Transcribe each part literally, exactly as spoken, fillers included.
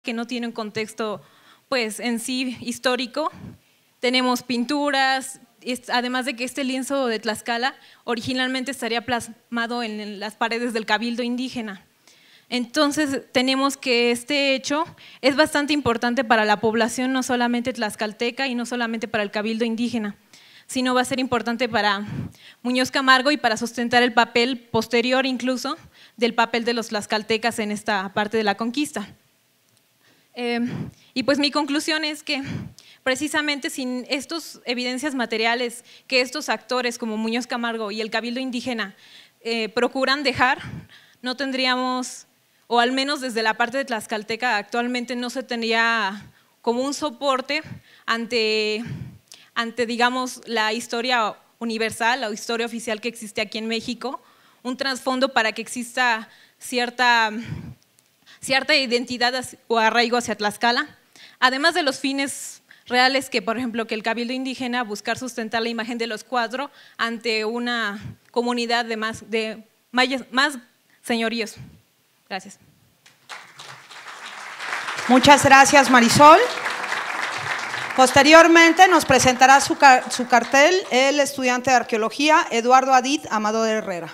que no tiene un contexto pues en sí histórico. Tenemos pinturas, además de que este lienzo de Tlaxcala originalmente estaría plasmado en las paredes del Cabildo Indígena. Entonces tenemos que este hecho es bastante importante para la población, no solamente tlaxcalteca y no solamente para el Cabildo Indígena, sino va a ser importante para Muñoz Camargo y para sustentar el papel posterior incluso del papel de los tlaxcaltecas en esta parte de la conquista. Eh, y pues mi conclusión es que precisamente sin estas evidencias materiales que estos actores como Muñoz Camargo y el Cabildo Indígena eh, procuran dejar, no tendríamos, o al menos desde la parte de Tlaxcalteca actualmente no se tendría como un soporte ante, ante digamos la historia universal, la historia oficial que existe aquí en México, un trasfondo para que exista cierta, cierta identidad o arraigo hacia Tlaxcala, además de los fines reales que, por ejemplo, que el Cabildo Indígena buscar sustentar la imagen de los cuatro ante una comunidad de más, de mayas, más señoríos. Gracias. Muchas gracias, Marisol. Posteriormente nos presentará su, su cartel el estudiante de Arqueología Eduardo Adid Amador Herrera.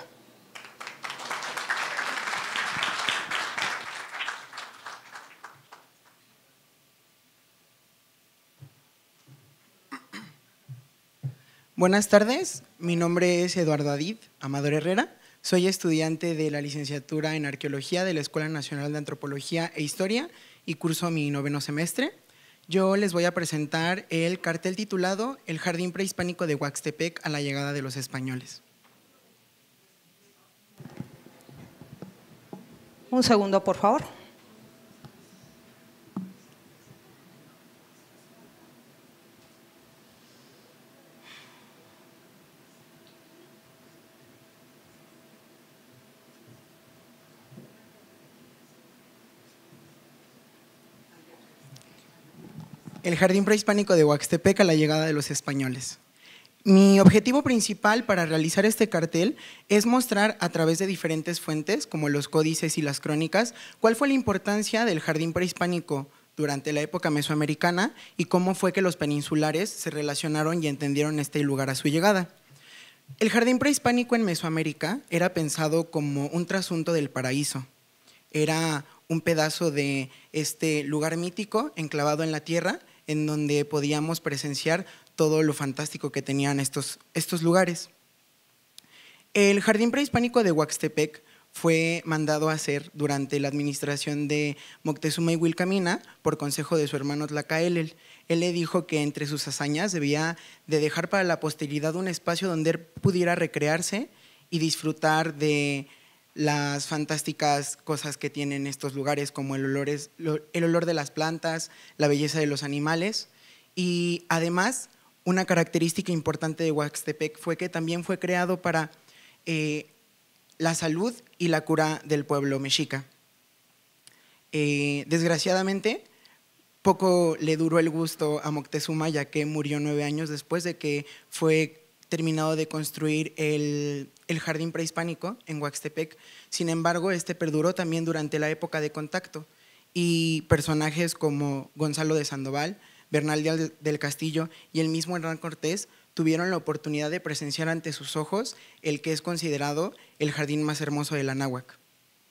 Buenas tardes, mi nombre es Eduardo Adid Amador Herrera, soy estudiante de la licenciatura en Arqueología de la Escuela Nacional de Antropología e Historia y curso mi noveno semestre. Yo les voy a presentar el cartel titulado El Jardín Prehispánico de Huaxtepec a la llegada de los españoles. Un segundo, por favor. El Jardín Prehispánico de Huaxtepec a la llegada de los españoles. Mi objetivo principal para realizar este cartel es mostrar a través de diferentes fuentes, como los códices y las crónicas, cuál fue la importancia del jardín prehispánico durante la época mesoamericana y cómo fue que los peninsulares se relacionaron y entendieron este lugar a su llegada. El jardín prehispánico en Mesoamérica era pensado como un trasunto del paraíso. Era un pedazo de este lugar mítico enclavado en la tierra, en donde podíamos presenciar todo lo fantástico que tenían estos, estos lugares. El Jardín Prehispánico de Huaxtepec fue mandado a hacer durante la administración de Moctezuma y Huilcamina por consejo de su hermano Tlacaelel. Él le dijo que entre sus hazañas debía de dejar para la posteridad un espacio donde él pudiera recrearse y disfrutar de las fantásticas cosas que tienen estos lugares, como el olor, es, el olor de las plantas, la belleza de los animales. Y además, una característica importante de Huaxtepec fue que también fue creado para eh, la salud y la cura del pueblo mexica. Eh, desgraciadamente, poco le duró el gusto a Moctezuma, ya que murió nueve años después de que fue terminado de construir el, el jardín prehispánico en Huaxtepec. Sin embargo, este perduró también durante la época de contacto y personajes como Gonzalo de Sandoval, Bernal del Castillo y el mismo Hernán Cortés tuvieron la oportunidad de presenciar ante sus ojos el que es considerado el jardín más hermoso de la Náhuac.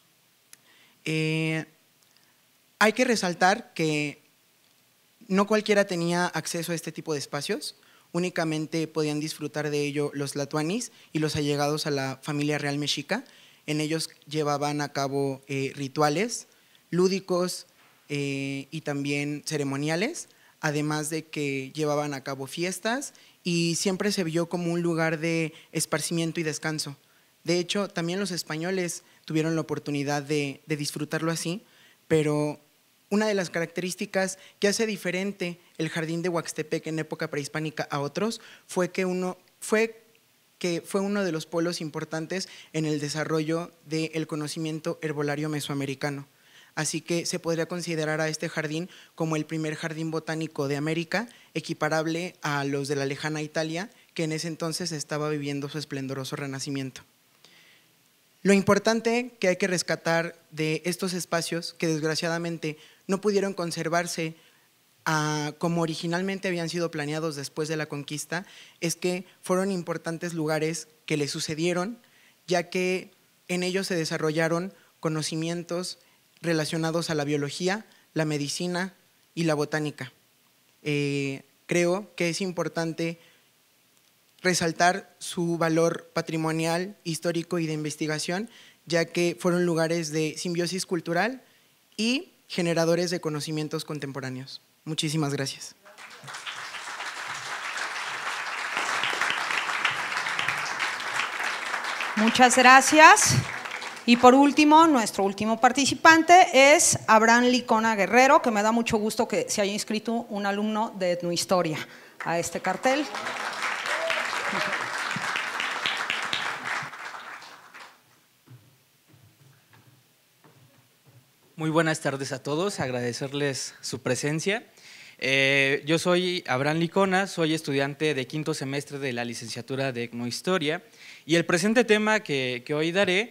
Eh, hay que resaltar que no cualquiera tenía acceso a este tipo de espacios. Únicamente podían disfrutar de ello los tlatoanis y los allegados a la familia real mexica. En ellos llevaban a cabo eh, rituales lúdicos eh, y también ceremoniales, además de que llevaban a cabo fiestas y siempre se vio como un lugar de esparcimiento y descanso. De hecho, también los españoles tuvieron la oportunidad de, de disfrutarlo así, pero una de las características que hace diferente el jardín de Huaxtepec en época prehispánica a otros fue que, uno, fue, que fue uno de los polos importantes en el desarrollo del conocimiento herbolario mesoamericano. Así que se podría considerar a este jardín como el primer jardín botánico de América, equiparable a los de la lejana Italia, que en ese entonces estaba viviendo su esplendoroso renacimiento. Lo importante que hay que rescatar de estos espacios, que desgraciadamente no pudieron conservarse a, como originalmente habían sido planeados después de la conquista, es que fueron importantes lugares que le sucedieron, ya que en ellos se desarrollaron conocimientos relacionados a la biología, la medicina y la botánica. Eh, creo que es importante resaltar su valor patrimonial, histórico y de investigación, ya que fueron lugares de simbiosis cultural y generadores de conocimientos contemporáneos. Muchísimas gracias. Muchas gracias. Y por último, nuestro último participante es Abraham Licona Guerrero, que me da mucho gusto que se haya inscrito un alumno de etnohistoria a este cartel. Muy buenas tardes a todos, agradecerles su presencia. Eh, yo soy Abraham Licona, soy estudiante de quinto semestre de la licenciatura de Etnohistoria y el presente tema que, que hoy daré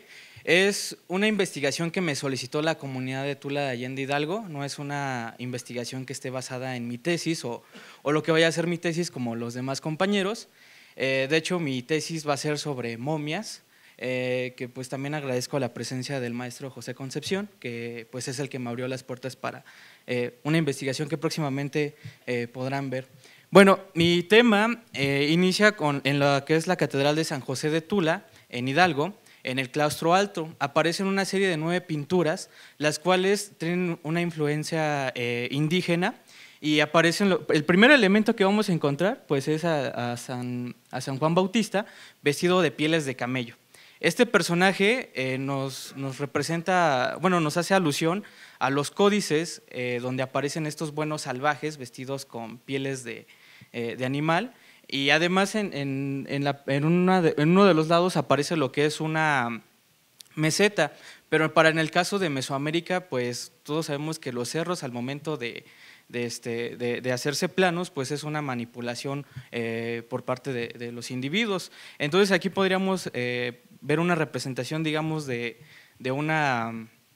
es una investigación que me solicitó la comunidad de Tula de Allende Hidalgo. No es una investigación que esté basada en mi tesis o, o lo que vaya a ser mi tesis como los demás compañeros. Eh, de hecho, mi tesis va a ser sobre momias, eh, que pues también agradezco la presencia del maestro José Concepción, que pues es el que me abrió las puertas para eh, una investigación que próximamente eh, podrán ver. Bueno, mi tema eh, inicia con, en lo que es la Catedral de San José de Tula, en Hidalgo. En el claustro alto aparecen una serie de nueve pinturas, las cuales tienen una influencia eh, indígena y aparecen, lo, el primer elemento que vamos a encontrar pues es a, a, San, a San Juan Bautista vestido de pieles de camello. Este personaje eh, nos, nos representa, bueno, nos hace alusión a los códices eh, donde aparecen estos buenos salvajes vestidos con pieles de, eh, de animal. Y además en, en, en, la, en, una de, en uno de los lados aparece lo que es una meseta, pero para en el caso de Mesoamérica, pues todos sabemos que los cerros al momento de, de, este, de, de hacerse planos, pues es una manipulación eh, por parte de, de los individuos. Entonces aquí podríamos eh, ver una representación, digamos, de, de, una,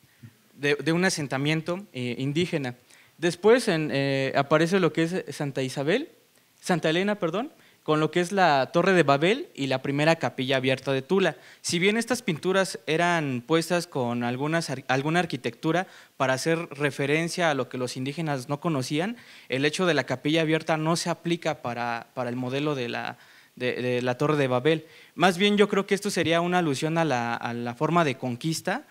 de, de un asentamiento eh, indígena. Después en, eh, aparece lo que es Santa Isabel, Santa Elena, perdón, con lo que es la Torre de Babel y la primera capilla abierta de Tula. Si bien estas pinturas eran puestas con algunas, alguna arquitectura para hacer referencia a lo que los indígenas no conocían, el hecho de la capilla abierta no se aplica para, para el modelo de la, de, de la Torre de Babel. Más bien yo creo que esto sería una alusión a la, a la forma de conquista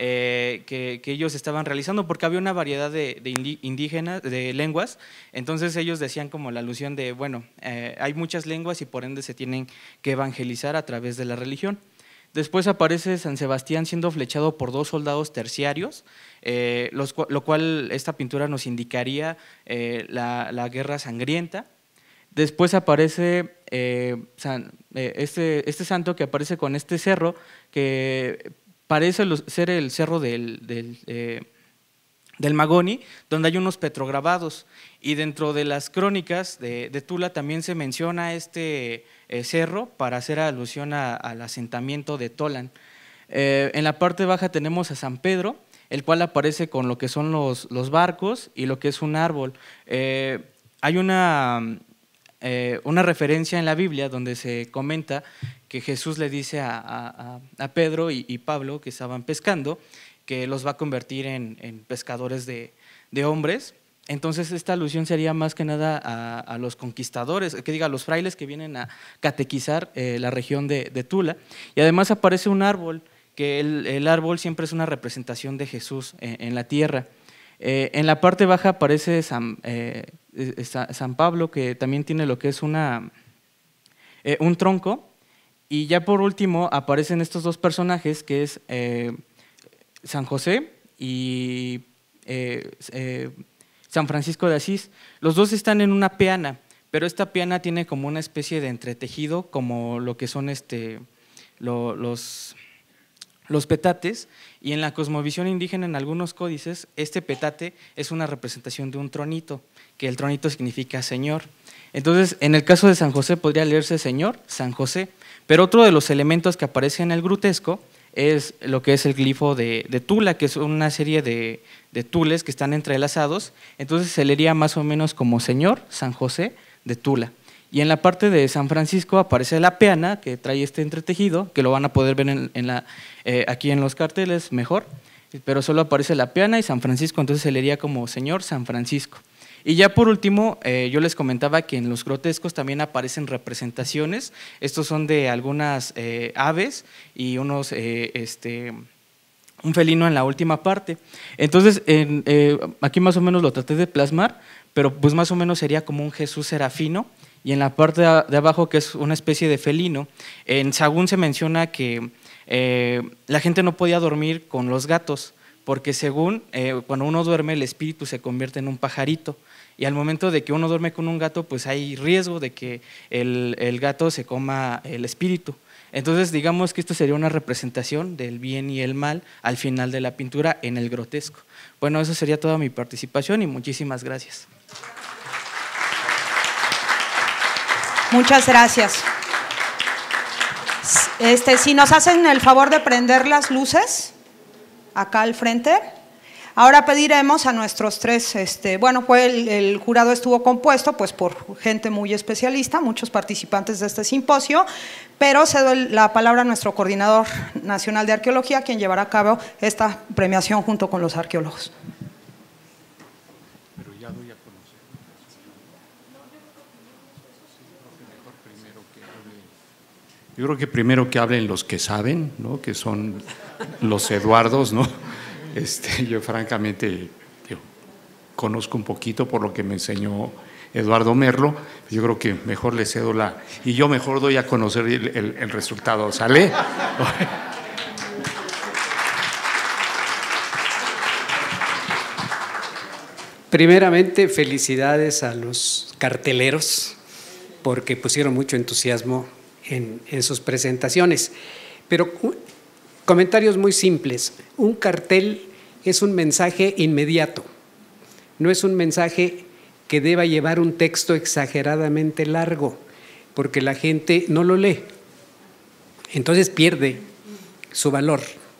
Eh, que, que ellos estaban realizando, porque había una variedad de, de indígenas, de lenguas, entonces ellos decían como la alusión de, bueno, eh, hay muchas lenguas y por ende se tienen que evangelizar a través de la religión. Después aparece San Sebastián siendo flechado por dos soldados terciarios, eh, los, lo cual esta pintura nos indicaría eh, la, la guerra sangrienta. Después aparece eh, san, eh, este, este santo que aparece con este cerro que parece ser el cerro del, del, eh, del Magoni, donde hay unos petrograbados, y dentro de las crónicas de, de Tula también se menciona este eh, cerro para hacer alusión a, al asentamiento de Tolan. Eh, en la parte baja tenemos a San Pedro, el cual aparece con lo que son los, los barcos y lo que es un árbol. Eh, hay una, eh, una referencia en la Biblia donde se comenta que Jesús le dice a, a, a Pedro y, y Pablo, que estaban pescando, que los va a convertir en, en pescadores de, de hombres. Entonces esta alusión sería más que nada a, a los conquistadores, que diga, a los frailes que vienen a catequizar eh, la región de, de Tula. Y además aparece un árbol, que el, el árbol siempre es una representación de Jesús en, en la tierra. Eh, en la parte baja aparece San, eh, San Pablo, que también tiene lo que es una, eh, un tronco. Y ya por último aparecen estos dos personajes, que es eh, San José y eh, eh, San Francisco de Asís. Los dos están en una peana, pero esta peana tiene como una especie de entretejido, como lo que son este, lo, los, los petates, y en la cosmovisión indígena, en algunos códices, este petate es una representación de un tronito, que el tronito significa Señor. Entonces, en el caso de San José podría leerse Señor, San José. Pero otro de los elementos que aparece en el grutesco es lo que es el glifo de, de Tula, que es una serie de, de tules que están entrelazados. Entonces se leería más o menos como Señor San José de Tula. Y en la parte de San Francisco aparece la peana, que trae este entretejido, que lo van a poder ver en, en la, eh, aquí en los carteles mejor, pero solo aparece la peana y San Francisco, entonces se leería como Señor San Francisco. Y ya por último, eh, yo les comentaba que en los grotescos también aparecen representaciones. Estos son de algunas eh, aves y unos, eh, este, un felino en la última parte. Entonces, en, eh, aquí más o menos lo traté de plasmar, pero pues más o menos sería como un Jesús serafino. Y en la parte de abajo, que es una especie de felino, en Sahagún se menciona que eh, la gente no podía dormir con los gatos, porque según eh, cuando uno duerme el espíritu se convierte en un pajarito, y al momento de que uno duerme con un gato, pues hay riesgo de que el, el gato se coma el espíritu. Entonces digamos que esto sería una representación del bien y el mal al final de la pintura en el grotesco. Bueno, eso sería toda mi participación y muchísimas gracias. Muchas gracias. Este, si nos hacen el favor de prender las luces acá al frente. Ahora pediremos a nuestros tres, este, bueno, pues el, el jurado estuvo compuesto pues por gente muy especialista, muchos participantes de este simposio, pero cedo la palabra a nuestro coordinador nacional de arqueología, quien llevará a cabo esta premiación junto con los arqueólogos. Pero ya doy a conocer. Yo creo que primero que hablen los que saben, ¿no? Que son los Eduardos, ¿no? Este, yo francamente yo, conozco un poquito por lo que me enseñó Eduardo Merlo. Yo creo que mejor le cedo la… Y yo mejor doy a conocer el, el, el resultado. ¿Sale? Primeramente, felicidades a los carteleros porque pusieron mucho entusiasmo en, en sus presentaciones. Pero comentarios muy simples. Un cartel es un mensaje inmediato, no es un mensaje que deba llevar un texto exageradamente largo, porque la gente no lo lee. Entonces pierde su valor.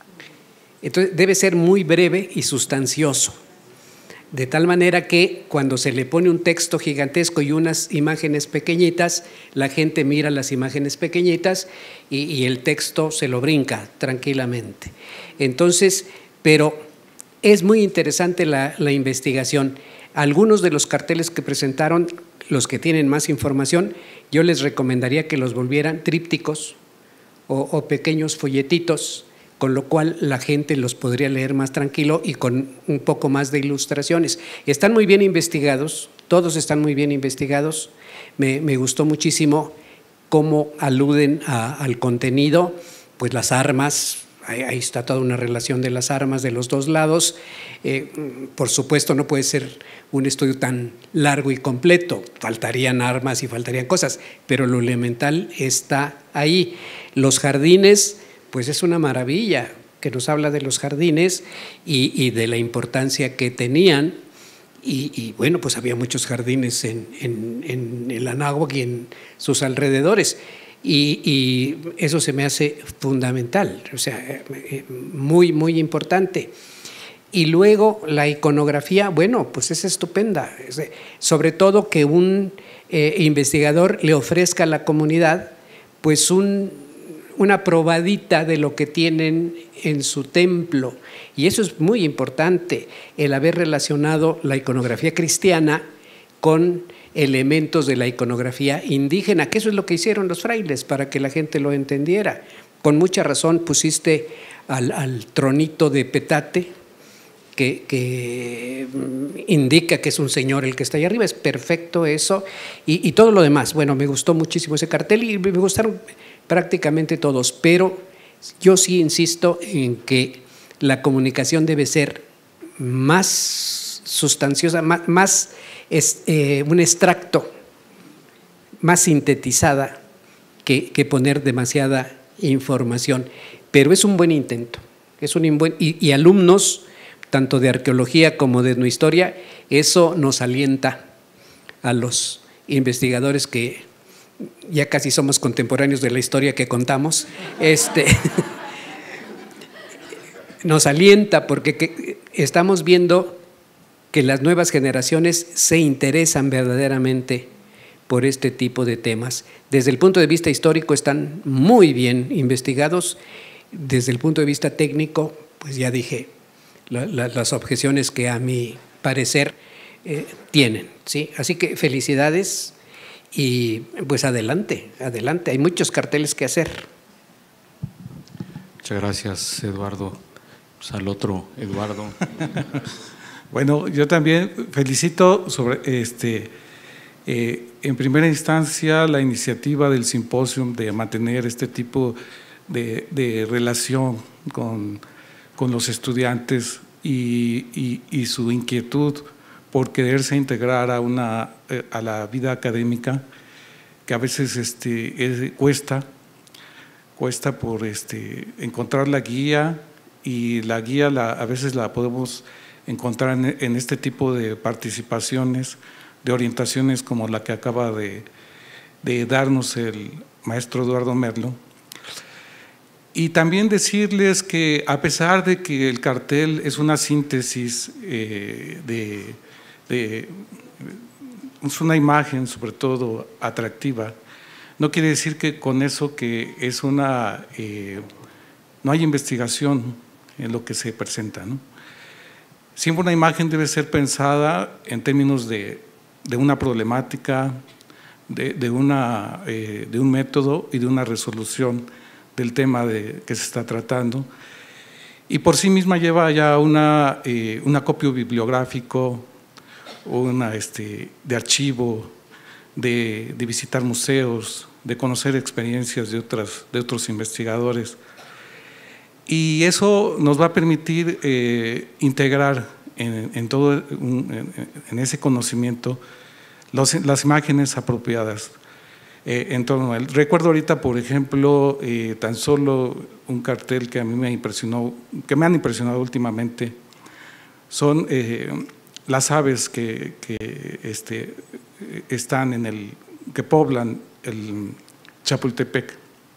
Entonces debe ser muy breve y sustancioso, de tal manera que cuando se le pone un texto gigantesco y unas imágenes pequeñitas, la gente mira las imágenes pequeñitas y, y el texto se lo brinca tranquilamente. Entonces, pero es muy interesante la, la investigación. Algunos de los carteles que presentaron, los que tienen más información, yo les recomendaría que los volvieran trípticos o, o pequeños folletitos, con lo cual la gente los podría leer más tranquilo y con un poco más de ilustraciones. Están muy bien investigados, todos están muy bien investigados. Me, me gustó muchísimo cómo aluden a, al contenido, pues las armas, ahí, ahí está toda una relación de las armas de los dos lados. Eh, por supuesto no puede ser un estudio tan largo y completo, faltarían armas y faltarían cosas, pero lo elemental está ahí. Los jardines, pues es una maravilla que nos habla de los jardines y, y de la importancia que tenían. Y, y bueno, pues había muchos jardines en, en, en el Anáhuac y en sus alrededores. Y, y eso se me hace fundamental, o sea, muy, muy importante. Y luego la iconografía, bueno, pues es estupenda. Sobre todo que un eh, investigador le ofrezca a la comunidad pues un… una probadita de lo que tienen en su templo. Y eso es muy importante, el haber relacionado la iconografía cristiana con elementos de la iconografía indígena, que eso es lo que hicieron los frailes para que la gente lo entendiera. Con mucha razón pusiste al, al tronito de petate, que, que indica que es un señor el que está ahí arriba, es perfecto eso, y, y todo lo demás. Bueno, me gustó muchísimo ese cartel y me gustaron prácticamente todos, pero yo sí insisto en que la comunicación debe ser más sustanciosa, más, más es, eh, un extracto, más sintetizada que, que poner demasiada información, pero es un buen intento, es un buen, y, y alumnos tanto de arqueología como de etnohistoria, eso nos alienta a los investigadores que ya casi somos contemporáneos de la historia que contamos, este, nos alienta porque que, estamos viendo que las nuevas generaciones se interesan verdaderamente por este tipo de temas. Desde el punto de vista histórico están muy bien investigados, desde el punto de vista técnico, pues ya dije la, la, las objeciones que a mi parecer eh, tienen, ¿sí? Así que felicidades y pues adelante, adelante, hay muchos carteles que hacer. Muchas gracias, Eduardo. Pues al otro, Eduardo. Bueno, yo también felicito sobre este, eh, en primera instancia la iniciativa del simposio de mantener este tipo de, de relación con, con los estudiantes y, y, y su inquietud por quererse integrar a, una, a la vida académica, que a veces este, es, cuesta, cuesta por este, encontrar la guía, y la guía la, a veces la podemos encontrar en, en este tipo de participaciones, de orientaciones como la que acaba de, de darnos el maestro Eduardo Merlo. Y también decirles que a pesar de que el cartel es una síntesis eh, de, de, es una imagen sobre todo atractiva, no quiere decir que con eso que es una, eh, no hay investigación en lo que se presenta, ¿no? Siempre una imagen debe ser pensada en términos de, de una problemática, de, de, una, eh, de un método y de una resolución del tema de, que se está tratando, y por sí misma lleva ya una, eh, un acopio bibliográfico, una, este, de archivo, de, de visitar museos, de conocer experiencias de, otras, de otros investigadores. Y eso nos va a permitir eh, integrar en, en todo en, en ese conocimiento los, las imágenes apropiadas eh, en torno a él. Recuerdo ahorita, por ejemplo, eh, tan solo un cartel que a mí me impresionó, que me han impresionado últimamente, son eh, las aves que, que este, están en el, que poblan el Chapultepec,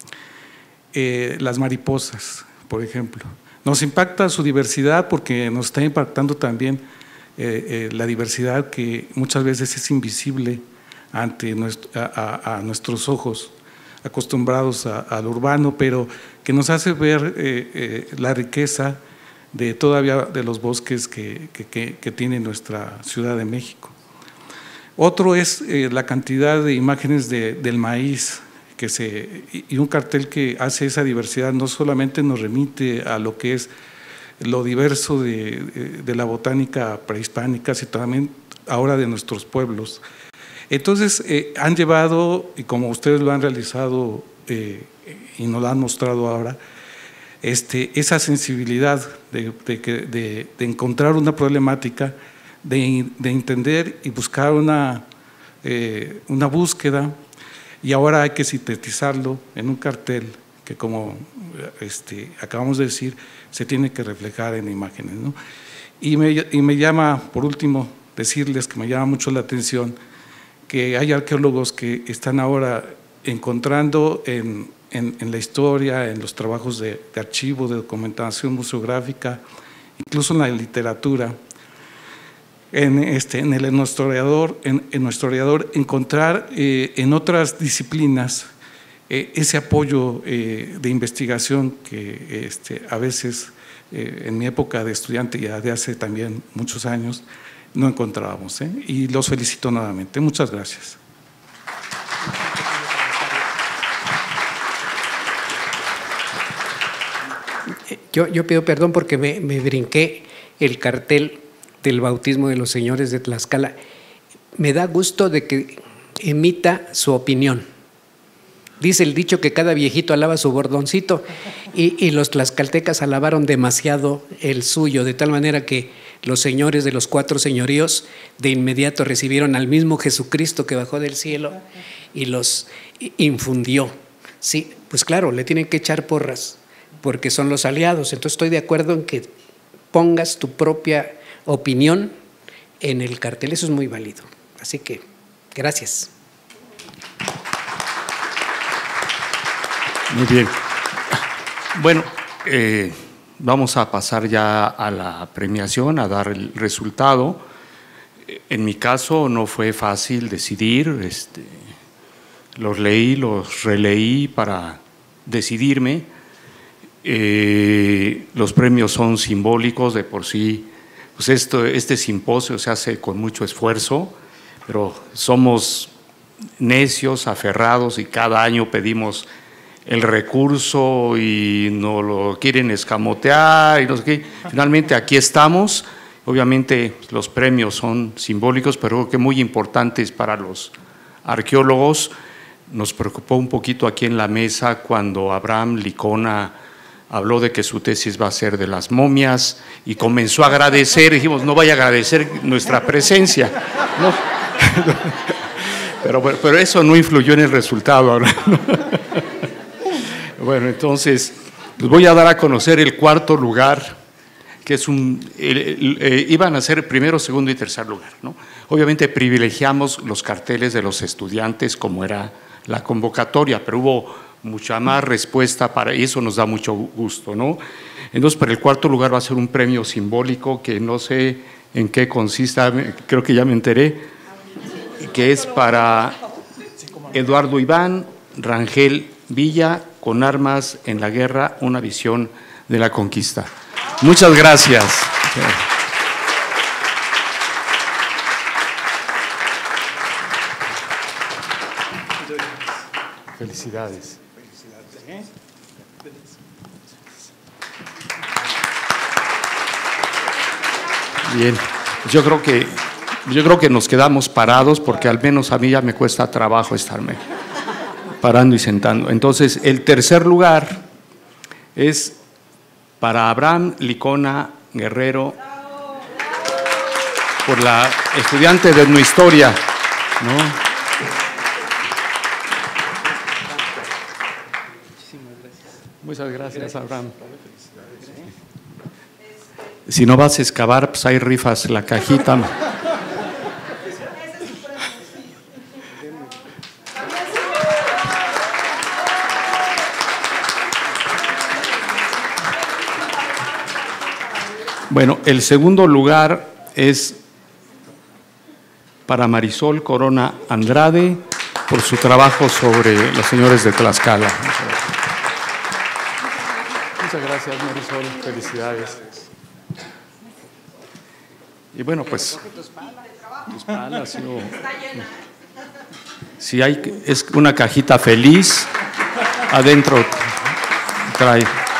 eh, las mariposas, por ejemplo. Nos impacta su diversidad porque nos está impactando también eh, eh, la diversidad que muchas veces es invisible ante nuestro, a, a, a nuestros ojos acostumbrados a, al urbano, pero que nos hace ver eh, eh, la riqueza de todavía de los bosques que, que, que, que tiene nuestra Ciudad de México. Otro es eh, la cantidad de imágenes de, del maíz, que se, y un cartel que hace esa diversidad, no solamente nos remite a lo que es lo diverso de, de la botánica prehispánica, sino también ahora de nuestros pueblos. Entonces, eh, han llevado, y como ustedes lo han realizado eh, y nos lo han mostrado ahora, este, esa sensibilidad de, de, de, de encontrar una problemática, de, de entender y buscar una, eh, una búsqueda. Y ahora hay que sintetizarlo en un cartel que, como este, acabamos de decir, se tiene que reflejar en imágenes, ¿no? Y me, y me llama, por último, decirles que me llama mucho la atención que hay arqueólogos que están ahora encontrando en, en, en la historia, en los trabajos de, de archivo, de documentación museográfica, incluso en la literatura, en, este, en, el, en, nuestro historiador, en, en nuestro historiador encontrar eh, en otras disciplinas eh, ese apoyo eh, de investigación que este, a veces eh, en mi época de estudiante, ya de hace también muchos años, no encontrábamos, ¿eh? Y los felicito nuevamente. Muchas gracias. Yo, yo pido perdón porque me, me brinqué el cartel del bautismo de los señores de Tlaxcala. Me da gusto de que emita su opinión. Dice el dicho que cada viejito alaba a su bordoncito y, y los tlaxcaltecas alabaron demasiado el suyo, de tal manera que los señores de los cuatro señoríos de inmediato recibieron al mismo Jesucristo que bajó del cielo y los infundió. Sí, pues claro, le tienen que echar porras porque son los aliados. Entonces estoy de acuerdo en que pongas tu propia opinión en el cartel, eso es muy válido. Así que, gracias. Muy bien. Bueno, eh, vamos a pasar ya a la premiación, a dar el resultado. En mi caso no fue fácil decidir, este, los leí, los releí para decidirme. Eh, los premios son simbólicos de por sí. Pues esto, este simposio se hace con mucho esfuerzo, pero somos necios, aferrados, y cada año pedimos el recurso y nos lo quieren escamotear y no sé qué. Finalmente aquí estamos. Obviamente los premios son simbólicos, pero creo que muy importantes para los arqueólogos. Nos preocupó un poquito aquí en la mesa cuando Abraham Licona habló de que su tesis va a ser de las momias y comenzó a agradecer. Dijimos, no vaya a agradecer nuestra presencia, ¿no? Pero, pero eso no influyó en el resultado ahora. Bueno, entonces, pues voy a dar a conocer el cuarto lugar, que es un, el, el, eh, iban a ser primero, segundo y tercer lugar, ¿no? Obviamente privilegiamos los carteles de los estudiantes como era la convocatoria, pero hubo mucha más respuesta para, y eso nos da mucho gusto, ¿no? Entonces, para el cuarto lugar va a ser un premio simbólico que no sé en qué consista, creo que ya me enteré, que es para Eduardo Iván Rangel Villa, con armas en la guerra, una visión de la conquista. Muchas gracias. Felicidades. Bien, yo creo que yo creo que nos quedamos parados porque al menos a mí ya me cuesta trabajo estarme parando y sentando. Entonces, el tercer lugar es para Abraham Licona Guerrero, por la estudiante de etnohistoria, ¿no? Muchas gracias, Abraham. Si no vas a excavar, pues hay rifas, la cajita. Bueno, el segundo lugar es para Marisol Corona Andrade por su trabajo sobre los señores de Tlaxcala. Muchas gracias, Marisol. Felicidades. Y bueno, pues tu espalda, sí, o, si hay, es una cajita feliz, adentro trae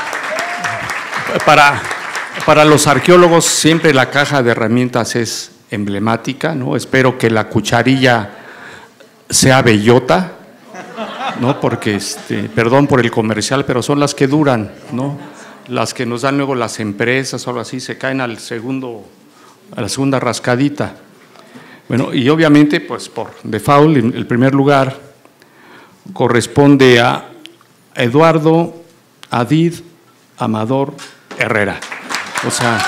para Para los arqueólogos siempre la caja de herramientas es emblemática, ¿no? Espero que la cucharilla sea bellota, ¿no? Porque, este, perdón por el comercial, pero son las que duran, ¿no? Las que nos dan luego las empresas o algo así, se caen al segundo, a la segunda rascadita. Bueno, y obviamente, pues por default, el primer lugar corresponde a Eduardo Adid Amador Herrera. O sea,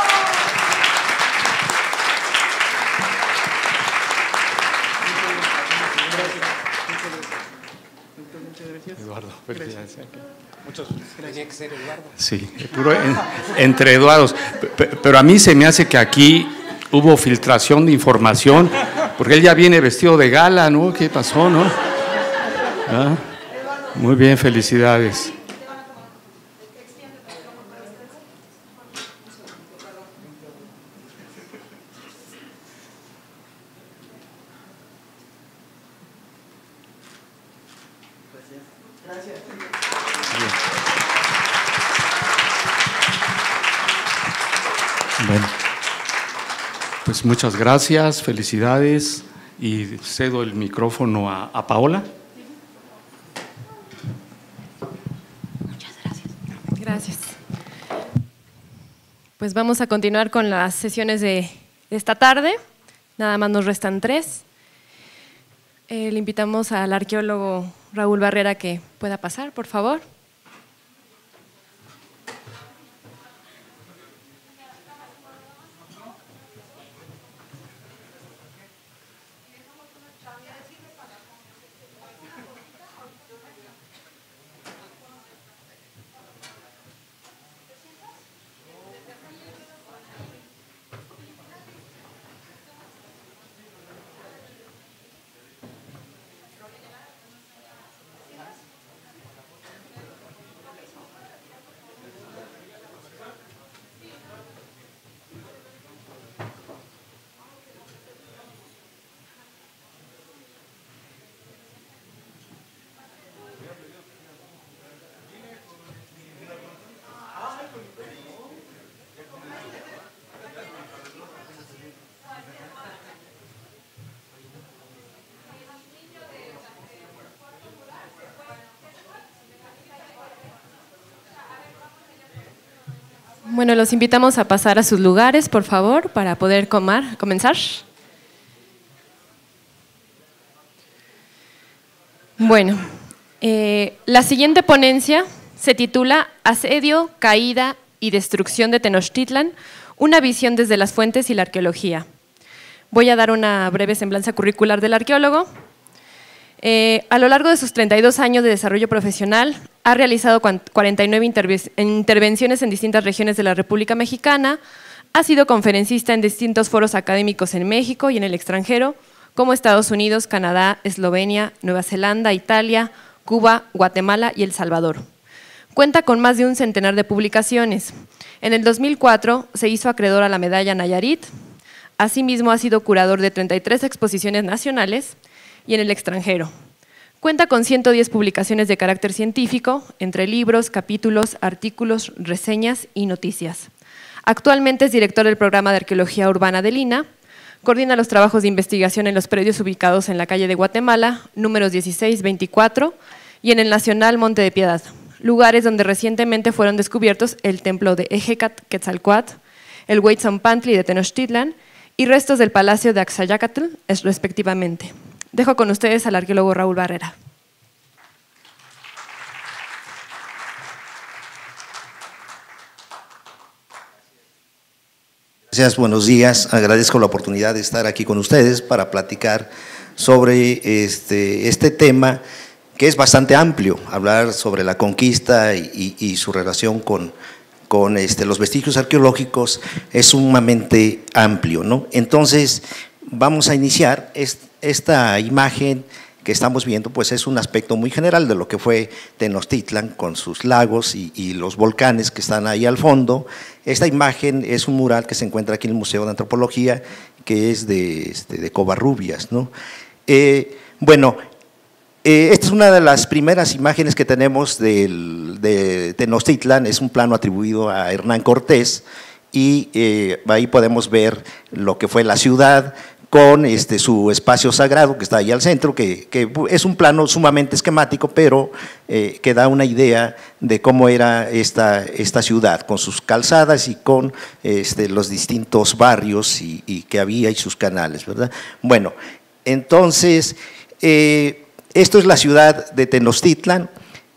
Eduardo, felicidades. Muchas gracias. Sí, puro en, entre Eduardos. Pero a mí se me hace que aquí hubo filtración de información, porque él ya viene vestido de gala, ¿no? ¿Qué pasó, no? ¿Ah? Muy bien, felicidades. Bueno, pues muchas gracias, felicidades, y cedo el micrófono a, a Paola. Muchas gracias. Gracias. Pues vamos a continuar con las sesiones de esta tarde. Nada más nos restan tres. Eh, le invitamos al arqueólogo Raúl Barrera que pueda pasar, por favor. Bueno, los invitamos a pasar a sus lugares, por favor, para poder comar, comenzar. Bueno, eh, la siguiente ponencia se titula Asedio, caída y destrucción de Tenochtitlan, una visión desde las fuentes y la arqueología. Voy a dar una breve semblanza curricular del arqueólogo. Eh, a lo largo de sus treinta y dos años de desarrollo profesional, ha realizado cuarenta y nueve intervenciones en distintas regiones de la República Mexicana, ha sido conferencista en distintos foros académicos en México y en el extranjero, como Estados Unidos, Canadá, Eslovenia, Nueva Zelanda, Italia, Cuba, Guatemala y El Salvador. Cuenta con más de un centenar de publicaciones. En el dos mil cuatro se hizo acreedor a la medalla Nayarit. Asimismo, ha sido curador de treinta y tres exposiciones nacionales y en el extranjero. Cuenta con ciento diez publicaciones de carácter científico, entre libros, capítulos, artículos, reseñas y noticias. Actualmente es director del programa de Arqueología Urbana del I N A H, coordina los trabajos de investigación en los predios ubicados en la calle de Guatemala, números dieciséis, veinticuatro, y en el Nacional Monte de Piedad, lugares donde recientemente fueron descubiertos el templo de Ejecat Quetzalcoatl, el Huitzonpantli de Tenochtitlan y restos del Palacio de Axayacatl, respectivamente. Dejo con ustedes al arqueólogo Raúl Barrera. Gracias, buenos días. Agradezco la oportunidad de estar aquí con ustedes para platicar sobre este, este tema que es bastante amplio, hablar sobre la conquista y, y, y su relación con, con este, los vestigios arqueológicos es sumamente amplio, ¿no? Entonces, vamos a iniciar. Esta imagen que estamos viendo pues es un aspecto muy general de lo que fue Tenochtitlan con sus lagos y, y los volcanes que están ahí al fondo. Esta imagen es un mural que se encuentra aquí en el Museo de Antropología, que es de, este, de Covarrubias, ¿no? Eh, bueno, eh, esta es una de las primeras imágenes que tenemos del, de Tenochtitlan, es un plano atribuido a Hernán Cortés y eh, ahí podemos ver lo que fue la ciudad, con este, su espacio sagrado que está ahí al centro, que, que es un plano sumamente esquemático, pero eh, que da una idea de cómo era esta, esta ciudad, con sus calzadas y con este, los distintos barrios y, y que había y sus canales, ¿verdad? Bueno, entonces, eh, esto es la ciudad de Tenochtitlan,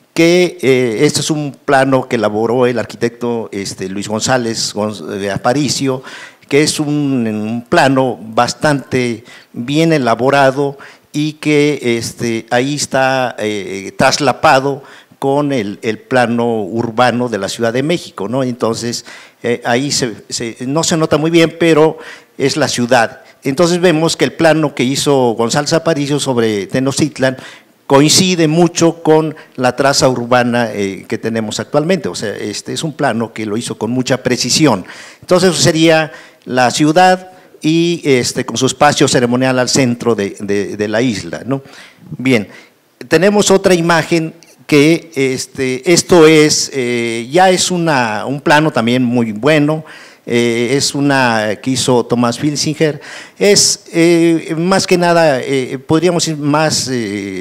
que eh, este es un plano que elaboró el arquitecto este, Luis González de Aparicio, que es un, un plano bastante bien elaborado y que este, ahí está eh, traslapado con el, el plano urbano de la Ciudad de México, ¿no? Entonces, eh, ahí se, se, no se nota muy bien, pero es la ciudad. Entonces vemos que el plano que hizo González Aparicio sobre Tenochtitlan coincide mucho con la traza urbana eh, que tenemos actualmente, o sea, este es un plano que lo hizo con mucha precisión. Entonces, eso sería la ciudad y este, con su espacio ceremonial al centro de, de, de la isla, ¿no? Bien, tenemos otra imagen que este, esto es, eh, ya es una, un plano también muy bueno, eh, es una que hizo Tomás Filsinger, es eh, más que nada, eh, podríamos decir más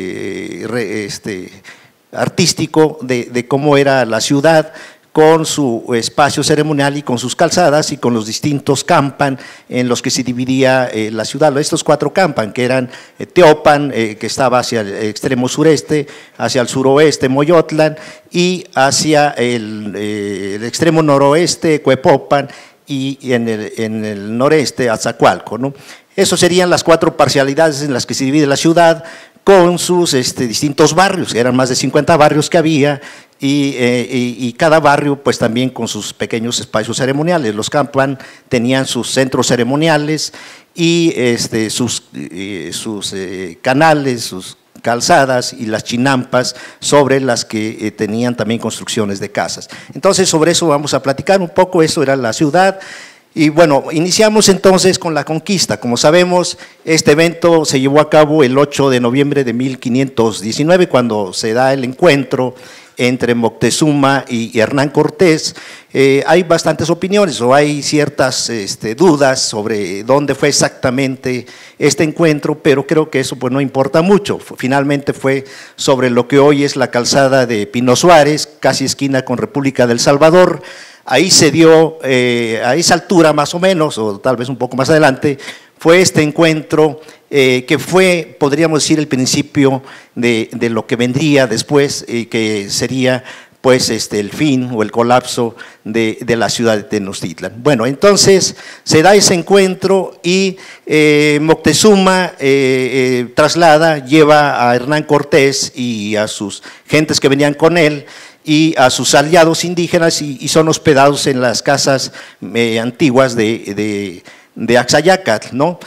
eh, re, este, artístico de, de cómo era la ciudad, con su espacio ceremonial y con sus calzadas y con los distintos campan en los que se dividía eh, la ciudad. Estos cuatro campan, que eran eh, Teopan, eh, que estaba hacia el extremo sureste, hacia el suroeste Moyotlan y hacia el, eh, el extremo noroeste Cuepopan y en el, en el noreste Azacualco, ¿no? Esas serían las cuatro parcialidades en las que se divide la ciudad, con sus este, distintos barrios, eran más de cincuenta barrios que había, y, eh, y, y cada barrio pues también con sus pequeños espacios ceremoniales. Los campan tenían sus centros ceremoniales y este, sus, eh, sus eh, canales, sus calzadas y las chinampas sobre las que eh, tenían también construcciones de casas. Entonces, sobre eso vamos a platicar un poco. Eso era la ciudad. Y bueno, iniciamos entonces con la conquista. Como sabemos, este evento se llevó a cabo el ocho de noviembre de mil quinientos diecinueve, cuando se da el encuentro entre Moctezuma y Hernán Cortés. Eh, hay bastantes opiniones o hay ciertas este, dudas sobre dónde fue exactamente este encuentro, pero creo que eso pues no importa mucho. Finalmente fue sobre lo que hoy es la calzada de Pino Suárez, casi esquina con República del Salvador, ahí se dio, eh, a esa altura más o menos, o tal vez un poco más adelante, fue este encuentro eh, que fue, podríamos decir, el principio de, de lo que vendría después, eh, que sería pues este, el fin o el colapso de, de la ciudad de Tenochtitlan. Bueno, entonces se da ese encuentro y eh, Moctezuma eh, eh, traslada, lleva a Hernán Cortés y a sus gentes que venían con él y a sus aliados indígenas y, y son hospedados en las casas eh, antiguas de, de, de Axayácatl, ¿no?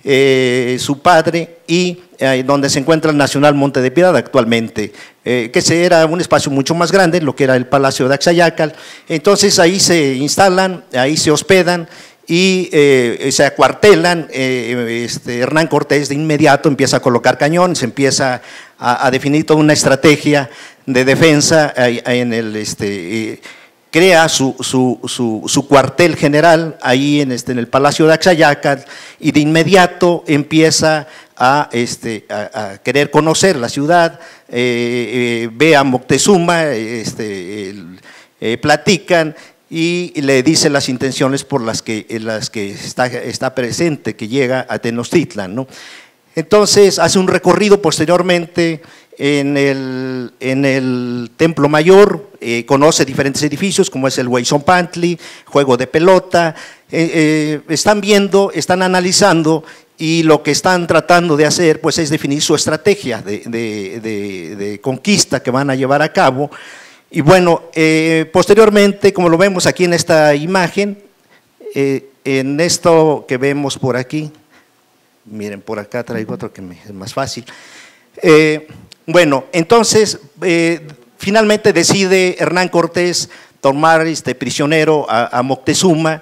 Eh, su padre y eh, donde se encuentra el Nacional Monte de Piedad actualmente, eh, que se era un espacio mucho más grande, lo que era el Palacio de Axayácatl. Entonces ahí se instalan, ahí se hospedan y eh, se acuartelan. eh, este, Hernán Cortés de inmediato empieza a colocar cañones, empieza a, a definir toda una estrategia de defensa eh, en el… Este, eh, crea su, su, su, su cuartel general ahí en, este, en el Palacio de Axayácatl y de inmediato empieza a, este, a, a querer conocer la ciudad, eh, eh, ve a Moctezuma, este, el, eh, platican y le dice las intenciones por las que, en las que está, está presente, que llega a Tenochtitlan, ¿no? Entonces hace un recorrido posteriormente en el, en el Templo Mayor, eh, conoce diferentes edificios como es el Huayzonpantli, juego de pelota, eh, eh, están viendo, están analizando y lo que están tratando de hacer pues es definir su estrategia de, de, de, de conquista que van a llevar a cabo. Y bueno, eh, posteriormente, como lo vemos aquí en esta imagen, eh, en esto que vemos por aquí, miren, por acá traigo otro que me, es más fácil. Eh, bueno, entonces, eh, finalmente decide Hernán Cortés tomar este prisionero a, a Moctezuma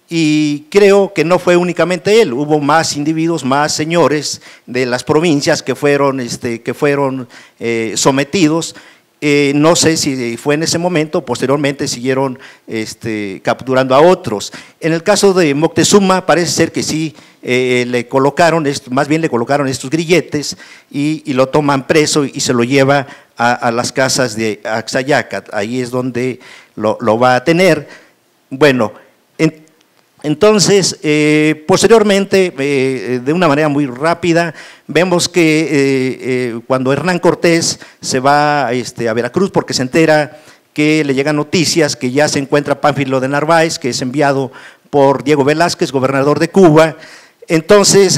y creo que no fue únicamente él, hubo más individuos, más señores de las provincias que fueron, este, que fueron eh, sometidos. Eh, no sé si fue en ese momento, posteriormente siguieron este, capturando a otros. En el caso de Moctezuma parece ser que sí, eh, le colocaron, más bien le colocaron estos grilletes y, y lo toman preso y se lo lleva a, a las casas de Axayácatl, ahí es donde lo, lo va a tener. Bueno, en, entonces, eh, posteriormente, eh, de una manera muy rápida, vemos que eh, eh, cuando Hernán Cortés se va este, a Veracruz porque se entera que le llegan noticias que ya se encuentra Pánfilo de Narváez, que es enviado por Diego Velázquez, gobernador de Cuba. Entonces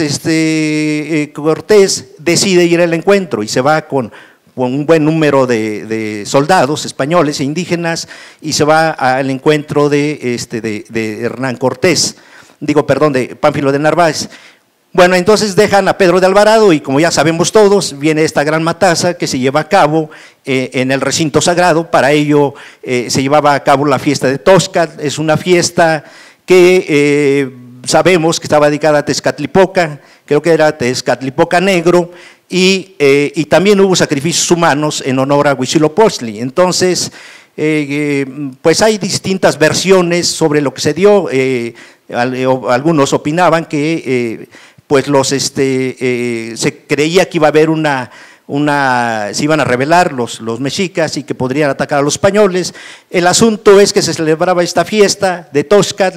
este, eh, Cortés decide ir al encuentro y se va con, con un buen número de, de soldados españoles e indígenas y se va al encuentro de, este, de, de Hernán Cortés, digo, perdón, de Pánfilo de Narváez. Bueno, entonces dejan a Pedro de Alvarado y como ya sabemos todos, viene esta gran matanza que se lleva a cabo eh, en el recinto sagrado. Para ello eh, se llevaba a cabo la fiesta de Toscat, es una fiesta que eh, sabemos que estaba dedicada a Tezcatlipoca, creo que era Tezcatlipoca Negro, y, eh, y también hubo sacrificios humanos en honor a Huitzilopochtli. Entonces, eh, eh, pues hay distintas versiones sobre lo que se dio. Eh, algunos opinaban que eh, pues los, este, eh, se creía que iba a haber una, una, se iban a rebelar los, los mexicas y que podrían atacar a los españoles. El asunto es que se celebraba esta fiesta de Toscat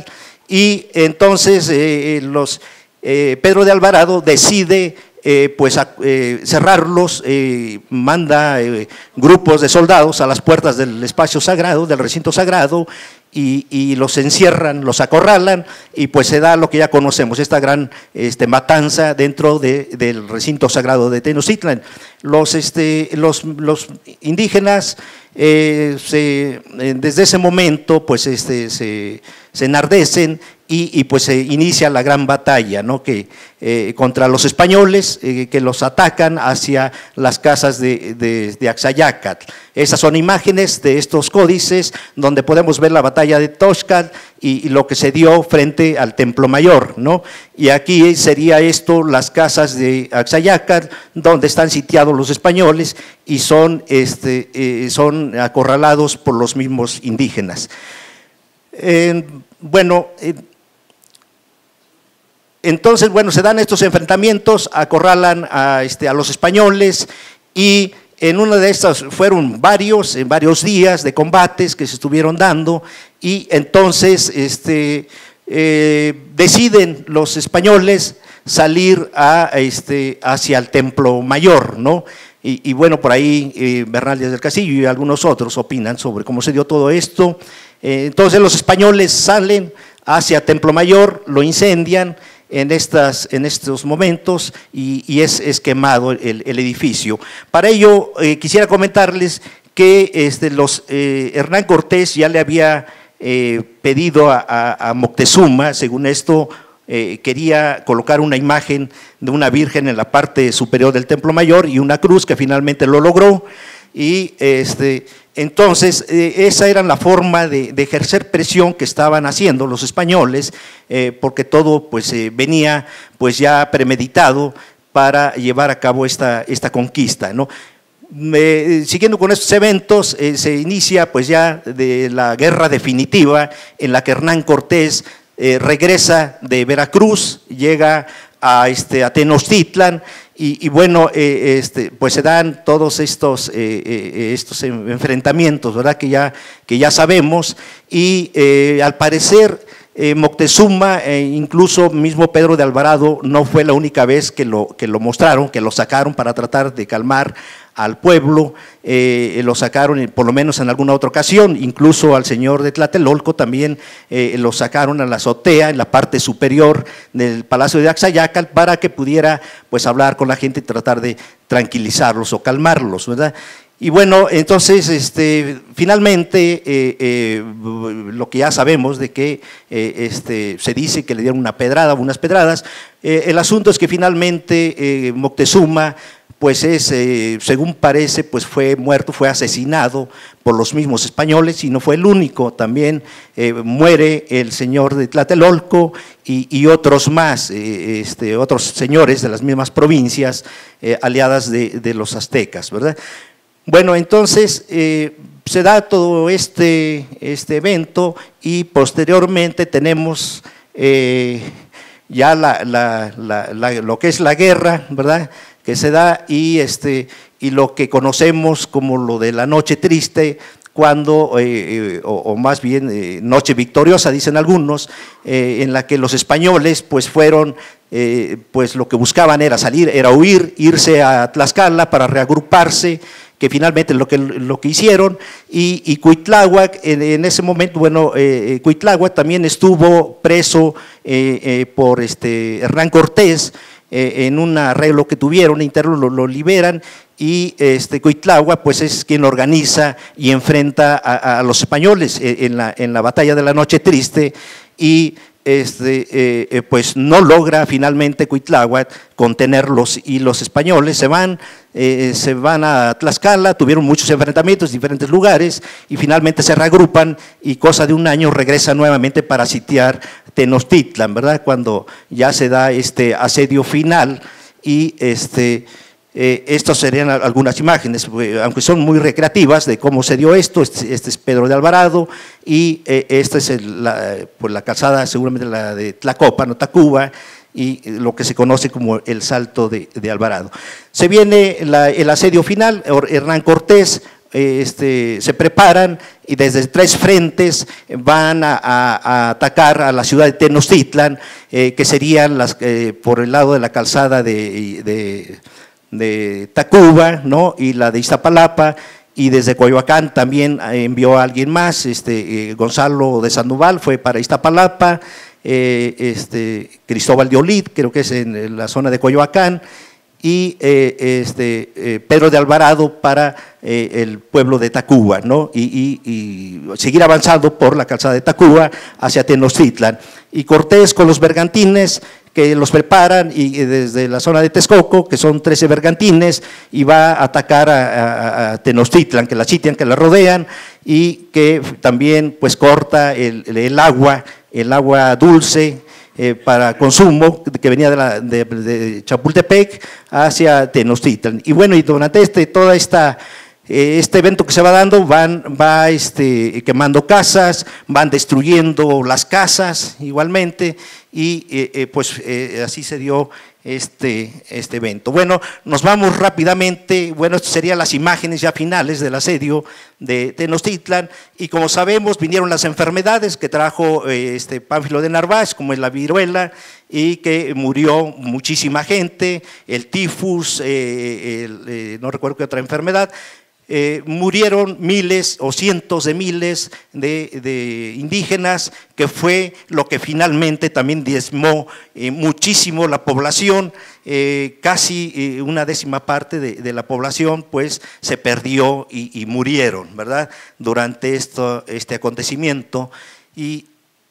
y entonces eh, los, eh, Pedro de Alvarado decide eh, pues, a, eh, cerrarlos, eh, manda eh, grupos de soldados a las puertas del espacio sagrado, del recinto sagrado, Y, y los encierran, los acorralan y pues se da lo que ya conocemos, esta gran este, matanza dentro de, del recinto sagrado de Tenochtitlan. Los, este, los, los indígenas eh, se, desde ese momento pues este, se, se enardecen y, y pues se inicia la gran batalla, ¿no? que, eh, contra los españoles eh, que los atacan hacia las casas de, de, de Axayácatl. Esas son imágenes de estos códices donde podemos ver la batalla de Toscat y, y lo que se dio frente al Templo Mayor, ¿no? Y aquí sería esto las casas de Axayácatl donde están sitiados los españoles y son, este, eh, son acorralados por los mismos indígenas. Eh, bueno, eh, entonces, bueno, se dan estos enfrentamientos, acorralan a, este, a los españoles y En una de estas fueron varios, en varios días de combates que se estuvieron dando, y entonces este, eh, deciden los españoles salir a, este, hacia el Templo Mayor, ¿no? Y, y bueno, por ahí eh, Bernal Díaz del Castillo y algunos otros opinan sobre cómo se dio todo esto. Eh, entonces los españoles salen hacia Templo Mayor, lo incendian en, estas, en estos momentos y, y es, es quemado el, el edificio. Para ello eh, quisiera comentarles que este, los, eh, Hernán Cortés ya le había eh, pedido a, a, a Moctezuma, según esto, Eh, quería colocar una imagen de una virgen en la parte superior del Templo Mayor y una cruz, que finalmente lo logró, y este, entonces eh, esa era la forma de, de ejercer presión que estaban haciendo los españoles, eh, porque todo pues eh, venía pues ya premeditado para llevar a cabo esta, esta conquista, ¿no? Eh, siguiendo con estos eventos, eh, se inicia pues ya de la guerra definitiva en la que Hernán Cortés Eh, regresa de Veracruz, llega a, este, a Tenochtitlan y, y bueno, eh, este, pues se dan todos estos, eh, eh, estos enfrentamientos, ¿verdad? Que ya, que ya sabemos, y eh, al parecer eh, Moctezuma, eh, incluso mismo Pedro de Alvarado, no fue la única vez que lo, que lo mostraron, que lo sacaron para tratar de calmar al pueblo, eh, lo sacaron por lo menos en alguna otra ocasión, incluso al señor de Tlatelolco también eh, lo sacaron a la azotea en la parte superior del Palacio de Axayacal para que pudiera pues hablar con la gente y tratar de tranquilizarlos o calmarlos, ¿verdad? Y bueno, entonces este, finalmente eh, eh, lo que ya sabemos de que eh, este, se dice que le dieron una pedrada, unas pedradas, eh, el asunto es que finalmente eh, Moctezuma pues es, eh, según parece, pues fue muerto, fue asesinado por los mismos españoles y no fue el único, también eh, muere el señor de Tlatelolco y, y otros más, eh, este, otros señores de las mismas provincias eh, aliadas de, de los aztecas, ¿verdad? Bueno, entonces eh, se da todo este, este evento y posteriormente tenemos eh, ya la, la, la, la, lo que es la guerra, ¿verdad?, que se da y, este, y lo que conocemos como lo de la noche triste, cuando, eh, o, o más bien eh, noche victoriosa, dicen algunos, eh, en la que los españoles pues fueron, eh, pues lo que buscaban era salir, era huir, irse a Tlaxcala para reagruparse, que finalmente lo que, lo que hicieron, y, y Cuitláhuac en, en ese momento, bueno, eh, Cuitláhuac también estuvo preso eh, eh, por este Hernán Cortés, Eh, en un arreglo que tuvieron interno, lo, lo liberan y este, Cuitláhuac pues es quien organiza y enfrenta a, a los españoles en la, en la batalla de la Noche Triste y este, eh, pues no logra finalmente Cuitláhuac contenerlos y los españoles se van, eh, se van a Tlaxcala, tuvieron muchos enfrentamientos en diferentes lugares y finalmente se reagrupan y cosa de un año regresan nuevamente para sitiar Tenochtitlan, ¿verdad? Cuando ya se da este asedio final y este… Eh, estas serían algunas imágenes, aunque son muy recreativas, de cómo se dio esto. Este, este es Pedro de Alvarado y eh, esta es el, la, pues la calzada, seguramente la de Tlacopa, no Tacuba, y lo que se conoce como el Salto de, de Alvarado. Se viene la, el asedio final, Hernán Cortés, eh, este, se preparan y desde tres frentes van a, a, a atacar a la ciudad de Tenochtitlan, eh, que serían las, eh, por el lado de la calzada de… de de Tacuba, ¿no?, y la de Iztapalapa, y desde Coyoacán también envió a alguien más, este, eh, Gonzalo de Sandoval fue para Iztapalapa, eh, este, Cristóbal de Olid, creo que es en la zona de Coyoacán, y eh, este, eh, Pedro de Alvarado para eh, el pueblo de Tacuba, ¿no?, y, y, y seguir avanzando por la calzada de Tacuba hacia Tenochtitlan. Y Cortés con los bergantines que los preparan y desde la zona de Texcoco, que son trece bergantines, y va a atacar a, a, a Tenochtitlan, que la sitian, que la rodean, y que también pues corta el, el agua, el agua dulce eh, para consumo, que venía de, la, de, de Chapultepec hacia Tenochtitlan. Y bueno, y durante este, toda esta… Este evento que se va dando, van va este, quemando casas, van destruyendo las casas igualmente, y eh, eh, pues eh, así se dio este, este evento. Bueno, nos vamos rápidamente, bueno, estas serían las imágenes ya finales del asedio de Tenochtitlan, y como sabemos vinieron las enfermedades que trajo eh, este Pánfilo de Narváez, como es la viruela, y que murió muchísima gente, el tifus, eh, el, eh, no recuerdo qué otra enfermedad. Eh, murieron miles o cientos de miles de, de indígenas, que fue lo que finalmente también diezmó eh, muchísimo la población, eh, casi eh, una décima parte de, de la población pues se perdió y, y murieron, ¿verdad?, durante esto, este acontecimiento. Y,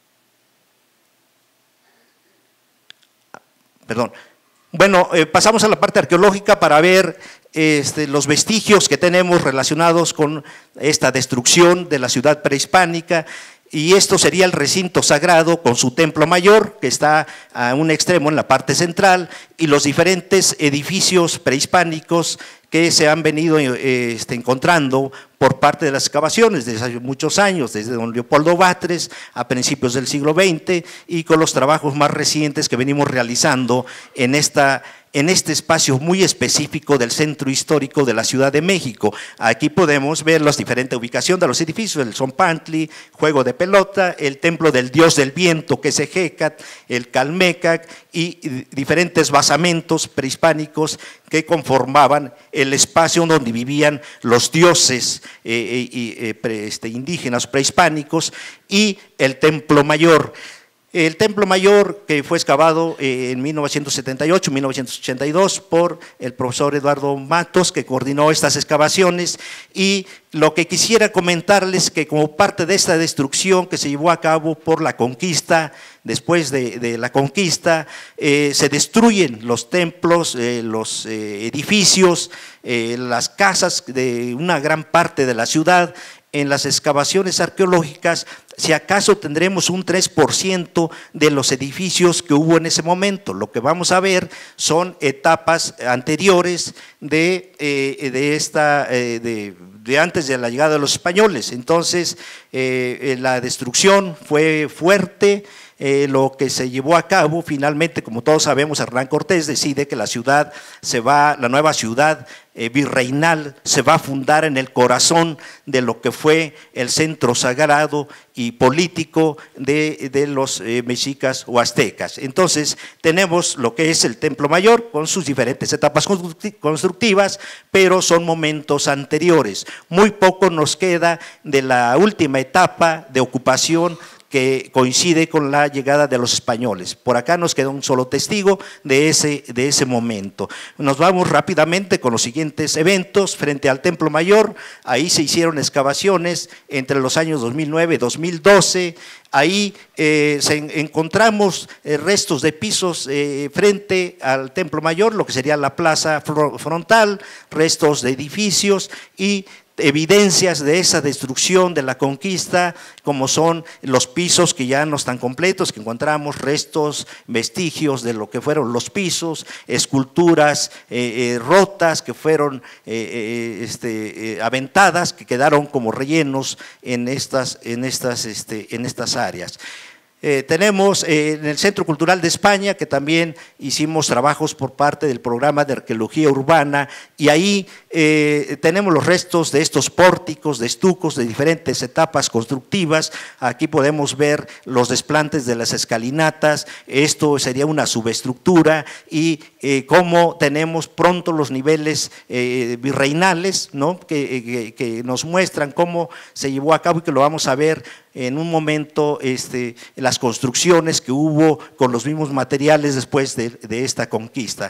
perdón, bueno, eh, pasamos a la parte arqueológica para ver Este, los vestigios que tenemos relacionados con esta destrucción de la ciudad prehispánica, y esto sería el recinto sagrado con su templo mayor, que está a un extremo en la parte central, y los diferentes edificios prehispánicos que se han venido eh, este, encontrando por parte de las excavaciones desde hace muchos años, desde don Leopoldo Batres a principios del siglo veinte, y con los trabajos más recientes que venimos realizando en esta en este espacio muy específico del centro histórico de la Ciudad de México. Aquí podemos ver la diferente ubicación de los edificios, el Zompantli, juego de pelota, el templo del dios del viento, que es Ejecatl, el Calmecac, y diferentes basamentos prehispánicos que conformaban el espacio donde vivían los dioses eh, eh, eh, este, indígenas prehispánicos, y el templo mayor. El Templo Mayor, que fue excavado en mil novecientos setenta y ocho, mil novecientos ochenta y dos por el profesor Eduardo Matos, que coordinó estas excavaciones, y lo que quisiera comentarles que como parte de esta destrucción que se llevó a cabo por la conquista, después de, de la conquista, eh, se destruyen los templos, eh, los eh, edificios, eh, las casas de una gran parte de la ciudad. En las excavaciones arqueológicas, si acaso tendremos un tres por ciento de los edificios que hubo en ese momento. Lo que vamos a ver son etapas anteriores de, eh, de, esta, eh, de, de antes de la llegada de los españoles. Entonces, eh, la destrucción fue fuerte. Eh, lo que se llevó a cabo finalmente, como todos sabemos, Hernán Cortés decide que la ciudad se va, la nueva ciudad eh, virreinal se va a fundar en el corazón de lo que fue el centro sagrado y político de, de los eh, mexicas o aztecas. Entonces tenemos lo que es el Templo Mayor con sus diferentes etapas constructivas, pero son momentos anteriores. Muy poco nos queda de la última etapa de ocupación, que coincide con la llegada de los españoles. Por acá nos queda un solo testigo de ese, de ese momento. Nos vamos rápidamente con los siguientes eventos. Frente al Templo Mayor, ahí se hicieron excavaciones entre los años dos mil nueve y dos mil doce. Ahí eh, se, encontramos eh, restos de pisos eh, frente al Templo Mayor, lo que sería la plaza frontal, restos de edificios y evidencias de esa destrucción de la conquista, como son los pisos que ya no están completos, que encontramos restos, vestigios de lo que fueron los pisos, esculturas eh, eh, rotas que fueron eh, eh, este, eh, aventadas, que quedaron como rellenos en estas, en estas, este, en estas áreas. Eh, tenemos eh, en el Centro Cultural de España, que también hicimos trabajos por parte del programa de arqueología urbana, y ahí eh, tenemos los restos de estos pórticos, de estucos de diferentes etapas constructivas. Aquí podemos ver los desplantes de las escalinatas, esto sería una subestructura, y eh, cómo tenemos pronto los niveles eh, virreinales, ¿no? que, que, que nos muestran cómo se llevó a cabo, y que lo vamos a ver en un momento, este, las construcciones que hubo con los mismos materiales después de, de esta conquista.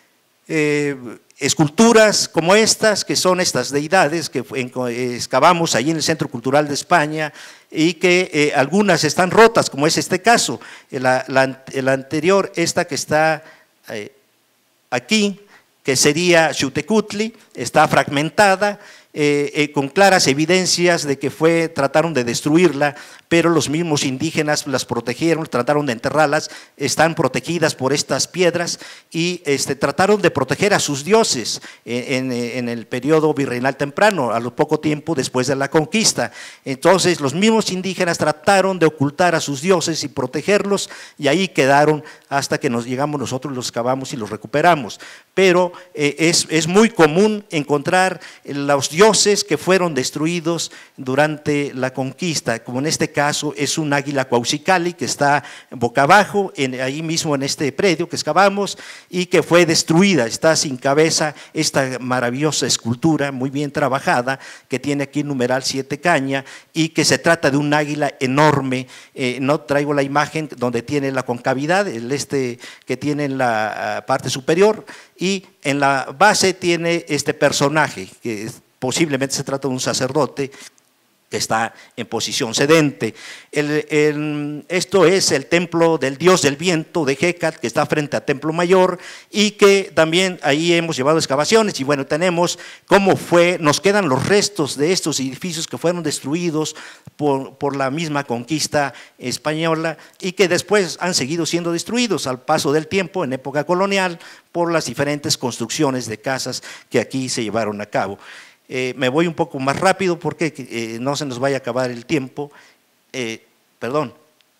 Eh, esculturas como estas, que son estas deidades que excavamos ahí en el Centro Cultural de España, y que eh, algunas están rotas, como es este caso. La, la, la anterior, esta que está eh, aquí, que sería Xutecutli, está fragmentada, eh, eh, con claras evidencias de que fue, trataron de destruirla, pero los mismos indígenas las protegieron, trataron de enterrarlas, están protegidas por estas piedras y este, trataron de proteger a sus dioses en, en, en el periodo virreinal temprano, a lo poco tiempo después de la conquista. Entonces los mismos indígenas trataron de ocultar a sus dioses y protegerlos, y ahí quedaron hasta que nos llegamos nosotros, los excavamos y los recuperamos. Pero eh, es, es muy común encontrar los dioses que fueron destruidos durante la conquista, como en este caso es un águila Cuauhxicalli que está boca abajo, en, ahí mismo en este predio que excavamos, y que fue destruida, está sin cabeza esta maravillosa escultura muy bien trabajada, que tiene aquí numeral siete caña, y que se trata de un águila enorme. Eh, no traigo la imagen donde tiene la concavidad, el este que tiene en la parte superior, y en la base tiene este personaje, que posiblemente se trata de un sacerdote que está en posición sedente. El, el, esto es el templo del dios del viento de Hécat, que está frente a Templo Mayor, y que también ahí hemos llevado excavaciones, y bueno, tenemos cómo fue, nos quedan los restos de estos edificios que fueron destruidos por, por la misma conquista española, y que después han seguido siendo destruidos al paso del tiempo en época colonial por las diferentes construcciones de casas que aquí se llevaron a cabo. Eh, me voy un poco más rápido porque eh, no se nos vaya a acabar el tiempo. Eh, perdón.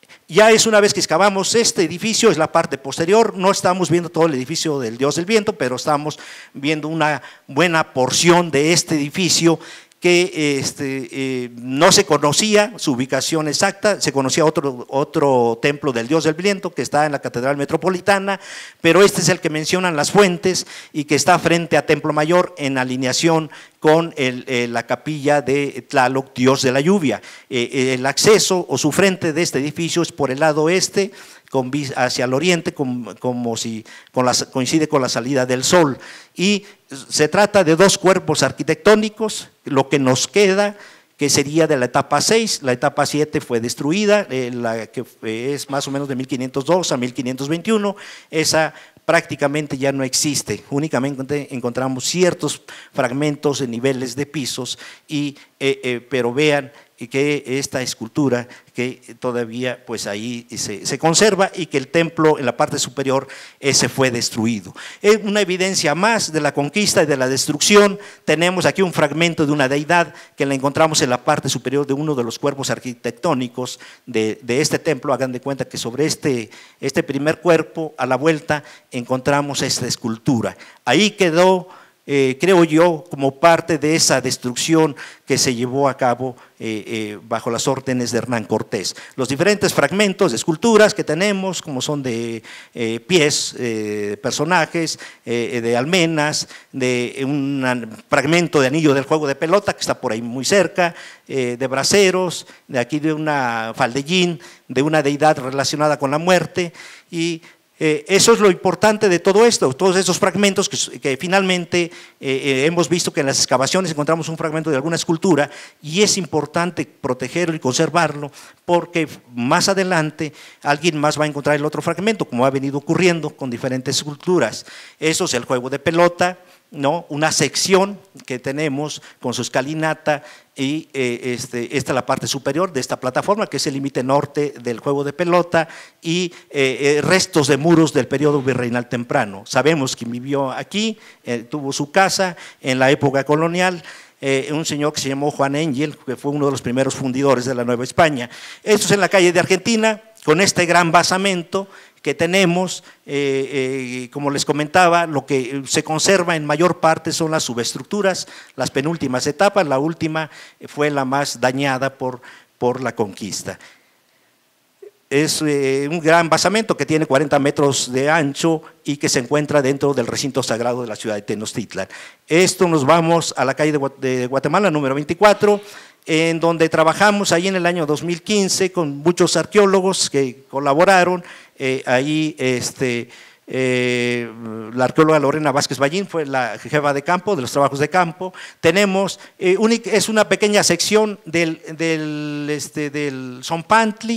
Ya es una vez que excavamos este edificio, es la parte posterior, no estamos viendo todo el edificio del Dios del Viento, pero estamos viendo una buena porción de este edificio que este, eh, no se conocía su ubicación exacta, se conocía otro, otro templo del Dios del Viento que está en la Catedral Metropolitana, pero este es el que mencionan las fuentes y que está frente a Templo Mayor en alineación con el, eh, la capilla de Tlaloc, Dios de la lluvia. Eh, el acceso o su frente de este edificio es por el lado este, con, hacia el oriente, como, como si con la, coincide con la salida del sol, y se trata de dos cuerpos arquitectónicos, lo que nos queda, que sería de la etapa seis, la etapa siete fue destruida, eh, la que es más o menos de mil quinientos dos a mil quinientos veintiuno, esa prácticamente ya no existe, únicamente encontramos ciertos fragmentos de niveles de pisos, y, eh, eh, pero vean que esta escultura que todavía pues ahí se, se conserva, y que el templo en la parte superior ese fue destruido. Es una evidencia más de la conquista y de la destrucción. Tenemos aquí un fragmento de una deidad que la encontramos en la parte superior de uno de los cuerpos arquitectónicos de, de este templo. Hagan de cuenta que sobre este, este primer cuerpo a la vuelta encontramos esta escultura. Ahí quedó, Eh, creo yo, como parte de esa destrucción que se llevó a cabo eh, eh, bajo las órdenes de Hernán Cortés. Los diferentes fragmentos de esculturas que tenemos, como son de eh, pies, eh, personajes, eh, de almenas, de un fragmento de anillo del juego de pelota que está por ahí muy cerca, eh, de braseros, de aquí de una faldellín, de una deidad relacionada con la muerte, y Eh, eso es lo importante de todo esto, todos esos fragmentos que, que finalmente eh, eh, hemos visto que en las excavaciones encontramos un fragmento de alguna escultura, y es importante protegerlo y conservarlo, porque más adelante alguien más va a encontrar el otro fragmento, como ha venido ocurriendo con diferentes esculturas. Eso es el juego de pelota, ¿no? Una sección que tenemos con su escalinata, y eh, este, esta es la parte superior de esta plataforma, que es el límite norte del juego de pelota, y eh, eh, restos de muros del periodo virreinal temprano. Sabemos que vivió aquí, eh, tuvo su casa en la época colonial, eh, un señor que se llamó Juan Engel, que fue uno de los primeros fundidores de la Nueva España. Esto es en la calle de Argentina, con este gran basamento que tenemos, eh, eh, como les comentaba, lo que se conserva en mayor parte son las subestructuras, las penúltimas etapas, la última fue la más dañada por, por la conquista. Es eh, un gran basamento que tiene cuarenta metros de ancho y que se encuentra dentro del recinto sagrado de la ciudad de Tenochtitlan. Esto nos vamos a la calle de Guatemala, número veinticuatro, en donde trabajamos ahí en el año dos mil quince con muchos arqueólogos que colaboraron. Eh, ahí este, eh, la arqueóloga Lorena Vázquez Ballín fue la jefa de campo, de los trabajos de campo. Tenemos, eh, un, es una pequeña sección del, del, este, del Zompantli,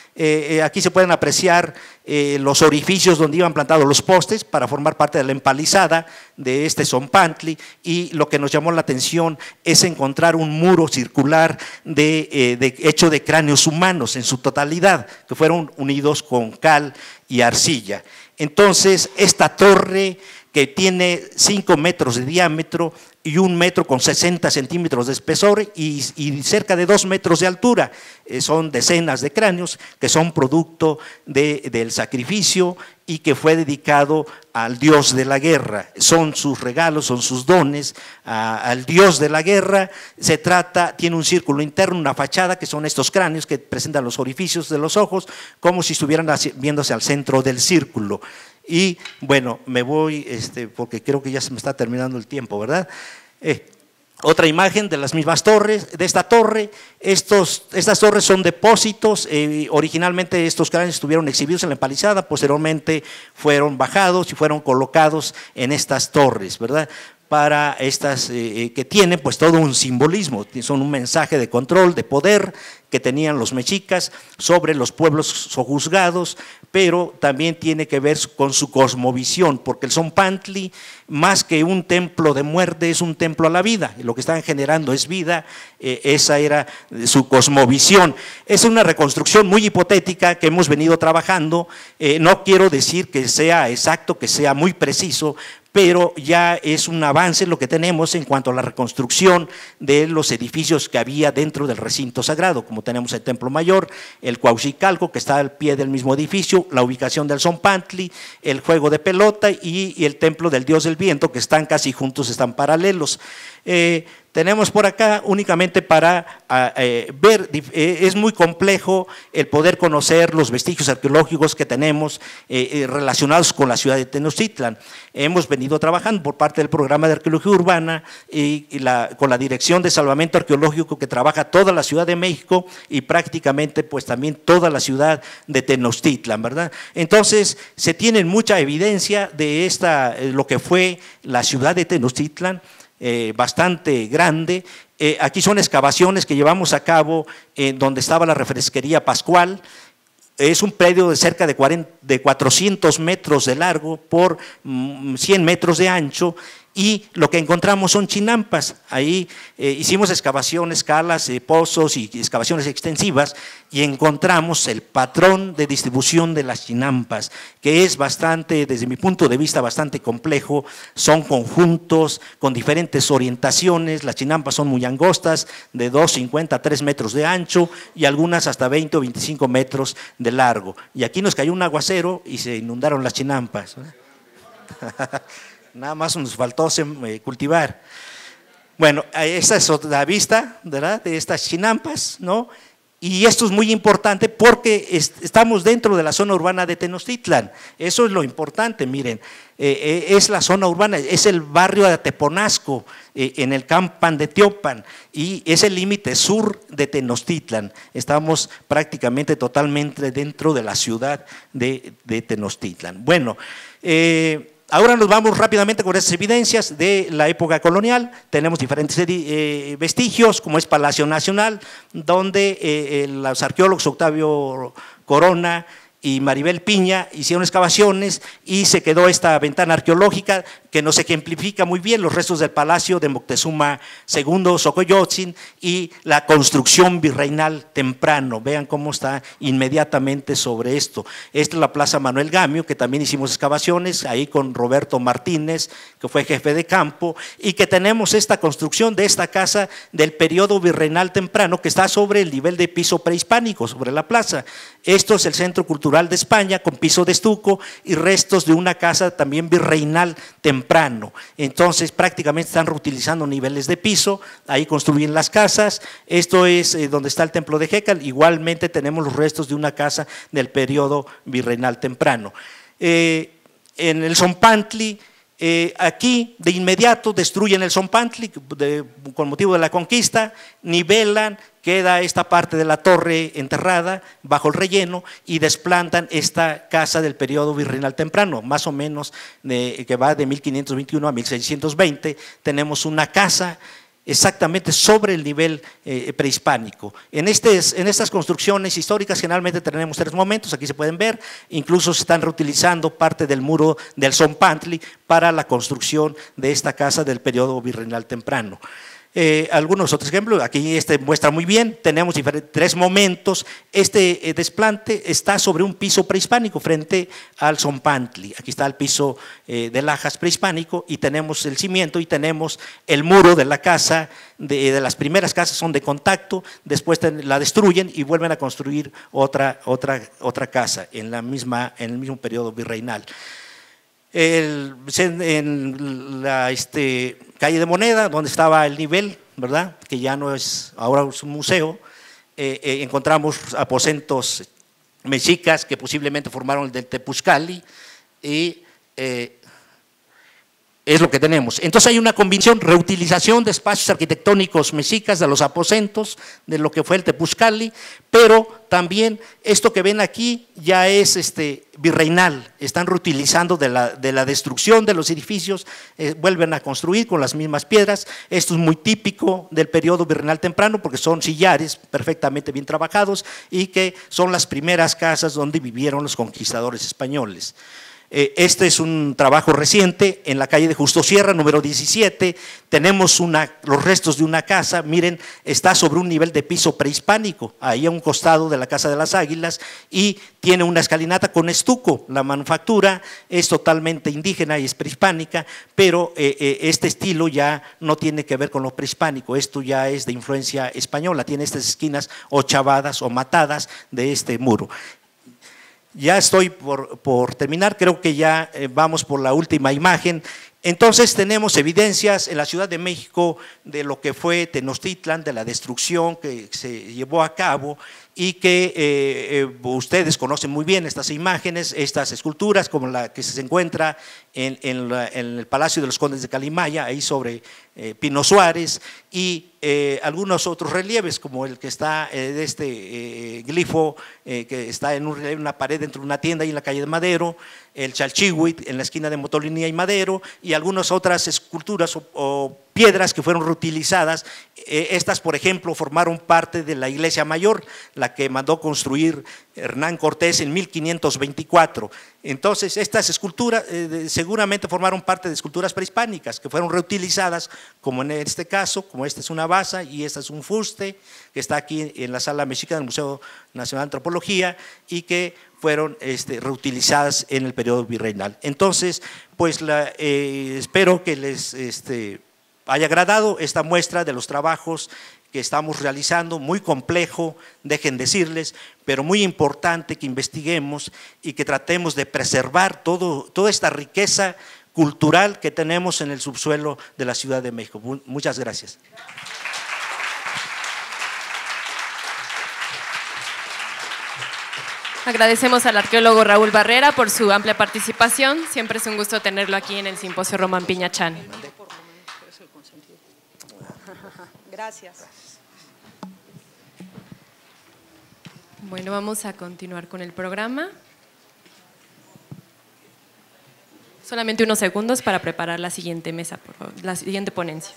Eh, eh, aquí se pueden apreciar eh, los orificios donde iban plantados los postes para formar parte de la empalizada de este Zompantli, y lo que nos llamó la atención es encontrar un muro circular de, eh, de, hecho de cráneos humanos en su totalidad, que fueron unidos con cal y arcilla. Entonces, esta torre, que tiene cinco metros de diámetro y un metro con sesenta centímetros de espesor y, y cerca de dos metros de altura. Eh, son decenas de cráneos que son producto de, del sacrificio y que fue dedicado al dios de la guerra. Son sus regalos, son sus dones a, al dios de la guerra. Se trata, tiene un círculo interno, una fachada, que son estos cráneos que presentan los orificios de los ojos, como si estuvieran viéndose al centro del círculo. Y bueno, me voy, este, porque creo que ya se me está terminando el tiempo, ¿verdad? Eh, otra imagen de las mismas torres, de esta torre. Estos, estas torres son depósitos. Eh, originalmente estos cráneos estuvieron exhibidos en la empalizada, posteriormente fueron bajados y fueron colocados en estas torres, ¿verdad? Para estas eh, que tienen pues todo un simbolismo, son un mensaje de control, de poder que tenían los mexicas sobre los pueblos sojuzgados, pero también tiene que ver con su cosmovisión, porque el Zompantli, más que un templo de muerte, es un templo a la vida, y lo que están generando es vida. Eh, esa era su cosmovisión. Es una reconstrucción muy hipotética que hemos venido trabajando. Eh, no quiero decir que sea exacto, que sea muy preciso, pero ya es un avance lo que tenemos en cuanto a la reconstrucción de los edificios que había dentro del recinto sagrado, como tenemos el Templo Mayor, el Cuauhxicalco, que está al pie del mismo edificio, la ubicación del Zompantli, el juego de pelota y, y el Templo del Dios del Viento, que están casi juntos, están paralelos. Eh, tenemos por acá únicamente para eh, ver, eh, es muy complejo el poder conocer los vestigios arqueológicos que tenemos eh, eh, relacionados con la ciudad de Tenochtitlan. Hemos venido trabajando por parte del programa de arqueología urbana y, y la, con la Dirección de Salvamento Arqueológico, que trabaja toda la Ciudad de México y prácticamente pues también toda la ciudad de Tenochtitlan, ¿verdad? Entonces se tiene mucha evidencia de esta, eh, lo que fue la ciudad de Tenochtitlan. Eh, bastante grande. Eh, aquí son excavaciones que llevamos a cabo en donde estaba la refresquería Pascual. Es un predio de cerca de, cuarenta, de cuatrocientos metros de largo por cien metros de ancho, y lo que encontramos son chinampas. Ahí eh, hicimos excavaciones, calas, eh, pozos y excavaciones extensivas, y encontramos el patrón de distribución de las chinampas, que es bastante, desde mi punto de vista, bastante complejo. Son conjuntos con diferentes orientaciones. Las chinampas son muy angostas, de dos cincuenta a tres metros de ancho, y algunas hasta veinte o veinticinco metros de largo. Y aquí nos cayó un aguacero y se inundaron las chinampas. Nada más nos faltó cultivar. Bueno, esta es la vista, ¿verdad?, de estas chinampas, ¿no? Y esto es muy importante porque estamos dentro de la zona urbana de Tenochtitlan. Eso es lo importante, miren, eh, es la zona urbana, es el barrio de Teponazco, eh, en el Campan de Teopan, y es el límite sur de Tenochtitlan. Estamos prácticamente totalmente dentro de la ciudad de, de Tenochtitlan. Bueno, eh, ahora nos vamos rápidamente con estas evidencias de la época colonial. Tenemos diferentes eh, vestigios, como es Palacio Nacional, donde eh, los arqueólogos Octavio Corona y Maribel Piña hicieron excavaciones y se quedó esta ventana arqueológica que nos ejemplifica muy bien los restos del palacio de Moctezuma segundo Xocoyotzin y la construcción virreinal temprano. Vean cómo está inmediatamente sobre esto. Esta es la Plaza Manuel Gamio, que también hicimos excavaciones ahí con Roberto Martínez, que fue jefe de campo, y que tenemos esta construcción de esta casa del periodo virreinal temprano que está sobre el nivel de piso prehispánico, sobre la plaza. Esto es el Centro Cultural de España, con piso de estuco y restos de una casa también virreinal temprano. Entonces prácticamente están reutilizando niveles de piso, ahí construyen las casas. Esto es eh, donde está el templo de Jécal. Igualmente tenemos los restos de una casa del periodo virreinal temprano. Eh, en el Zompantli, Eh, aquí de inmediato destruyen el Zompantli de, con motivo de la conquista, nivelan, queda esta parte de la torre enterrada bajo el relleno y desplantan esta casa del periodo virreinal temprano, más o menos de, que va de mil quinientos veintiuno a mil seiscientos veinte. Tenemos una casa exactamente sobre el nivel eh, prehispánico. En, estes, en estas construcciones históricas generalmente tenemos tres momentos, aquí se pueden ver, incluso se están reutilizando parte del muro del Zompantli para la construcción de esta casa del periodo virreinal temprano. Eh, algunos otros ejemplos, aquí este muestra muy bien, tenemos tres momentos. Este eh, desplante está sobre un piso prehispánico frente al Zompantli. Aquí está el piso eh, de lajas prehispánico y tenemos el cimiento y tenemos el muro de la casa, de, de las primeras casas son de contacto, después ten, la destruyen y vuelven a construir otra, otra, otra casa en, la misma, en el mismo periodo virreinal. El, en la este, calle de Moneda, donde estaba el nivel, ¿verdad?, que ya no es, ahora es un museo, eh, eh, encontramos aposentos mexicas que posiblemente formaron el del Tepuzcali y eh, es lo que tenemos. Entonces hay una combinación, reutilización de espacios arquitectónicos mexicas de los aposentos, de lo que fue el Tepuzcali, pero también esto que ven aquí ya es este, virreinal, están reutilizando de la, de la destrucción de los edificios, eh, vuelven a construir con las mismas piedras. Esto es muy típico del periodo virreinal temprano porque son sillares perfectamente bien trabajados y que son las primeras casas donde vivieron los conquistadores españoles. Este es un trabajo reciente en la calle de Justo Sierra, número diecisiete. Tenemos una, los restos de una casa, miren, está sobre un nivel de piso prehispánico, ahí a un costado de la Casa de las Águilas, y tiene una escalinata con estuco. La manufactura es totalmente indígena y es prehispánica, pero eh, eh, este estilo ya no tiene que ver con lo prehispánico, esto ya es de influencia española, tiene estas esquinas ochavadas o matadas de este muro. Ya estoy por, por terminar, creo que ya eh, vamos por la última imagen. Entonces tenemos evidencias en la Ciudad de México de lo que fue Tenochtitlan, de la destrucción que se llevó a cabo y que eh, eh, ustedes conocen muy bien estas imágenes, estas esculturas como la que se encuentra en, en, la, en el Palacio de los Condes de Calimaya, ahí sobre eh, Pino Suárez, y eh, algunos otros relieves como el que está eh, de este eh, glifo eh, que está en un relieve, una pared dentro de una tienda ahí en la calle de Madero, el Chalchihuit en la esquina de Motolinía y Madero, y algunas otras esculturas o, o piedras que fueron reutilizadas. Eh, estas, por ejemplo, formaron parte de la iglesia mayor, la que mandó construir Hernán Cortés en mil quinientos veinticuatro. Entonces, estas esculturas eh, seguramente formaron parte de esculturas prehispánicas que fueron reutilizadas, como en este caso, como esta es una basa y esta es un fuste que está aquí en la Sala Mexica del Museo Nacional de Antropología y que fueron este, reutilizadas en el periodo virreinal. Entonces, pues la, eh, espero que les este, haya agradado esta muestra de los trabajos que estamos realizando, muy complejo, dejen decirles, pero muy importante que investiguemos y que tratemos de preservar todo, toda esta riqueza cultural que tenemos en el subsuelo de la Ciudad de México. Muchas gracias. Agradecemos al arqueólogo Raúl Barrera por su amplia participación. Siempre es un gusto tenerlo aquí en el Simposio Román Piñachán. Gracias. Bueno, vamos a continuar con el programa. Solamente unos segundos para preparar la siguiente mesa, por favor, la siguiente ponencia.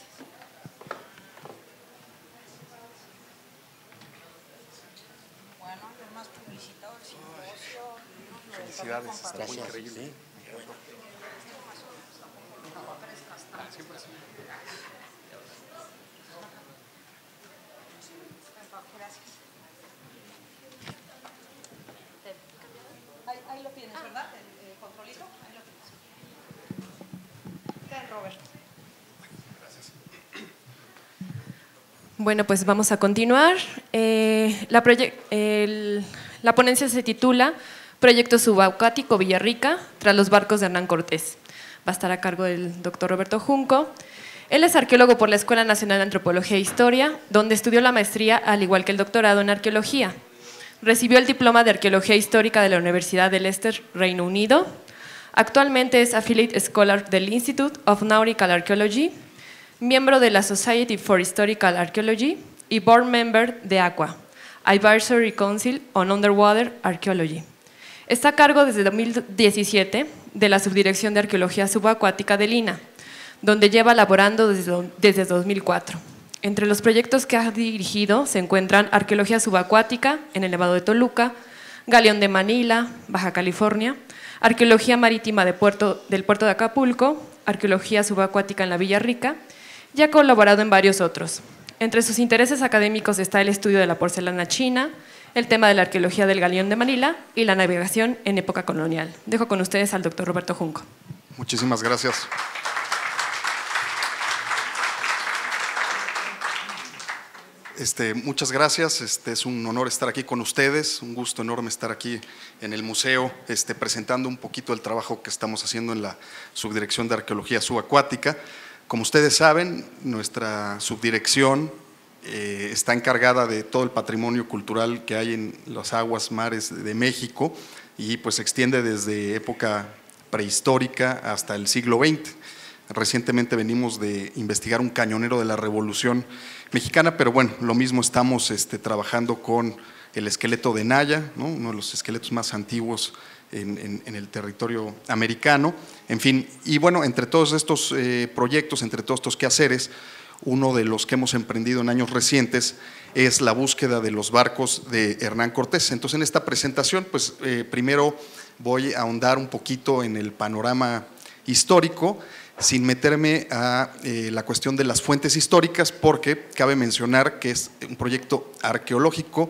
Felicidades, está muy increíble. Ahí, ahí lo tienes, ¿verdad? El, el controlito. Ahí lo tienes. Ten, Robert. Gracias. Bueno, pues vamos a continuar. Eh, la, el, la ponencia se titula Proyecto Subacuático Villarrica tras los barcos de Hernán Cortés. Va a estar a cargo del doctor Roberto Junco. Él es arqueólogo por la Escuela Nacional de Antropología e Historia, donde estudió la maestría al igual que el doctorado en arqueología. Recibió el diploma de Arqueología Histórica de la Universidad de Leicester, Reino Unido. Actualmente es Affiliate Scholar del Institute of Nautical Archaeology, miembro de la Society for Historical Archaeology y board member de ACUA, Advisory Council on Underwater Archaeology. Está a cargo desde dos mil diecisiete de la Subdirección de Arqueología Subacuática del I N A, donde lleva laborando desde, desde dos mil cuatro. Entre los proyectos que ha dirigido se encuentran Arqueología subacuática en el Nevado de Toluca, Galeón de Manila, Baja California, Arqueología marítima de Puerto, del Puerto de Acapulco, Arqueología subacuática en la Villa Rica, y ha colaborado en varios otros. Entre sus intereses académicos está el estudio de la porcelana china, el tema de la arqueología del Galeón de Manila y la navegación en época colonial. Dejo con ustedes al doctor Roberto Junco. Muchísimas gracias. Este, muchas gracias, este, es un honor estar aquí con ustedes, un gusto enorme estar aquí en el museo este, presentando un poquito el trabajo que estamos haciendo en la Subdirección de Arqueología Subacuática. Como ustedes saben, nuestra subdirección eh, está encargada de todo el patrimonio cultural que hay en las aguas, mares de México y pues se extiende desde época prehistórica hasta el siglo veinte. Recientemente venimos de investigar un cañonero de la Revolución Mexicana, pero bueno, lo mismo estamos este, trabajando con el esqueleto de Naya, ¿no? Uno de los esqueletos más antiguos en, en, en el territorio americano. En fin, y bueno, entre todos estos eh, proyectos, entre todos estos quehaceres, uno de los que hemos emprendido en años recientes es la búsqueda de los barcos de Hernán Cortés. Entonces, en esta presentación, pues eh, primero voy a ahondar un poquito en el panorama histórico, sin meterme a eh, la cuestión de las fuentes históricas, porque cabe mencionar que es un proyecto arqueológico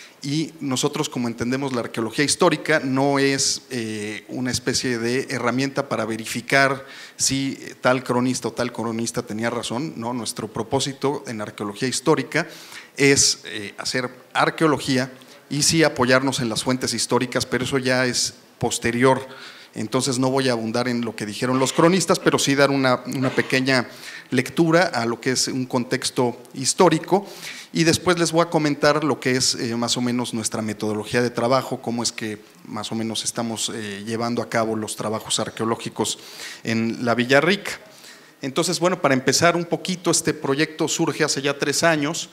y nosotros, como entendemos la arqueología histórica, no es eh, una especie de herramienta para verificar si tal cronista o tal cronista tenía razón. No, nuestro propósito en arqueología histórica es eh, hacer arqueología y sí apoyarnos en las fuentes históricas, pero eso ya es posterior. Entonces no voy a abundar en lo que dijeron los cronistas, pero sí dar una, una pequeña lectura a lo que es un contexto histórico y después les voy a comentar lo que es eh, más o menos nuestra metodología de trabajo, cómo es que más o menos estamos eh, llevando a cabo los trabajos arqueológicos en la Villa Rica. Entonces, bueno, para empezar un poquito, este proyecto surge hace ya tres años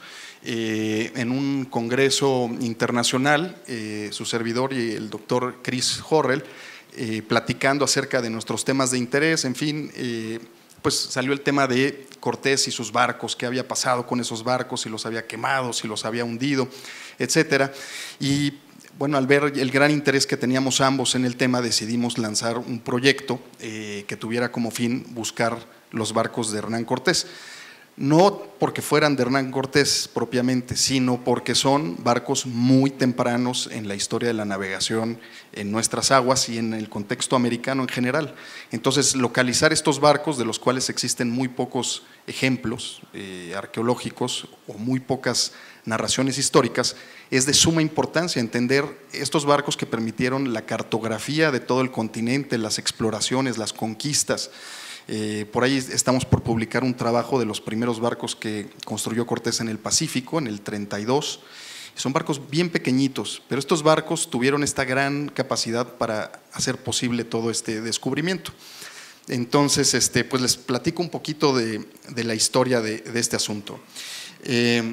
eh, en un congreso internacional, eh, su servidor y el doctor Chris Horrell, Eh, platicando acerca de nuestros temas de interés, en fin, eh, pues salió el tema de Cortés y sus barcos, qué había pasado con esos barcos, si los había quemado, si los había hundido, etcétera. Y bueno, al ver el gran interés que teníamos ambos en el tema, decidimos lanzar un proyecto eh, que tuviera como fin buscar los barcos de Hernán Cortés. No porque fueran de Hernán Cortés propiamente, sino porque son barcos muy tempranos en la historia de la navegación en nuestras aguas y en el contexto americano en general. Entonces, localizar estos barcos, de los cuales existen muy pocos ejemplos eh, arqueológicos o muy pocas narraciones históricas, es de suma importancia entender estos barcos que permitieron la cartografía de todo el continente, las exploraciones, las conquistas. Eh, por ahí estamos por publicar un trabajo de los primeros barcos que construyó Cortés en el Pacífico, en el treinta y dos. Son barcos bien pequeñitos, pero estos barcos tuvieron esta gran capacidad para hacer posible todo este descubrimiento. Entonces, este, pues les platico un poquito de, de la historia de, de este asunto. Eh,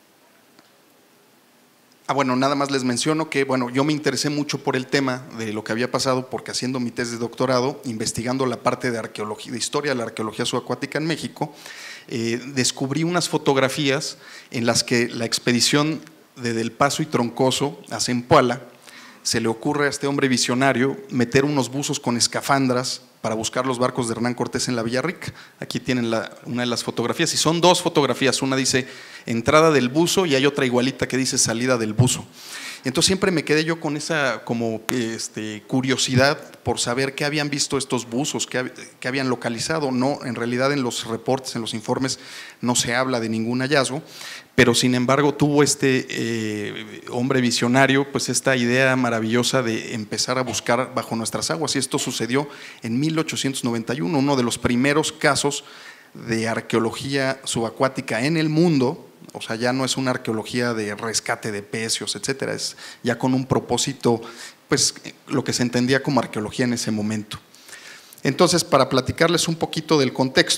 Ah, bueno, nada más les menciono que bueno, yo me interesé mucho por el tema de lo que había pasado porque haciendo mi tesis de doctorado, investigando la parte de arqueología, de historia de la arqueología subacuática en México, eh, descubrí unas fotografías en las que la expedición de Del Paso y Troncoso a Zempoala, se le ocurre a este hombre visionario meter unos buzos con escafandras para buscar los barcos de Hernán Cortés en la Villa Rica. Aquí tienen la, una de las fotografías, y son dos fotografías, una dice entrada del buzo y hay otra igualita que dice salida del buzo. Entonces siempre me quedé yo con esa como este, curiosidad por saber qué habían visto estos buzos, qué, qué habían localizado. No, en realidad en los reportes, en los informes no se habla de ningún hallazgo, pero sin embargo tuvo este eh, hombre visionario pues esta idea maravillosa de empezar a buscar bajo nuestras aguas, y esto sucedió en mil ochocientos noventa y uno, uno de los primeros casos de arqueología subacuática en el mundo. O sea, ya no es una arqueología de rescate de pecios, etcétera, es ya con un propósito, pues lo que se entendía como arqueología en ese momento. Entonces, para platicarles un poquito del contexto,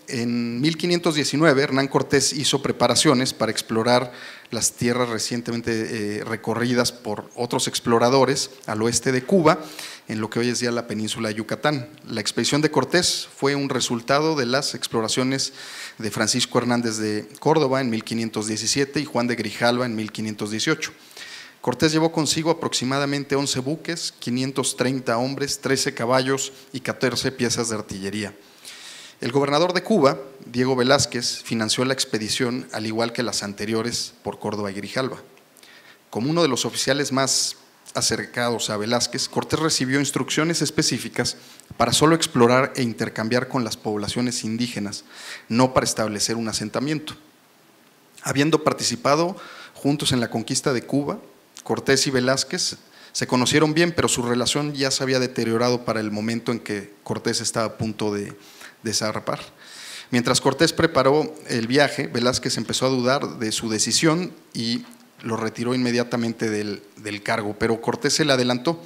en mil quinientos diecinueve Hernán Cortés hizo preparaciones para explorar las tierras recientemente eh, recorridas por otros exploradores al oeste de Cuba, en lo que hoy es ya la península de Yucatán. La expedición de Cortés fue un resultado de las exploraciones de Francisco Hernández de Córdoba en mil quinientos diecisiete y Juan de Grijalva en mil quinientos dieciocho. Cortés llevó consigo aproximadamente once buques, quinientos treinta hombres, trece caballos y catorce piezas de artillería. El gobernador de Cuba, Diego Velázquez, financió la expedición, al igual que las anteriores por Córdoba y Grijalva. Como uno de los oficiales más acercados a Velázquez, Cortés recibió instrucciones específicas para solo explorar e intercambiar con las poblaciones indígenas, no para establecer un asentamiento. Habiendo participado juntos en la conquista de Cuba, Cortés y Velázquez se conocieron bien, pero su relación ya se había deteriorado para el momento en que Cortés estaba a punto de desarrapar. Mientras Cortés preparó el viaje, Velázquez empezó a dudar de su decisión y lo retiró inmediatamente del, del cargo, pero Cortés se le adelantó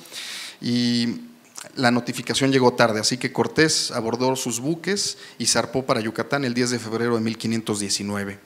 y la notificación llegó tarde, así que Cortés abordó sus buques y zarpó para Yucatán el diez de febrero de mil quinientos diecinueve.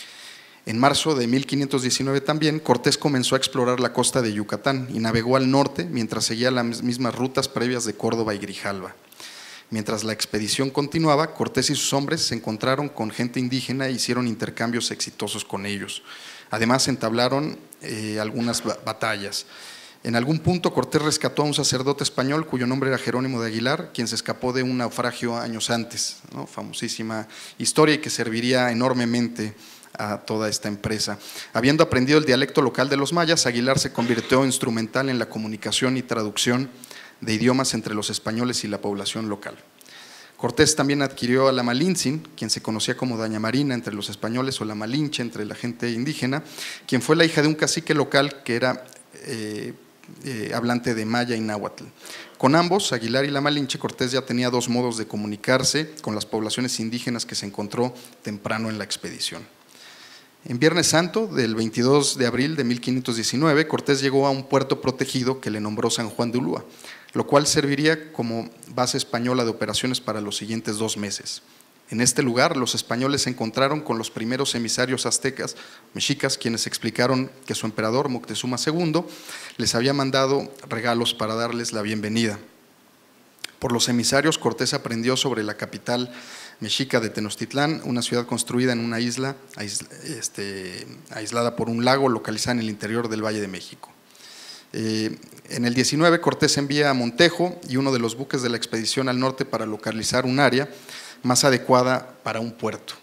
En marzo de mil quinientos diecinueve también, Cortés comenzó a explorar la costa de Yucatán y navegó al norte mientras seguía las mismas rutas previas de Córdoba y Grijalva. Mientras la expedición continuaba, Cortés y sus hombres se encontraron con gente indígena e hicieron intercambios exitosos con ellos. Además, entablaron eh, algunas batallas. En algún punto, Cortés rescató a un sacerdote español cuyo nombre era Jerónimo de Aguilar, quien se escapó de un naufragio años antes, ¿no? Famosísima historia y que serviría enormemente a toda esta empresa. Habiendo aprendido el dialecto local de los mayas, Aguilar se convirtió instrumental en la comunicación y traducción de idiomas entre los españoles y la población local. Cortés también adquirió a la Malintzin, quien se conocía como Doña Marina entre los españoles, o la Malinche entre la gente indígena, quien fue la hija de un cacique local que era eh, eh, hablante de maya y náhuatl. Con ambos, Aguilar y la Malinche, Cortés ya tenía dos modos de comunicarse con las poblaciones indígenas que se encontró temprano en la expedición. En Viernes Santo, del veintidós de abril de mil quinientos diecinueve, Cortés llegó a un puerto protegido que le nombró San Juan de Ulúa, lo cual serviría como base española de operaciones para los siguientes dos meses. En este lugar, los españoles se encontraron con los primeros emisarios aztecas, mexicas, quienes explicaron que su emperador, Moctezuma segundo, les había mandado regalos para darles la bienvenida. Por los emisarios, Cortés aprendió sobre la capital mexica de Tenochtitlán, una ciudad construida en una isla este, aislada por un lago localizada en el interior del Valle de México. Eh, en el diecinueve, Cortés envía a Montejo y uno de los buques de la expedición al norte para localizar un área más adecuada para un puerto.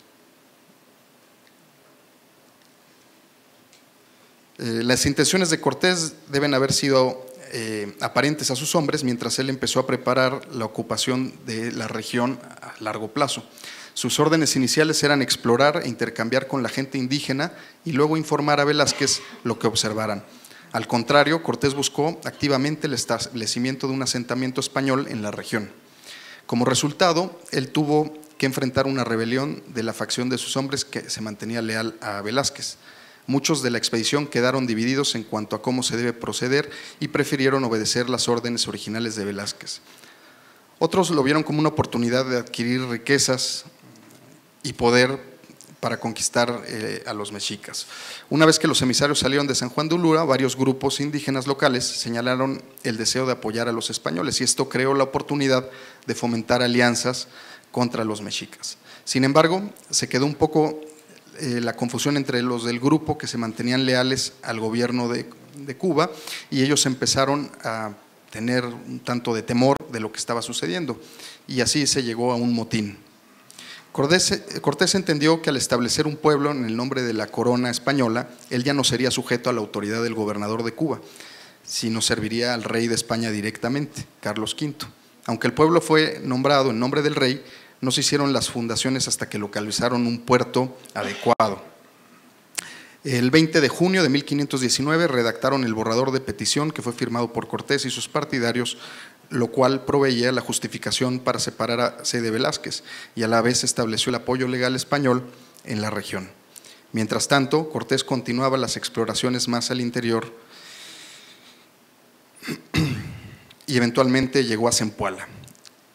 Eh, las intenciones de Cortés deben haber sido eh, aparentes a sus hombres mientras él empezó a preparar la ocupación de la región a largo plazo. Sus órdenes iniciales eran explorar e intercambiar con la gente indígena y luego informar a Velázquez lo que observaran. Al contrario, Cortés buscó activamente el establecimiento de un asentamiento español en la región. Como resultado, él tuvo que enfrentar una rebelión de la facción de sus hombres que se mantenía leal a Velázquez. Muchos de la expedición quedaron divididos en cuanto a cómo se debe proceder y prefirieron obedecer las órdenes originales de Velázquez. Otros lo vieron como una oportunidad de adquirir riquezas y poder para conquistar eh, a los mexicas. Una vez que los emisarios salieron de San Juan de Ulúa, varios grupos indígenas locales señalaron el deseo de apoyar a los españoles y esto creó la oportunidad de fomentar alianzas contra los mexicas. Sin embargo, se quedó un poco eh, la confusión entre los del grupo que se mantenían leales al gobierno de, de Cuba y ellos empezaron a tener un tanto de temor de lo que estaba sucediendo y así se llegó a un motín. Cortés, Cortés entendió que al establecer un pueblo en el nombre de la corona española, él ya no sería sujeto a la autoridad del gobernador de Cuba, sino serviría al rey de España directamente, Carlos quinto. Aunque el pueblo fue nombrado en nombre del rey, no se hicieron las fundaciones hasta que localizaron un puerto adecuado. El veinte de junio de mil quinientos diecinueve redactaron el borrador de petición que fue firmado por Cortés y sus partidarios, lo cual proveía la justificación para separarse de Velázquez y a la vez estableció el apoyo legal español en la región. Mientras tanto, Cortés continuaba las exploraciones más al interior y eventualmente llegó a Zempoala.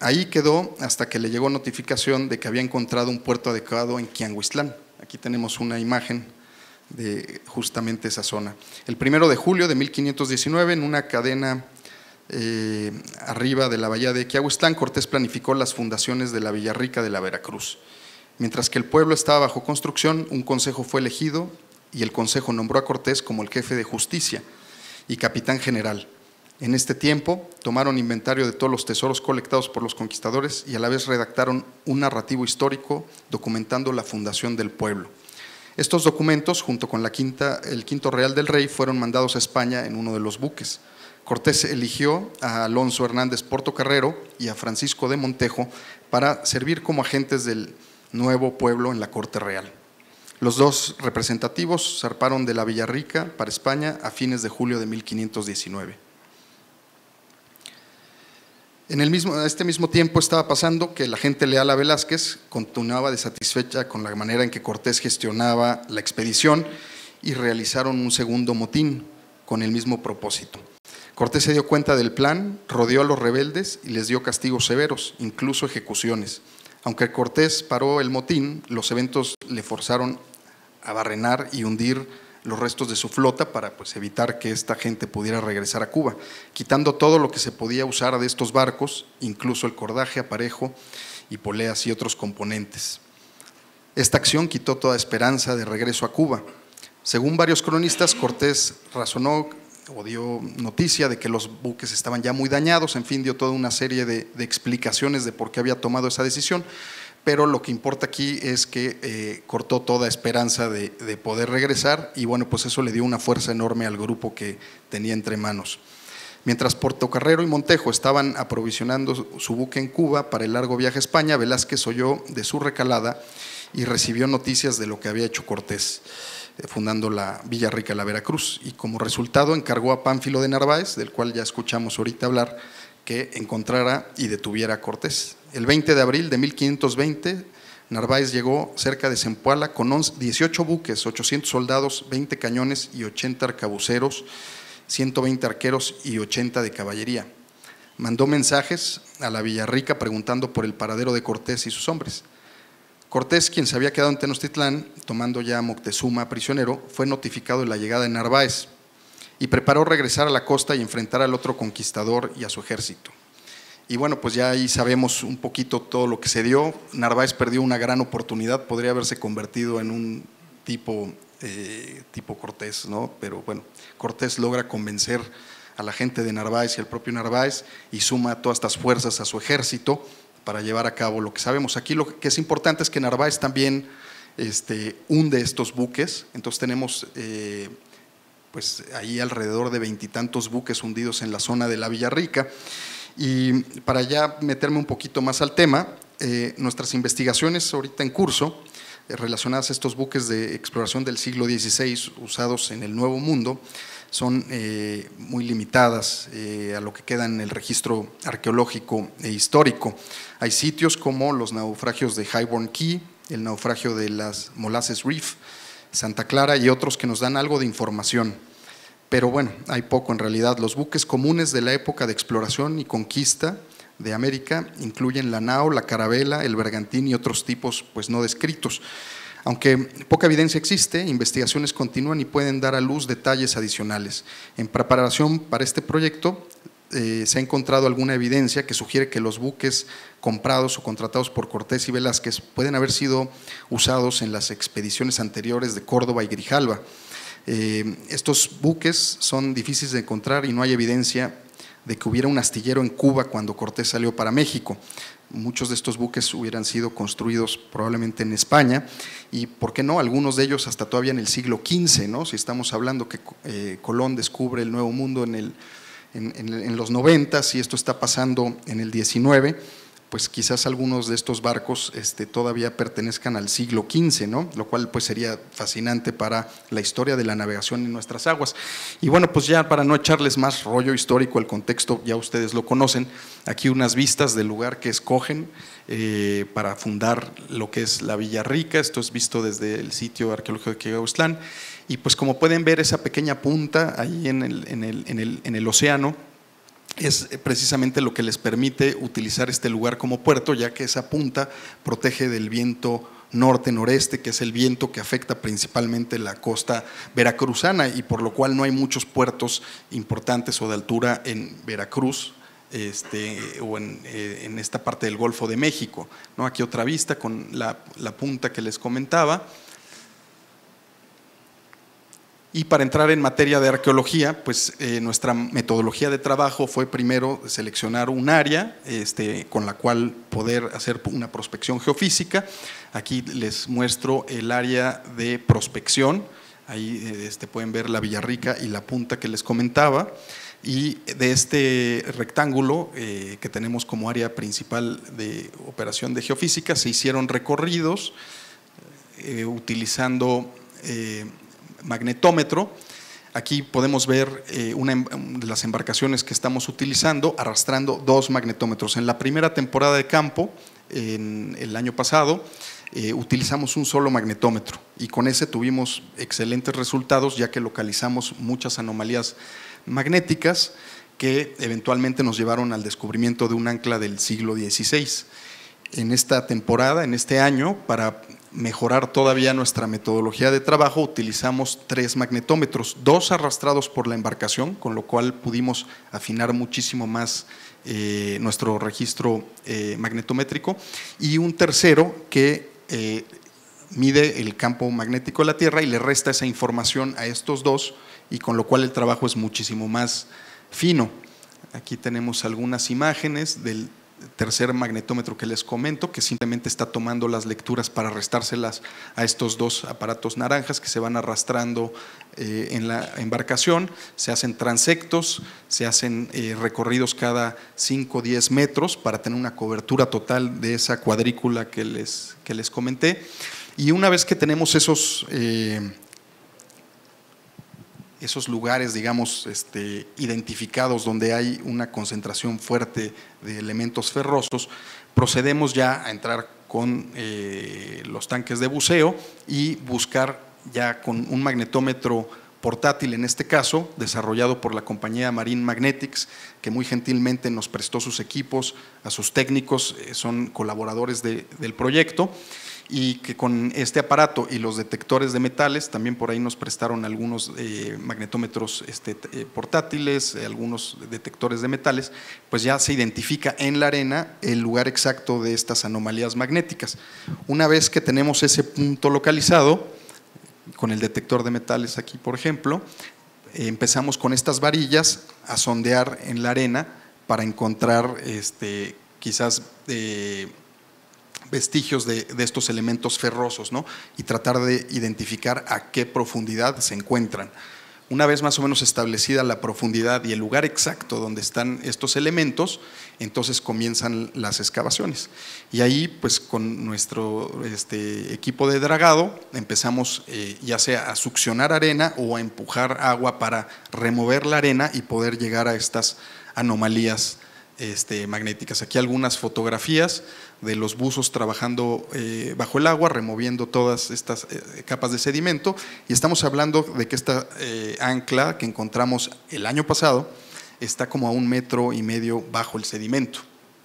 ahí quedó hasta que le llegó notificación de que había encontrado un puerto adecuado en Quianguistlán. Aquí tenemos una imagen de justamente esa zona. El primero de julio de mil quinientos diecinueve, en una cadena eh, arriba de la bahía de Quianguistlán, Cortés planificó las fundaciones de la Villarrica de la Veracruz. Mientras que el pueblo estaba bajo construcción, un consejo fue elegido y el consejo nombró a Cortés como el jefe de justicia y capitán general. En este tiempo tomaron inventario de todos los tesoros colectados por los conquistadores y a la vez redactaron un narrativo histórico documentando la fundación del pueblo. Estos documentos, junto con la quinta, el quinto real del rey, fueron mandados a España en uno de los buques. Cortés eligió a Alonso Hernández Portocarrero y a Francisco de Montejo para servir como agentes del nuevo pueblo en la corte real. Los dos representativos zarparon de la Villarrica para España a fines de julio de mil quinientos diecinueve. En el mismo, a este mismo tiempo estaba pasando que la gente leal a Velázquez continuaba desatisfecha con la manera en que Cortés gestionaba la expedición y realizaron un segundo motín con el mismo propósito. Cortés se dio cuenta del plan, rodeó a los rebeldes y les dio castigos severos, incluso ejecuciones. Aunque Cortés paró el motín, los eventos le forzaron a barrenar y hundir los restos de su flota para pues, evitar que esta gente pudiera regresar a Cuba, quitando todo lo que se podía usar de estos barcos, incluso el cordaje, aparejo y poleas y otros componentes. Esta acción quitó toda esperanza de regreso a Cuba. Según varios cronistas, Cortés razonó o dio noticia de que los buques estaban ya muy dañados, en fin, dio toda una serie de, de explicaciones de por qué había tomado esa decisión, pero lo que importa aquí es que eh, cortó toda esperanza de, de poder regresar y bueno, pues eso le dio una fuerza enorme al grupo que tenía entre manos. Mientras Portocarrero y Montejo estaban aprovisionando su buque en Cuba para el largo viaje a España, Velázquez oyó de su recalada y recibió noticias de lo que había hecho Cortés, fundando la Villarrica de la Veracruz, y como resultado encargó a Pánfilo de Narváez, del cual ya escuchamos ahorita hablar, que encontrara y detuviera a Cortés. El veinte de abril de mil quinientos veinte, Narváez llegó cerca de Zempoala con dieciocho buques, ochocientos soldados, veinte cañones y ochenta arcabuceros, ciento veinte arqueros y ochenta de caballería. Mandó mensajes a la Villarrica preguntando por el paradero de Cortés y sus hombres. Cortés, quien se había quedado en Tenochtitlán, tomando ya a Moctezuma prisionero, fue notificado de la llegada de Narváez y preparó regresar a la costa y enfrentar al otro conquistador y a su ejército. Y bueno, pues ya ahí sabemos un poquito todo lo que se dio. Narváez perdió una gran oportunidad, podría haberse convertido en un tipo, eh, tipo Cortés, ¿no? Pero bueno, Cortés logra convencer a la gente de Narváez y al propio Narváez y suma todas estas fuerzas a su ejército para llevar a cabo lo que sabemos. Aquí lo que es importante es que Narváez también este, hunde estos buques, entonces tenemos eh, pues ahí alrededor de veintitantos buques hundidos en la zona de la Villarrica. Y para ya meterme un poquito más al tema, eh, nuestras investigaciones ahorita en curso eh, relacionadas a estos buques de exploración del siglo dieciséis usados en el Nuevo Mundo son eh, muy limitadas eh, a lo que queda en el registro arqueológico e histórico. Hay sitios como los naufragios de Highborn Key, el naufragio de las Molasses Reef, Santa Clara y otros que nos dan algo de información. Pero bueno, hay poco en realidad. Los buques comunes de la época de exploración y conquista de América incluyen la nao, la carabela, el bergantín y otros tipos pues no descritos. Aunque poca evidencia existe, investigaciones continúan y pueden dar a luz detalles adicionales. En preparación para este proyecto eh, se ha encontrado alguna evidencia que sugiere que los buques comprados o contratados por Cortés y Velázquez pueden haber sido usados en las expediciones anteriores de Córdoba y Grijalva. Eh, estos buques son difíciles de encontrar y no hay evidencia de que hubiera un astillero en Cuba cuando Cortés salió para México. Muchos de estos buques hubieran sido construidos probablemente en España y, ¿por qué no?, algunos de ellos hasta todavía en el siglo quince, ¿no? Si estamos hablando que eh, Colón descubre el Nuevo Mundo en, el, en, en, en los noventas y esto está pasando en el diecinueve, pues quizás algunos de estos barcos este, todavía pertenezcan al siglo quince, ¿no? Lo cual pues sería fascinante para la historia de la navegación en nuestras aguas. Y bueno, pues ya para no echarles más rollo histórico, el contexto ya ustedes lo conocen, aquí unas vistas del lugar que escogen eh, para fundar lo que es la Villarrica. Esto es visto desde el sitio arqueológico de Quianguistlán y pues como pueden ver esa pequeña punta ahí en el, en el, en el, en el océano, es precisamente lo que les permite utilizar este lugar como puerto, ya que esa punta protege del viento norte-noreste, que es el viento que afecta principalmente la costa veracruzana y por lo cual no hay muchos puertos importantes o de altura en Veracruz este, o en, eh, en esta parte del Golfo de México, ¿no? Aquí otra vista con la, la punta que les comentaba. Y para entrar en materia de arqueología, pues eh, nuestra metodología de trabajo fue primero seleccionar un área este, con la cual poder hacer una prospección geofísica. Aquí les muestro el área de prospección, ahí este, pueden ver la Villarrica y la punta que les comentaba. Y de este rectángulo eh, que tenemos como área principal de operación de geofísica, se hicieron recorridos eh, utilizando Eh, magnetómetro. Aquí podemos ver eh, una de las embarcaciones que estamos utilizando arrastrando dos magnetómetros. En la primera temporada de campo, en el año pasado, eh, utilizamos un solo magnetómetro y con ese tuvimos excelentes resultados, ya que localizamos muchas anomalías magnéticas que eventualmente nos llevaron al descubrimiento de un ancla del siglo dieciséis. En esta temporada, en este año, para mejorar todavía nuestra metodología de trabajo, utilizamos tres magnetómetros, dos arrastrados por la embarcación, con lo cual pudimos afinar muchísimo más eh, nuestro registro eh, magnetométrico, y un tercero que eh, mide el campo magnético de la Tierra y le resta esa información a estos dos, y con lo cual el trabajo es muchísimo más fino. Aquí tenemos algunas imágenes del tercer magnetómetro que les comento, que simplemente está tomando las lecturas para restárselas a estos dos aparatos naranjas que se van arrastrando eh, en la embarcación. Se hacen transectos, se hacen eh, recorridos cada cinco o diez metros para tener una cobertura total de esa cuadrícula que les, que les comenté. Y una vez que tenemos esos eh, esos lugares, digamos, este, identificados donde hay una concentración fuerte de elementos ferrosos, procedemos ya a entrar con eh, los tanques de buceo y buscar ya con un magnetómetro portátil, en este caso, desarrollado por la compañía Marine Magnetics, que muy gentilmente nos prestó sus equipos, a sus técnicos, eh, son colaboradores de, del proyecto, y que con este aparato y los detectores de metales, también por ahí nos prestaron algunos eh, magnetómetros este, eh, portátiles, eh, algunos detectores de metales, pues ya se identifica en la arena el lugar exacto de estas anomalías magnéticas. Una vez que tenemos ese punto localizado, con el detector de metales aquí por ejemplo, eh, empezamos con estas varillas a sondear en la arena para encontrar este, quizás eh, vestigios de, de estos elementos ferrosos, ¿no? Y tratar de identificar a qué profundidad se encuentran. Una vez más o menos establecida la profundidad y el lugar exacto donde están estos elementos, entonces comienzan las excavaciones. Y ahí, pues con nuestro este, equipo de dragado, empezamos eh, ya sea a succionar arena o a empujar agua para remover la arena y poder llegar a estas anomalías Este, magnéticas. Aquí algunas fotografías de los buzos trabajando eh, bajo el agua, removiendo todas estas eh, capas de sedimento, y estamos hablando de que esta eh, ancla que encontramos el año pasado está como a un metro y medio bajo el sedimento.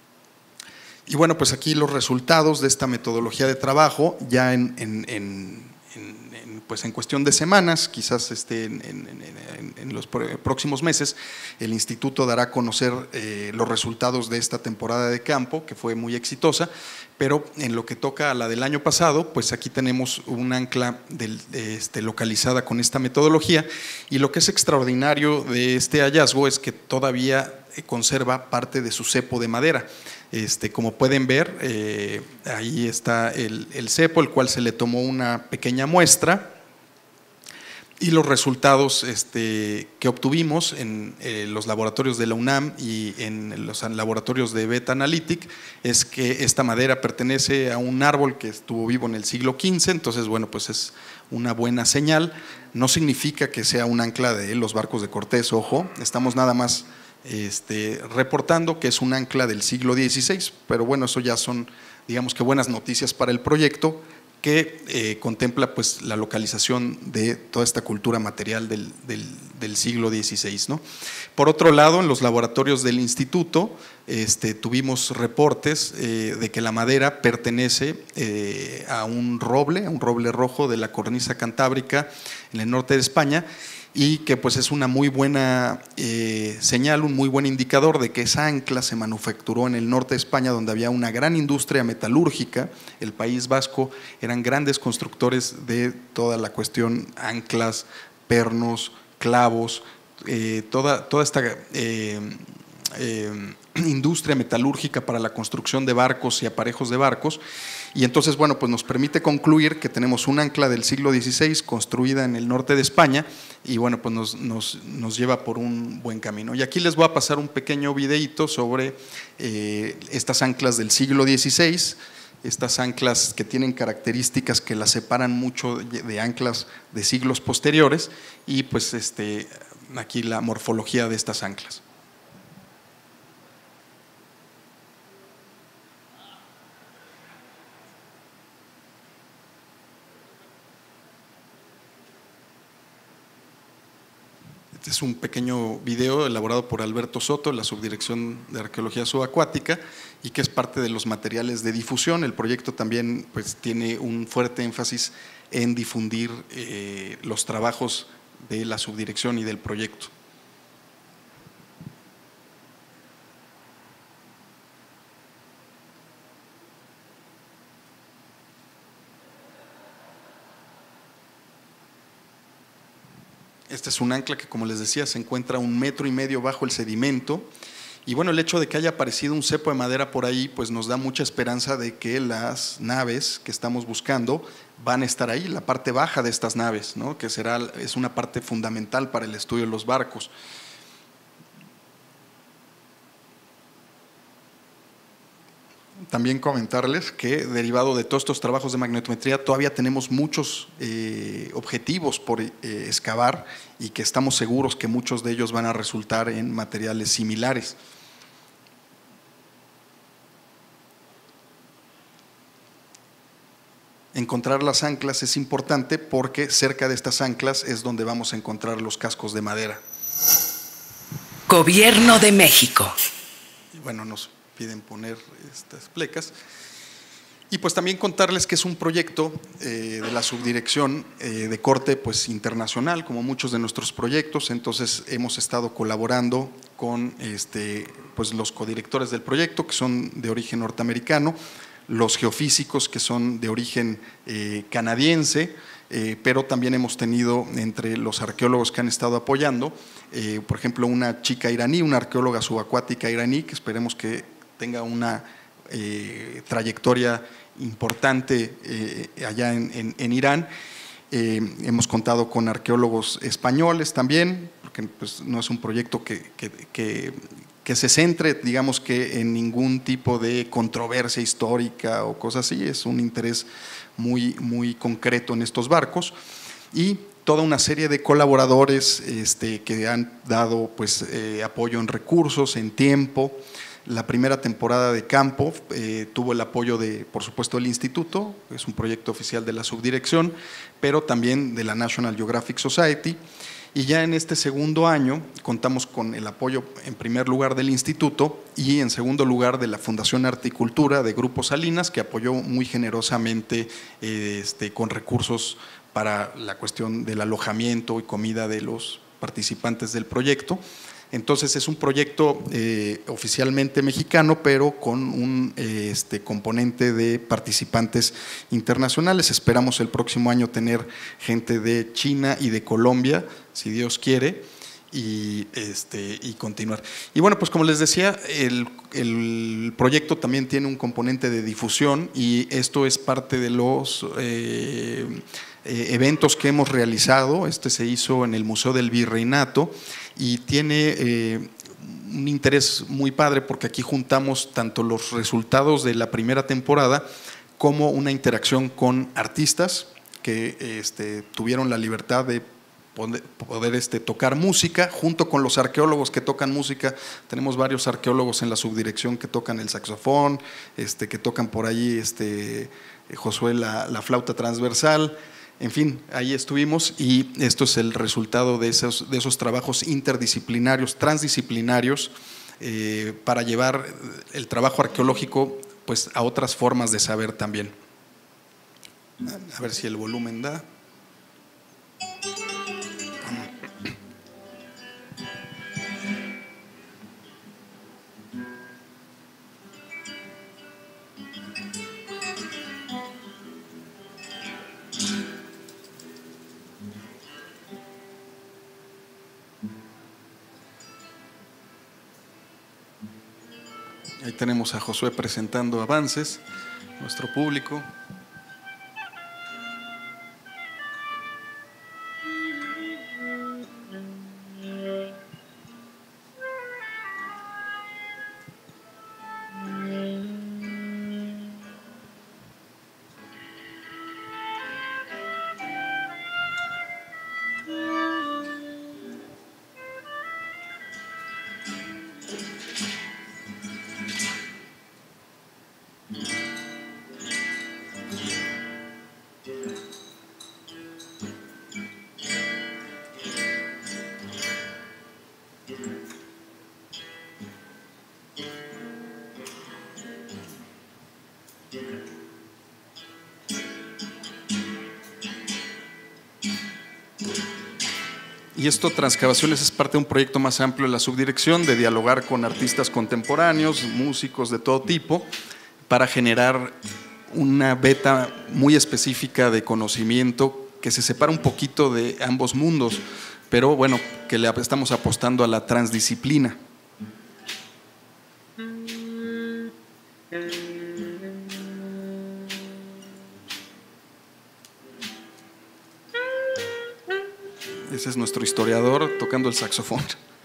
Y bueno, pues aquí los resultados de esta metodología de trabajo ya en, en, en, en pues en cuestión de semanas, quizás este, en, en, en, en los próximos meses, el instituto dará a conocer eh, los resultados de esta temporada de campo, que fue muy exitosa, pero en lo que toca a la del año pasado, pues aquí tenemos un ancla del, este, localizada con esta metodología, y lo que es extraordinario de este hallazgo es que todavía conserva parte de su cepo de madera. Este, como pueden ver, eh, ahí está el, el cepo, el cual se le tomó una pequeña muestra, y los resultados este, que obtuvimos en eh, los laboratorios de la UNAM y en los laboratorios de Beta Analytic es que esta madera pertenece a un árbol que estuvo vivo en el siglo quince, entonces bueno, pues es una buena señal. No significa que sea un ancla de los barcos de Cortés, ojo, estamos nada más Este, reportando que es un ancla del siglo dieciséis, pero bueno, eso ya son, digamos que buenas noticias para el proyecto, que eh, contempla pues, la localización de toda esta cultura material del, del, del siglo dieciséis, ¿no? Por otro lado, en los laboratorios del instituto este, tuvimos reportes eh, de que la madera pertenece eh, a un roble, a un roble rojo de la cornisa cantábrica en el norte de España, y que pues es una muy buena eh, señal, un muy buen indicador de que esa ancla se manufacturó en el norte de España, donde había una gran industria metalúrgica. El País Vasco eran grandes constructores de toda la cuestión anclas, pernos, clavos, eh, toda, toda esta eh, eh, industria metalúrgica para la construcción de barcos y aparejos de barcos. Y entonces, bueno, pues nos permite concluir que tenemos un ancla del siglo dieciséis construida en el norte de España y bueno, pues nos, nos, nos lleva por un buen camino. Y aquí les voy a pasar un pequeño videíto sobre eh, estas anclas del siglo dieciséis, estas anclas que tienen características que las separan mucho de, de anclas de siglos posteriores y pues este, aquí la morfología de estas anclas. Este es un pequeño video elaborado por Alberto Soto, la Subdirección de Arqueología Subacuática, y que es parte de los materiales de difusión. El proyecto también pues, tiene un fuerte énfasis en difundir eh, los trabajos de la subdirección y del proyecto. Este es un ancla que, como les decía, se encuentra un metro y medio bajo el sedimento. Y bueno, el hecho de que haya aparecido un cepo de madera por ahí, pues nos da mucha esperanza de que las naves que estamos buscando van a estar ahí, la parte baja de estas naves, ¿no? Que será, es una parte fundamental para el estudio de los barcos. También comentarles que derivado de todos estos trabajos de magnetometría todavía tenemos muchos eh, objetivos por eh, excavar y que estamos seguros que muchos de ellos van a resultar en materiales similares. Encontrar las anclas es importante porque cerca de estas anclas es donde vamos a encontrar los cascos de madera. Gobierno de México. Y bueno, nos piden poner estas plecas. Y pues también contarles que es un proyecto eh, de la subdirección eh, de corte pues, internacional, como muchos de nuestros proyectos. Entonces hemos estado colaborando con este, pues, los codirectores del proyecto, que son de origen norteamericano, los geofísicos, que son de origen eh, canadiense, eh, pero también hemos tenido entre los arqueólogos que han estado apoyando, eh, por ejemplo, una chica iraní, una arqueóloga subacuática iraní, que esperemos que tenga una eh, trayectoria importante eh, allá en, en, en Irán. Eh, hemos contado con arqueólogos españoles también, porque pues, no es un proyecto que, que, que, que se centre, digamos que en ningún tipo de controversia histórica o cosas así, es un interés muy, muy concreto en estos barcos. Y toda una serie de colaboradores este, que han dado pues, eh, apoyo en recursos, en tiempo. La primera temporada de campo eh, tuvo el apoyo de, por supuesto, del instituto, es un proyecto oficial de la subdirección, pero también de la National Geographic Society. Y ya en este segundo año contamos con el apoyo, en primer lugar, del instituto y en segundo lugar de la Fundación Articultura de Grupo Salinas, que apoyó muy generosamente eh, este, con recursos para la cuestión del alojamiento y comida de los participantes del proyecto. Entonces es un proyecto eh, oficialmente mexicano, pero con un eh, este, componente de participantes internacionales. Esperamos el próximo año tener gente de China y de Colombia, si Dios quiere, y, este, y continuar. Y bueno, pues como les decía, el, el proyecto también tiene un componente de difusión y esto es parte de los eh, eh, eventos que hemos realizado. Este se hizo en el Museo del Virreinato y tiene eh, un interés muy padre porque aquí juntamos tanto los resultados de la primera temporada como una interacción con artistas que este, tuvieron la libertad de poder, poder este, tocar música junto con los arqueólogos que tocan música. Tenemos varios arqueólogos en la subdirección que tocan el saxofón, este, que tocan por ahí este, Josué la, la flauta transversal, en fin, ahí estuvimos y esto es el resultado de esos, de esos trabajos interdisciplinarios, transdisciplinarios, eh, para llevar el trabajo arqueológico pues, a otras formas de saber también. A ver si el volumen da. Ahí tenemos a Josué presentando avances, nuestro público. Y esto, Transcavaciones, es parte de un proyecto más amplio de la subdirección, de dialogar con artistas contemporáneos, músicos de todo tipo, para generar una beta muy específica de conocimiento que se separa un poquito de ambos mundos, pero bueno, que le estamos apostando a la transdisciplina. Ese es nuestro historiador tocando el saxofón.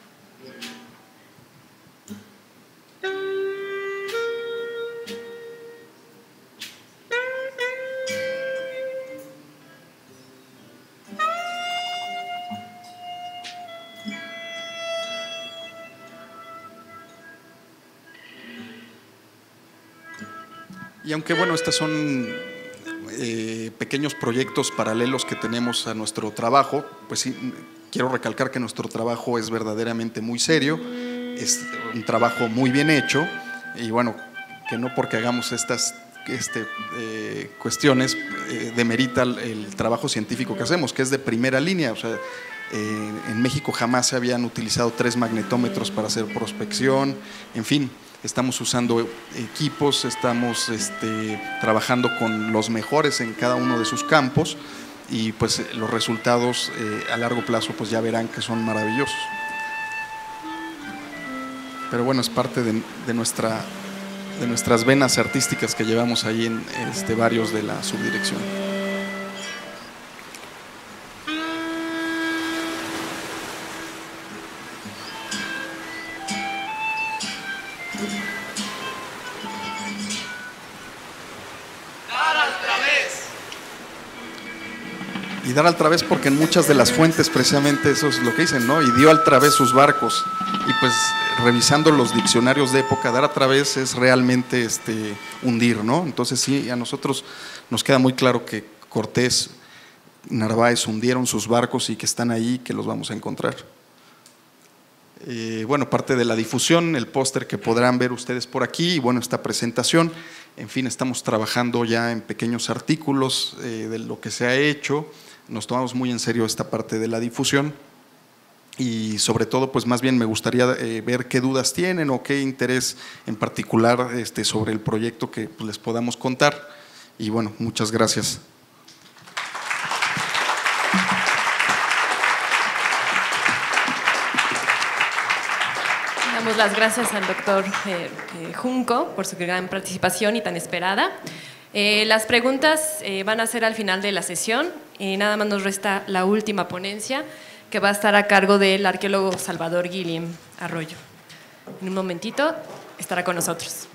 Y aunque bueno, estas son eh, pequeños proyectos paralelos que tenemos a nuestro trabajo, pues sí, quiero recalcar que nuestro trabajo es verdaderamente muy serio, es un trabajo muy bien hecho y bueno, que no porque hagamos estas este, eh, cuestiones eh, demerita el, el trabajo científico que hacemos, que es de primera línea. O sea, eh, en México jamás se habían utilizado tres magnetómetros para hacer prospección, en fin. Estamos usando equipos, estamos este, trabajando con los mejores en cada uno de sus campos y pues los resultados eh, a largo plazo pues ya verán que son maravillosos. Pero bueno, es parte de, de, nuestra, de nuestras venas artísticas que llevamos ahí en este, varios de la subdirección. Y dar al través porque en muchas de las fuentes precisamente eso es lo que dicen, ¿no? Y dio al través sus barcos. Y pues revisando los diccionarios de época, dar a través es realmente este, hundir, ¿no? Entonces sí, a nosotros nos queda muy claro que Cortés, Narváez hundieron sus barcos y que están ahí, que los vamos a encontrar. Eh, bueno, parte de la difusión, el póster que podrán ver ustedes por aquí y bueno, esta presentación. En fin, estamos trabajando ya en pequeños artículos eh, de lo que se ha hecho. Nos tomamos muy en serio esta parte de la difusión y sobre todo, pues más bien me gustaría eh, ver qué dudas tienen o qué interés en particular este, sobre el proyecto que pues, les podamos contar. Y bueno, muchas gracias. Damos las gracias al doctor eh, eh, Junco por su gran participación y tan esperada. Eh, las preguntas eh, van a ser al final de la sesión y nada más nos resta la última ponencia que va a estar a cargo del arqueólogo Salvador Guillem Arroyo. En un momentito estará con nosotros.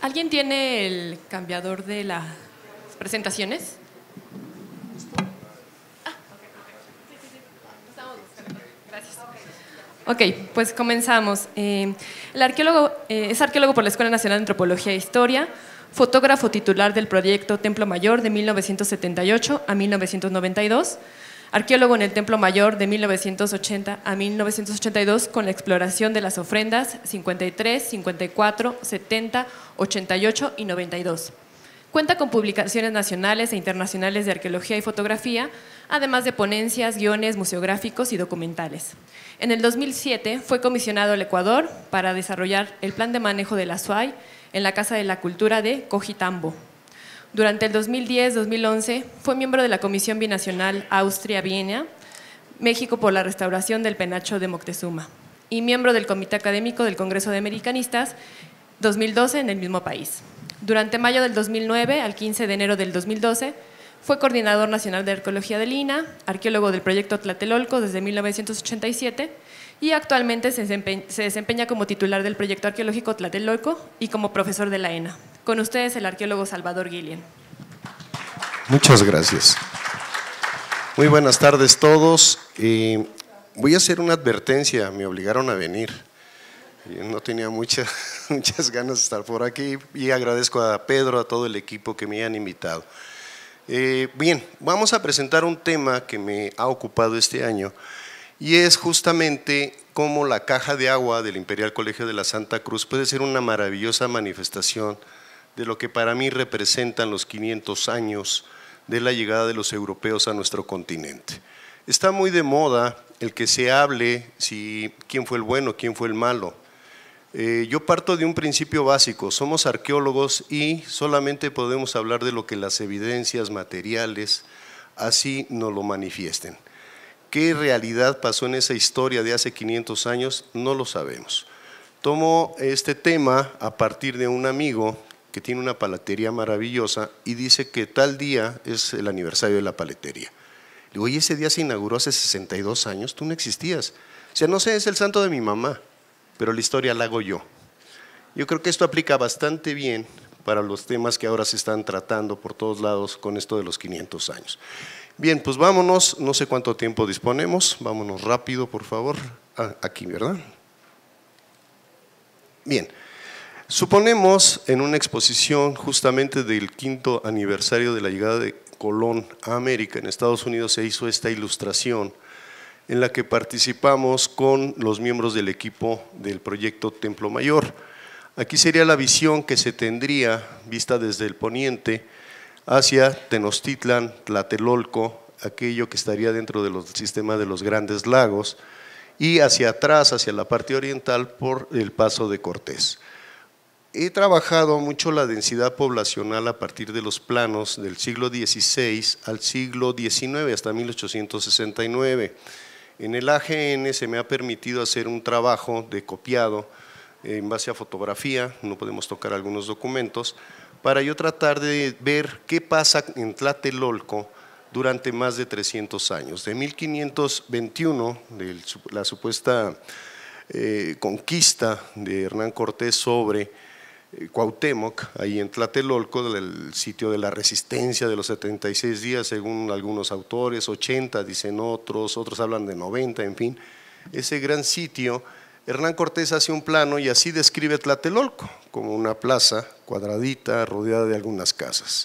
¿Alguien tiene el cambiador de las presentaciones? Ok, pues comenzamos. Eh, el arqueólogo eh, es arqueólogo por la Escuela Nacional de Antropología e Historia, fotógrafo titular del proyecto Templo Mayor de mil novecientos setenta y ocho a mil novecientos noventa y dos, arqueólogo en el Templo Mayor de mil novecientos ochenta a mil novecientos ochenta y dos con la exploración de las ofrendas cincuenta y tres, cincuenta y cuatro, setenta, ochenta y ocho y noventa y dos. Cuenta con publicaciones nacionales e internacionales de arqueología y fotografía, además de ponencias, guiones museográficos y documentales. En el dos mil siete fue comisionado al Ecuador para desarrollar el plan de manejo de la S U A Y en la Casa de la Cultura de Cojitambo. Durante el dos mil diez a dos mil once fue miembro de la Comisión Binacional Austria-Viena, México por la restauración del penacho de Moctezuma y miembro del Comité Académico del Congreso de Americanistas dos mil doce en el mismo país. Durante mayo del dos mil nueve al quince de enero del dos mil doce fue coordinador nacional de arqueología del I N A, arqueólogo del proyecto Tlatelolco desde mil novecientos ochenta y siete y actualmente se desempeña, se desempeña como titular del proyecto arqueológico Tlatelolco y como profesor de la E N A. Con ustedes el arqueólogo Salvador Guillén. Muchas gracias. Muy buenas tardes todos. Eh, voy a hacer una advertencia, me obligaron a venir. Yo no tenía mucha, muchas ganas de estar por aquí y agradezco a Pedro, a todo el equipo que me han invitado. Eh, bien, vamos a presentar un tema que me ha ocupado este año y es justamente cómo la caja de agua del Imperial Colegio de la Santa Cruz puede ser una maravillosa manifestación de lo que para mí representan los quinientos años de la llegada de los europeos a nuestro continente. Está muy de moda el que se hable si quién fue el bueno, quién fue el malo. Eh, yo parto de un principio básico, somos arqueólogos y solamente podemos hablar de lo que las evidencias materiales así nos lo manifiesten. ¿Qué realidad pasó en esa historia de hace quinientos años? No lo sabemos. Tomo este tema a partir de un amigo que tiene una paletería maravillosa y dice que tal día es el aniversario de la paletería. Le digo, oye, ese día se inauguró hace sesenta y dos años, tú no existías. O sea, no sé, es el santo de mi mamá, pero la historia la hago yo. Yo creo que esto aplica bastante bien para los temas que ahora se están tratando por todos lados con esto de los quinientos años. Bien, pues vámonos, no sé cuánto tiempo disponemos, vámonos rápido por favor, ah, aquí, ¿verdad? Bien, suponemos en una exposición justamente del quinto aniversario de la llegada de Colón a América, en Estados Unidos se hizo esta ilustración en la que participamos con los miembros del equipo del proyecto Templo Mayor. Aquí sería la visión que se tendría vista desde el poniente hacia Tenochtitlan, Tlatelolco, aquello que estaría dentro del sistema de los Grandes Lagos, y hacia atrás, hacia la parte oriental, por el Paso de Cortés. He trabajado mucho la densidad poblacional a partir de los planos del siglo dieciséis al siglo diecinueve, hasta mil ochocientos sesenta y nueve. En el A G N se me ha permitido hacer un trabajo de copiado en base a fotografía, no podemos tocar algunos documentos, para yo tratar de ver qué pasa en Tlatelolco durante más de trescientos años. De mil quinientos veintiuno, de la supuesta eh, conquista de Hernán Cortés sobre eh, Cuauhtémoc, ahí en Tlatelolco, del sitio de la resistencia de los setenta y seis días, según algunos autores, ochenta dicen otros, otros hablan de noventa, en fin, ese gran sitio. Hernán Cortés hace un plano y así describe Tlatelolco, como una plaza cuadradita rodeada de algunas casas.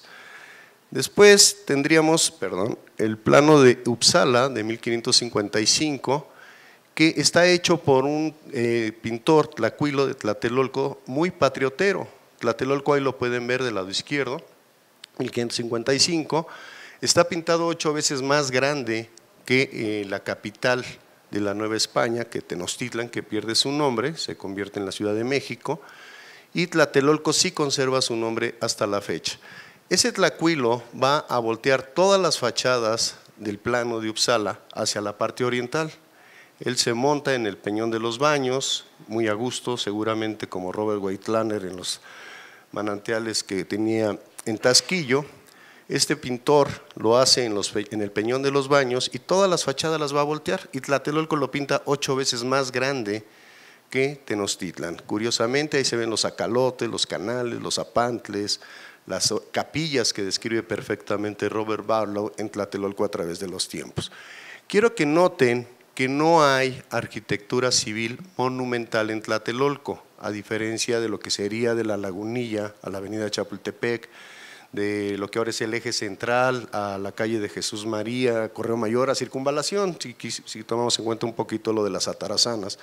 Después tendríamos, perdón, el plano de Uppsala de mil quinientos cincuenta y cinco, que está hecho por un eh, pintor tlacuilo de Tlatelolco muy patriotero. Tlatelolco ahí lo pueden ver del lado izquierdo, mil quinientos cincuenta y cinco, está pintado ocho veces más grande que eh, la capital de la Nueva España, que Tenochtitlan, que pierde su nombre, se convierte en la Ciudad de México, y Tlatelolco sí conserva su nombre hasta la fecha. Ese tlacuilo va a voltear todas las fachadas del plano de Uppsala hacia la parte oriental. Él se monta en el Peñón de los Baños, muy a gusto, seguramente como Robert Weitlander en los manantiales que tenía en Tasquillo. Este pintor lo hace en, los, en el Peñón de los Baños y todas las fachadas las va a voltear, y Tlatelolco lo pinta ocho veces más grande que Tenochtitlan. Curiosamente ahí se ven los acalotes, los canales, los apantles, las capillas que describe perfectamente Robert Barlow en Tlatelolco a través de los tiempos. Quiero que noten que no hay arquitectura civil monumental en Tlatelolco, a diferencia de lo que sería de la Lagunilla a la avenida Chapultepec, de lo que ahora es el eje central a la calle de Jesús María, Correo Mayor, a Circunvalación, si, si tomamos en cuenta un poquito lo de las atarazanas.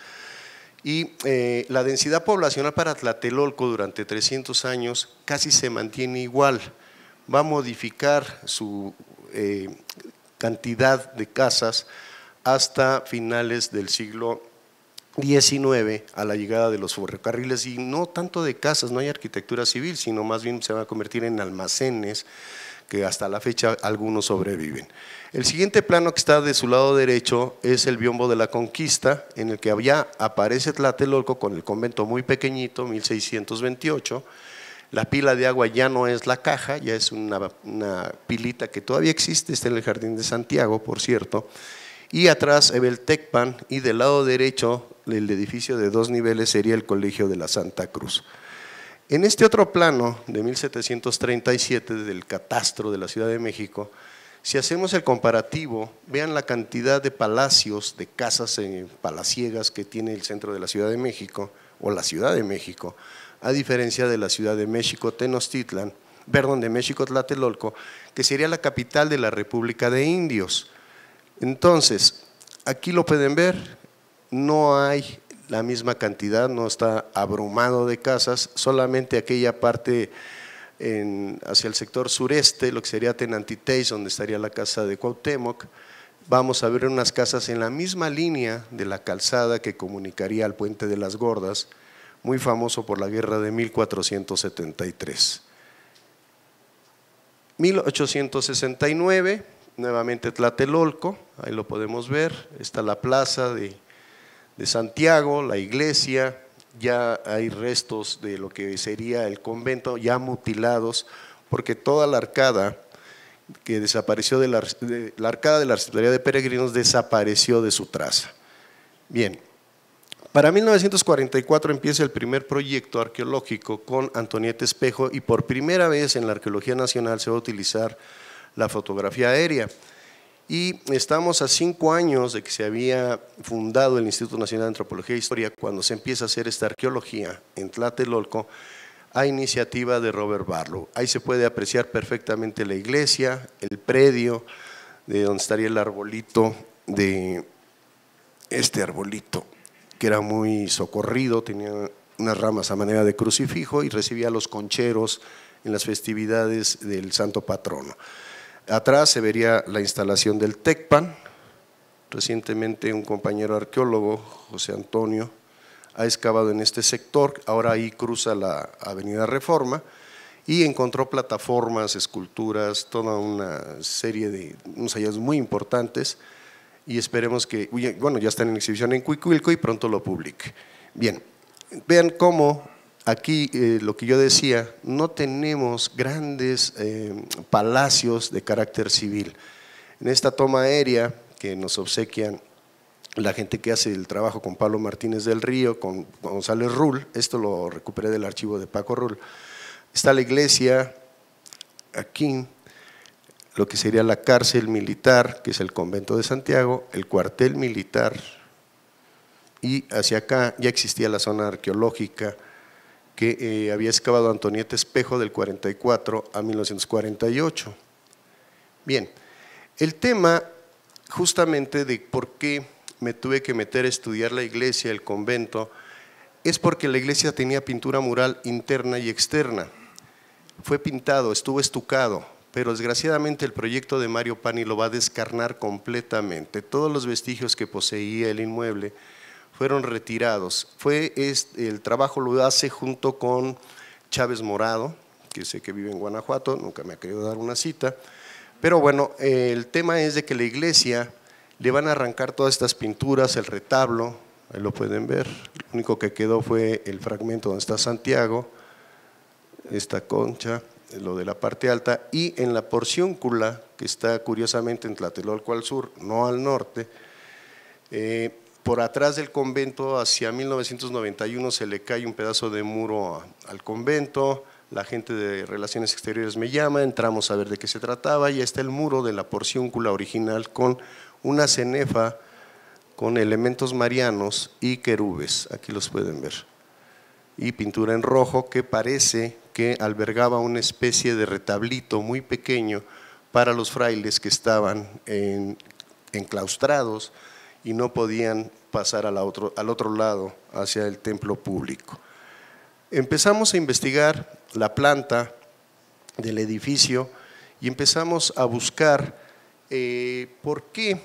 Y eh, la densidad poblacional para Tlatelolco durante trescientos años casi se mantiene igual, va a modificar su eh, cantidad de casas hasta finales del siglo diecinueve, a la llegada de los ferrocarriles, y no tanto de casas, no hay arquitectura civil, sino más bien se va a convertir en almacenes, que hasta la fecha algunos sobreviven. El siguiente plano que está de su lado derecho es el biombo de la Conquista, en el que ya aparece Tlatelolco con el convento muy pequeñito, mil seiscientos veintiocho, la pila de agua ya no es la caja, ya es una, una pilita que todavía existe, está en el Jardín de Santiago, por cierto, y atrás ve el Tecpan, y del lado derecho el edificio de dos niveles sería el Colegio de la Santa Cruz. En este otro plano de mil setecientos treinta y siete del catastro de la Ciudad de México, si hacemos el comparativo, vean la cantidad de palacios, de casas eh, palaciegas que tiene el centro de la Ciudad de México, o la Ciudad de México, a diferencia de la Ciudad de México Tenochtitlan, perdón, de México Tlatelolco, que sería la capital de la República de Indios. Entonces, aquí lo pueden ver, no hay la misma cantidad, no está abrumado de casas, solamente aquella parte en, hacia el sector sureste, lo que sería Tenantitéis, donde estaría la casa de Cuauhtémoc. Vamos a ver unas casas en la misma línea de la calzada que comunicaría al Puente de las Gordas, muy famoso por la guerra de mil cuatrocientos setenta y tres. mil ochocientos sesenta y nueve, nuevamente Tlatelolco, ahí lo podemos ver, está la plaza de de Santiago, la iglesia, ya hay restos de lo que sería el convento ya mutilados, porque toda la arcada que desapareció de la, de, la arcada de la Secretaría de Peregrinos desapareció de su traza. Bien, para mil novecientos cuarenta y cuatro empieza el primer proyecto arqueológico con Antonieta Espejo, y por primera vez en la arqueología nacional se va a utilizar la fotografía aérea. Y estamos a cinco años de que se había fundado el Instituto Nacional de Antropología e Historia, cuando se empieza a hacer esta arqueología en Tlatelolco a iniciativa de Robert Barlow. Ahí se puede apreciar perfectamente la iglesia, el predio, de donde estaría el arbolito, de este arbolito, que era muy socorrido, tenía unas ramas a manera de crucifijo y recibía a los concheros en las festividades del santo patrono. Atrás se vería la instalación del Tecpan. Recientemente un compañero arqueólogo, José Antonio, ha excavado en este sector, ahora ahí cruza la avenida Reforma y encontró plataformas, esculturas, toda una serie de unos hallazgos muy importantes, y esperemos que, bueno, ya están en exhibición en Cuicuilco y pronto lo publique. Bien, vean cómo aquí eh, lo que yo decía, no tenemos grandes eh, palacios de carácter civil. En esta toma aérea que nos obsequian la gente que hace el trabajo con Pablo Martínez del Río, con González Rull, esto lo recuperé del archivo de Paco Rull, está la iglesia aquí, lo que sería la cárcel militar, que es el convento de Santiago, el cuartel militar, y hacia acá ya existía la zona arqueológica que eh, había excavado Antonieta Espejo del cuarenta y cuatro a mil novecientos cuarenta y ocho. Bien, el tema justamente de por qué me tuve que meter a estudiar la iglesia, el convento, es porque la iglesia tenía pintura mural interna y externa. Fue pintado, estuvo estucado, pero desgraciadamente el proyecto de Mario Pani lo va a descarnar completamente. Todos los vestigios que poseía el inmueble fueron retirados. Fue este, el trabajo lo hace junto con Chávez Morado, que sé que vive en Guanajuato, nunca me ha querido dar una cita, pero bueno, eh, el tema es de que la iglesia le van a arrancar todas estas pinturas, el retablo, ahí lo pueden ver, lo único que quedó fue el fragmento donde está Santiago, esta concha, lo de la parte alta, y en la porcióncula, que está curiosamente en Tlatelolco al sur, no al norte, eh, por atrás del convento, hacia mil novecientos noventa y uno, se le cae un pedazo de muro a, al convento. La gente de Relaciones Exteriores me llama, entramos a ver de qué se trataba, y está el muro de la porciúncula original con una cenefa con elementos marianos y querubes, aquí los pueden ver, y pintura en rojo que parece que albergaba una especie de retablito muy pequeño para los frailes que estaban en, enclaustrados y no podían pasar al otro, al otro lado hacia el templo público. Empezamos a investigar la planta del edificio y empezamos a buscar eh, por qué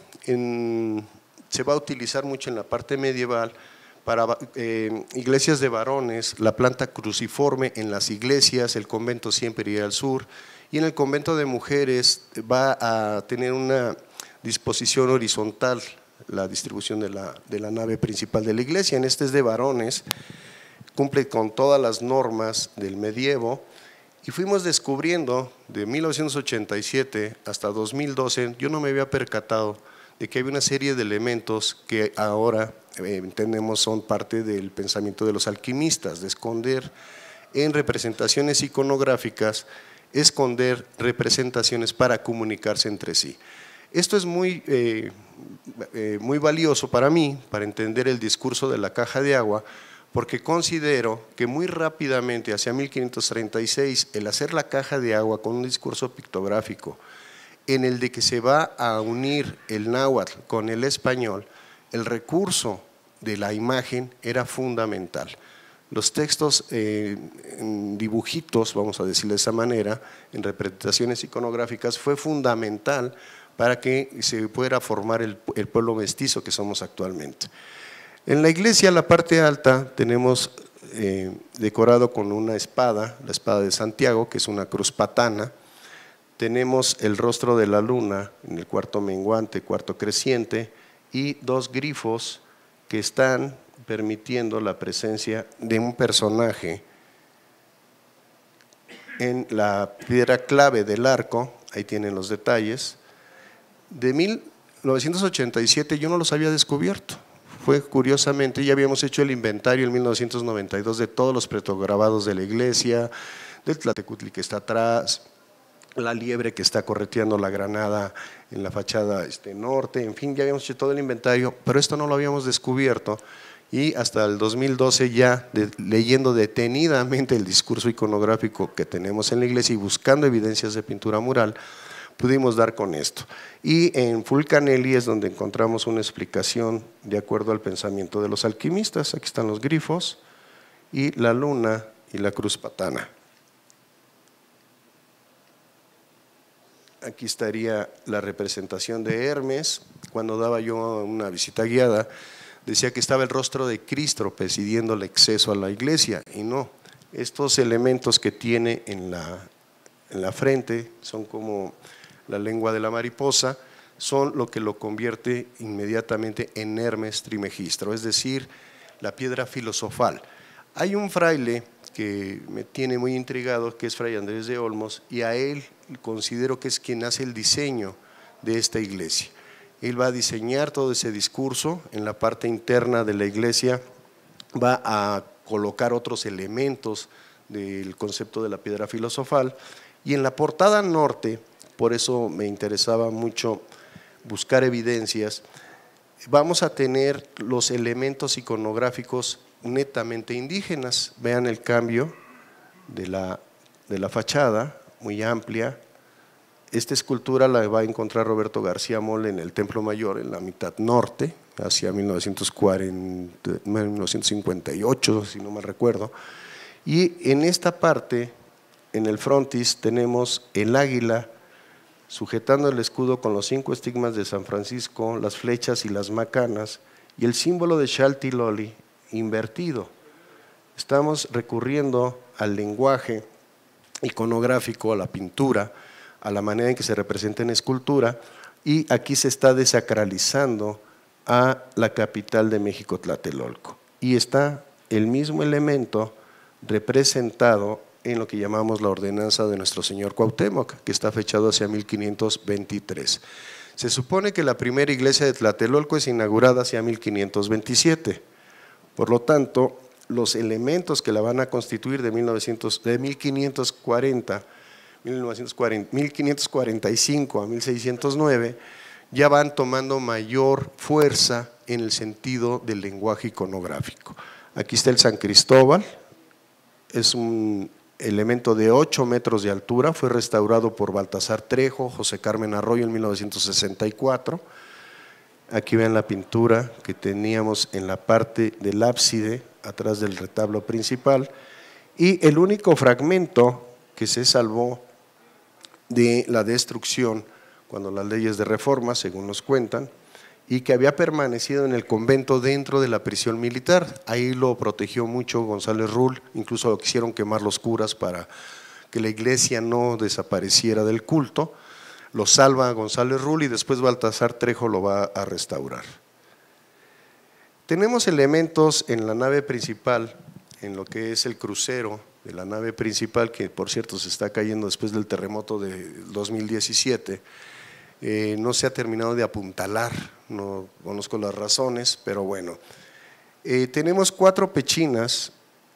en, se va a utilizar mucho en la parte medieval para eh, iglesias de varones, la planta cruciforme en las iglesias, el convento siempre iría al sur, y en el convento de mujeres va a tener una disposición horizontal la distribución de la, de la nave principal de la iglesia. En este es de varones, cumple con todas las normas del medievo, y fuimos descubriendo de mil novecientos ochenta y siete hasta dos mil doce, yo no me había percatado de que había una serie de elementos que ahora eh, entendemos son parte del pensamiento de los alquimistas, de esconder en representaciones iconográficas, esconder representaciones para comunicarse entre sí. Esto es muy, eh, eh, muy valioso para mí, para entender el discurso de la caja de agua, porque considero que muy rápidamente, hacia mil quinientos treinta y seis, el hacer la caja de agua con un discurso pictográfico, en el de que se va a unir el náhuatl con el español, el recurso de la imagen era fundamental. Los textos eh, en dibujitos, vamos a decirlo de esa manera, en representaciones iconográficas, fue fundamental para que se pudiera formar el, el pueblo mestizo que somos actualmente. En la iglesia, la parte alta, tenemos eh, decorado con una espada, la espada de Santiago, que es una cruz patana. Tenemos el rostro de la luna en el cuarto menguante, cuarto creciente, y dos grifos que están permitiendo la presencia de un personaje en la piedra clave del arco. Ahí tienen los detalles. De mil novecientos ochenta y siete yo no los había descubierto. Fue curiosamente, ya habíamos hecho el inventario en mil novecientos noventa y dos de todos los petrograbados de la iglesia, del Tlatecutli que está atrás, la liebre que está correteando la granada en la fachada este, norte, en fin, ya habíamos hecho todo el inventario, pero esto no lo habíamos descubierto, y hasta el dos mil doce ya de, leyendo detenidamente el discurso iconográfico que tenemos en la iglesia y buscando evidencias de pintura mural, pudimos dar con esto. Y en Fulcanelli es donde encontramos una explicación de acuerdo al pensamiento de los alquimistas. Aquí están los grifos y la luna y la cruz patana. Aquí estaría la representación de Hermes. Cuando daba yo una visita guiada, decía que estaba el rostro de Cristo presidiendo el acceso a la iglesia, y no, estos elementos que tiene en la, en la frente son como la lengua de la mariposa, son lo que lo convierte inmediatamente en Hermes Trimegistro, es decir, la piedra filosofal. Hay un fraile que me tiene muy intrigado, que es Fray Andrés de Olmos, y a él considero que es quien hace el diseño de esta iglesia. Él va a diseñar todo ese discurso, en la parte interna de la iglesia va a colocar otros elementos del concepto de la piedra filosofal, y en la portada norte, por eso me interesaba mucho buscar evidencias, vamos a tener los elementos iconográficos netamente indígenas. Vean el cambio de la, de la fachada, muy amplia. Esta escultura la va a encontrar Roberto García Mole en el Templo Mayor, en la mitad norte, hacia mil novecientos cuarenta, mil novecientos cincuenta y ocho, si no me recuerdo. Y en esta parte, en el frontis, tenemos el águila sujetando el escudo con los cinco estigmas de San Francisco, las flechas y las macanas, y el símbolo de Xaltiloli invertido. Estamos recurriendo al lenguaje iconográfico, a la pintura, a la manera en que se representa en escultura, y aquí se está desacralizando a la capital de México, Tlatelolco, y está el mismo elemento representado en lo que llamamos la ordenanza de nuestro señor Cuauhtémoc, que está fechado hacia mil quinientos veintitrés. Se supone que la primera iglesia de Tlatelolco es inaugurada hacia mil quinientos veintisiete, por lo tanto, los elementos que la van a constituir de, mil novecientos, de mil quinientos cuarenta, mil novecientos cuarenta, mil quinientos cuarenta y cinco a mil seiscientos nueve ya van tomando mayor fuerza en el sentido del lenguaje iconográfico. Aquí está el San Cristóbal, es un elemento de ocho metros de altura, fue restaurado por Baltasar Trejo, José Carmen Arroyo en mil novecientos sesenta y cuatro. Aquí ven la pintura que teníamos en la parte del ábside, atrás del retablo principal, y el único fragmento que se salvó de la destrucción cuando las leyes de reforma, según nos cuentan, y que había permanecido en el convento dentro de la prisión militar. Ahí lo protegió mucho González Rull, incluso quisieron quemar los curas para que la iglesia no desapareciera del culto. Lo salva González Rull y después Baltasar Trejo lo va a restaurar. Tenemos elementos en la nave principal, en lo que es el crucero de la nave principal, que por cierto se está cayendo después del terremoto de dos mil diecisiete, eh, no se ha terminado de apuntalar, no conozco las razones, pero bueno. Eh, tenemos cuatro pechinas,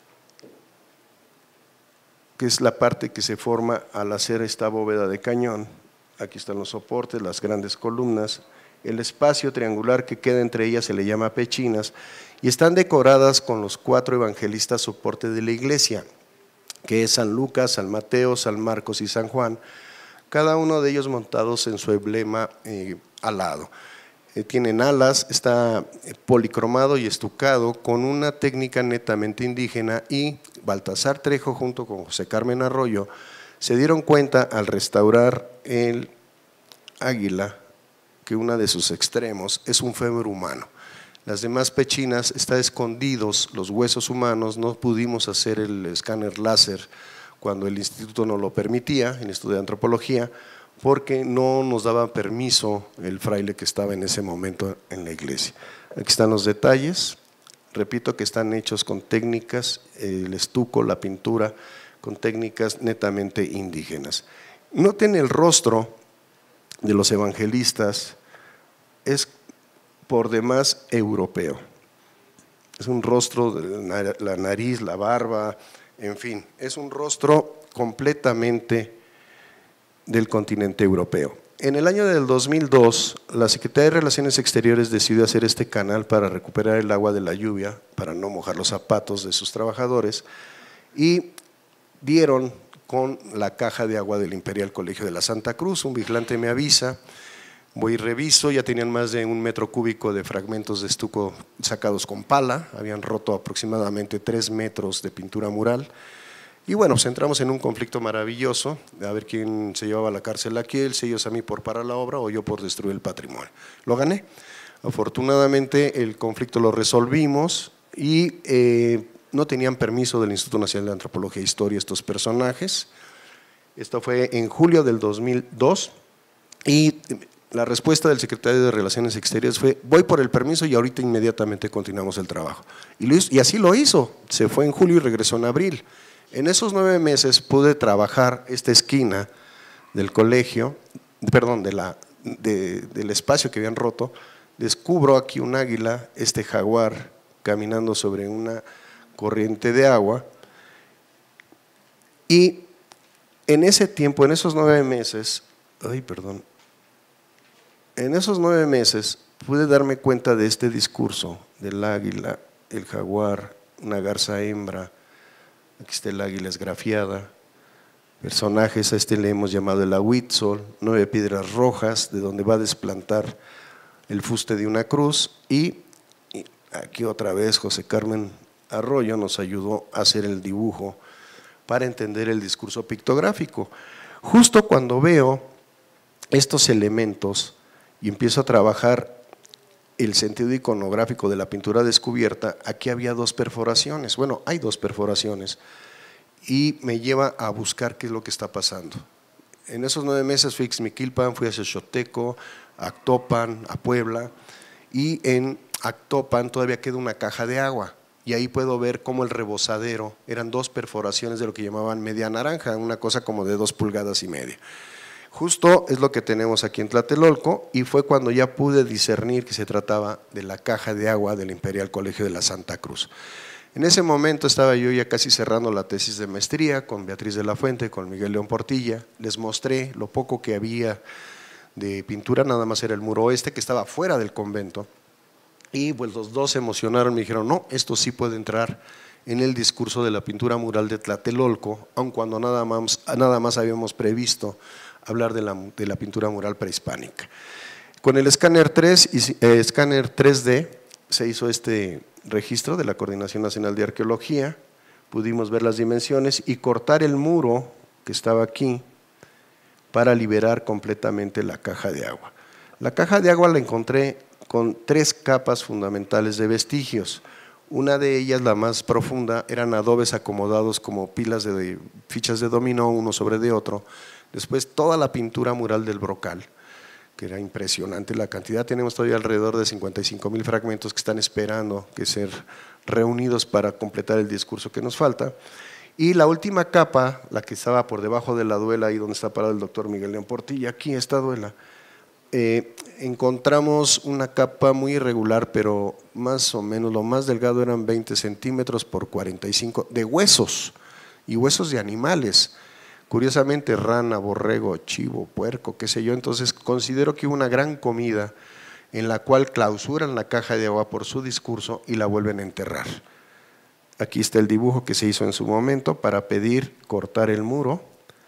que es la parte que se forma al hacer esta bóveda de cañón. Aquí están los soportes, las grandes columnas, el espacio triangular que queda entre ellas se le llama pechinas y están decoradas con los cuatro evangelistas soporte de la iglesia, que es San Lucas, San Mateo, San Marcos y San Juan, cada uno de ellos montados en su emblema eh, alado. Eh, tienen alas, está policromado y estucado con una técnica netamente indígena y Baltasar Trejo junto con José Carmen Arroyo se dieron cuenta al restaurar el águila que uno de sus extremos es un fémur humano. Las demás pechinas están escondidos los huesos humanos, no pudimos hacer el escáner láser cuando el instituto no lo permitía, el Instituto de Antropología, porque no nos daba permiso el fraile que estaba en ese momento en la iglesia. Aquí están los detalles, repito que están hechos con técnicas, el estuco, la pintura, con técnicas netamente indígenas. Noten el rostro de los evangelistas, es por demás europeo. Es un rostro de la nariz, la barba, en fin, es un rostro completamente del continente europeo. En el año del dos mil dos, la Secretaría de Relaciones Exteriores decidió hacer este canal para recuperar el agua de la lluvia, para no mojar los zapatos de sus trabajadores, y dieron con la caja de agua del Imperial Colegio de la Santa Cruz. Un vigilante me avisa, voy y reviso, ya tenían más de un metro cúbico de fragmentos de estuco sacados con pala, habían roto aproximadamente tres metros de pintura mural. Y bueno, pues entramos en un conflicto maravilloso, de a ver quién se llevaba a la cárcel a quién, si ellos a mí por parar la obra o yo por destruir el patrimonio. Lo gané. Afortunadamente el conflicto lo resolvimos y eh, no tenían permiso del Instituto Nacional de Antropología e Historia estos personajes. Esto fue en julio del dos mil dos y la respuesta del secretario de Relaciones Exteriores fue: voy por el permiso y ahorita inmediatamente continuamos el trabajo. Y, lo hizo, y así lo hizo, se fue en julio y regresó en abril. En esos nueve meses pude trabajar esta esquina del colegio, perdón, de la, de, del espacio que habían roto. Descubro aquí un águila, este jaguar caminando sobre una corriente de agua, y en ese tiempo, en esos nueve meses, ay, perdón, en esos nueve meses pude darme cuenta de este discurso del águila, el jaguar, una garza hembra. Aquí está el águila esgrafiada, personajes, a este le hemos llamado el ahuitzol, nueve piedras rojas de donde va a desplantar el fuste de una cruz, y, y aquí otra vez José Carmen Arroyo nos ayudó a hacer el dibujo para entender el discurso pictográfico. Justo cuando veo estos elementos y empiezo a trabajar el sentido iconográfico de la pintura descubierta, aquí había dos perforaciones, bueno, hay dos perforaciones, y me lleva a buscar qué es lo que está pasando. En esos nueve meses fui a Ixmiquilpan, fui a Xochoteco, a Actopan, a Puebla, y en Actopan todavía queda una caja de agua, y ahí puedo ver cómo el rebosadero, eran dos perforaciones de lo que llamaban media naranja, una cosa como de dos pulgadas y media. Justo es lo que tenemos aquí en Tlatelolco y fue cuando ya pude discernir que se trataba de la caja de agua del Imperial Colegio de la Santa Cruz. En ese momento estaba yo ya casi cerrando la tesis de maestría con Beatriz de la Fuente, con Miguel León Portilla. Les mostré lo poco que había de pintura, nada más era el muro oeste que estaba fuera del convento. Y pues los dos se emocionaron, me dijeron, no, esto sí puede entrar en el discurso de la pintura mural de Tlatelolco, aun cuando nada más, nada más habíamos previsto hablar de la, de la pintura mural prehispánica. Con el escáner tres y eh, escáner tres D se hizo este registro de la Coordinación Nacional de Arqueología, pudimos ver las dimensiones y cortar el muro que estaba aquí para liberar completamente la caja de agua. La caja de agua la encontré con tres capas fundamentales de vestigios. Una de ellas, la más profunda, eran adobes acomodados como pilas de fichas de dominó, uno sobre de otro. Después toda la pintura mural del brocal, que era impresionante la cantidad. Tenemos todavía alrededor de cincuenta y cinco mil fragmentos que están esperando que ser reunidos para completar el discurso que nos falta. Y la última capa, la que estaba por debajo de la duela, ahí donde está parado el doctor Miguel León Portilla, aquí esta duela, eh, encontramos una capa muy irregular, pero más o menos lo más delgado eran veinte centímetros por cuarenta y cinco, de huesos, y huesos de animales. Curiosamente, rana, borrego, chivo, puerco, qué sé yo. Entonces considero que hubo una gran comida en la cual clausuran la caja de agua por su discurso y la vuelven a enterrar. Aquí está el dibujo que se hizo en su momento para pedir cortar el muro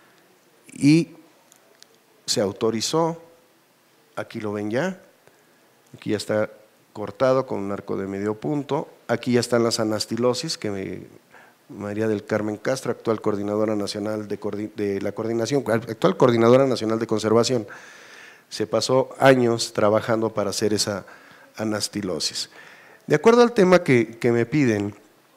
y se autorizó, aquí lo ven ya, aquí ya está cortado con un arco de medio punto, aquí ya están las anastilosis que me… María del Carmen Castro, actual coordinadora nacional de, de la coordinación, actual coordinadora nacional de conservación, se pasó años trabajando para hacer esa anastilosis. De acuerdo al tema que, que me piden,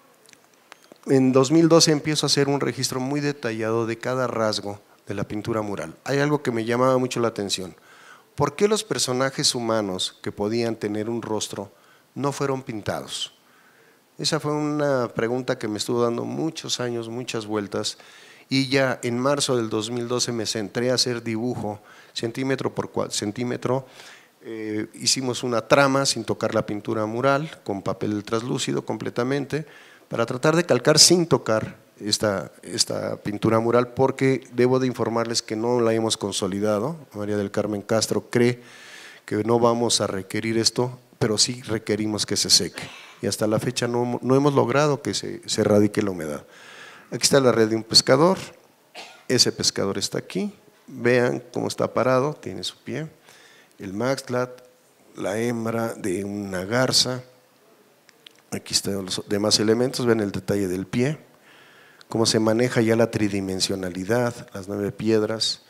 en dos mil doce empiezo a hacer un registro muy detallado de cada rasgo de la pintura mural. Hay algo que me llamaba mucho la atención. ¿Por qué los personajes humanos que podían tener un rostro no fueron pintados? Esa fue una pregunta que me estuvo dando muchos años, muchas vueltas, y ya en marzo del dos mil doce me centré a hacer dibujo centímetro por centímetro. Eh, hicimos una trama sin tocar la pintura mural, con papel translúcido completamente, para tratar de calcar sin tocar esta, esta pintura mural, porque debo de informarles que no la hemos consolidado. María del Carmen Castro cree que no vamos a requerir esto, pero sí requerimos que se seque. Y hasta la fecha no, no hemos logrado que se, se erradique la humedad. Aquí está la red de un pescador, ese pescador está aquí, vean cómo está parado, tiene su pie, el maxtlat, la hembra de una garza, aquí están los demás elementos, ven el detalle del pie, cómo se maneja ya la tridimensionalidad, las nueve piedras.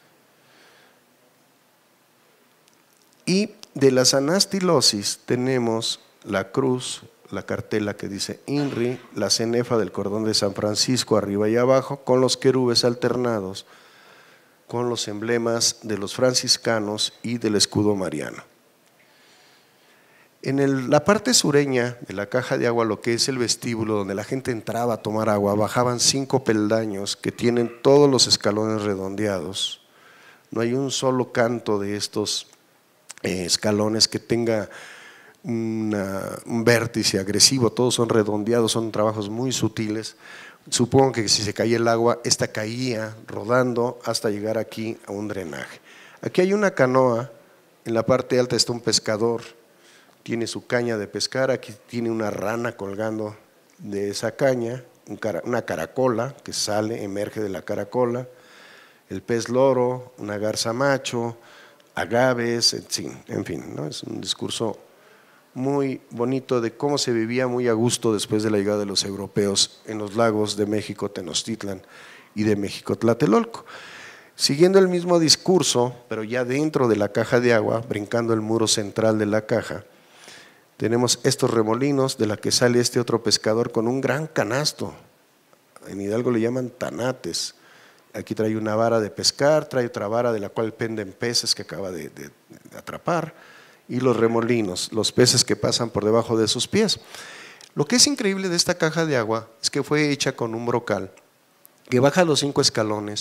Y de las anastilosis tenemos la cruz, la cartela que dice INRI, la cenefa del cordón de San Francisco arriba y abajo, con los querubes alternados, con los emblemas de los franciscanos y del escudo mariano. En el, la parte sureña de la caja de agua, lo que es el vestíbulo donde la gente entraba a tomar agua, bajaban cinco peldaños que tienen todos los escalones redondeados. No hay un solo canto de estos eh, escalones que tenga Una, un vértice agresivo, todos son redondeados, son trabajos muy sutiles. Supongo que si se caía el agua, esta caía rodando hasta llegar aquí a un drenaje. Aquí hay una canoa, en la parte alta está un pescador, tiene su caña de pescar, aquí tiene una rana colgando de esa caña, un cara, una caracola que sale, emerge de la caracola, el pez loro, una garza macho, agaves, en fin, en fin, ¿no? Es un discurso muy bonito de cómo se vivía muy a gusto después de la llegada de los europeos en los lagos de México, Tenochtitlan, y de México, Tlatelolco. Siguiendo el mismo discurso, pero ya dentro de la caja de agua, brincando el muro central de la caja, tenemos estos remolinos de la que sale este otro pescador con un gran canasto. En Hidalgo le llaman tanates. Aquí trae una vara de pescar, trae otra vara de la cual penden peces que acaba de, de, de atrapar, y los remolinos, los peces que pasan por debajo de sus pies. Lo que es increíble de esta caja de agua es que fue hecha con un brocal que baja los cinco escalones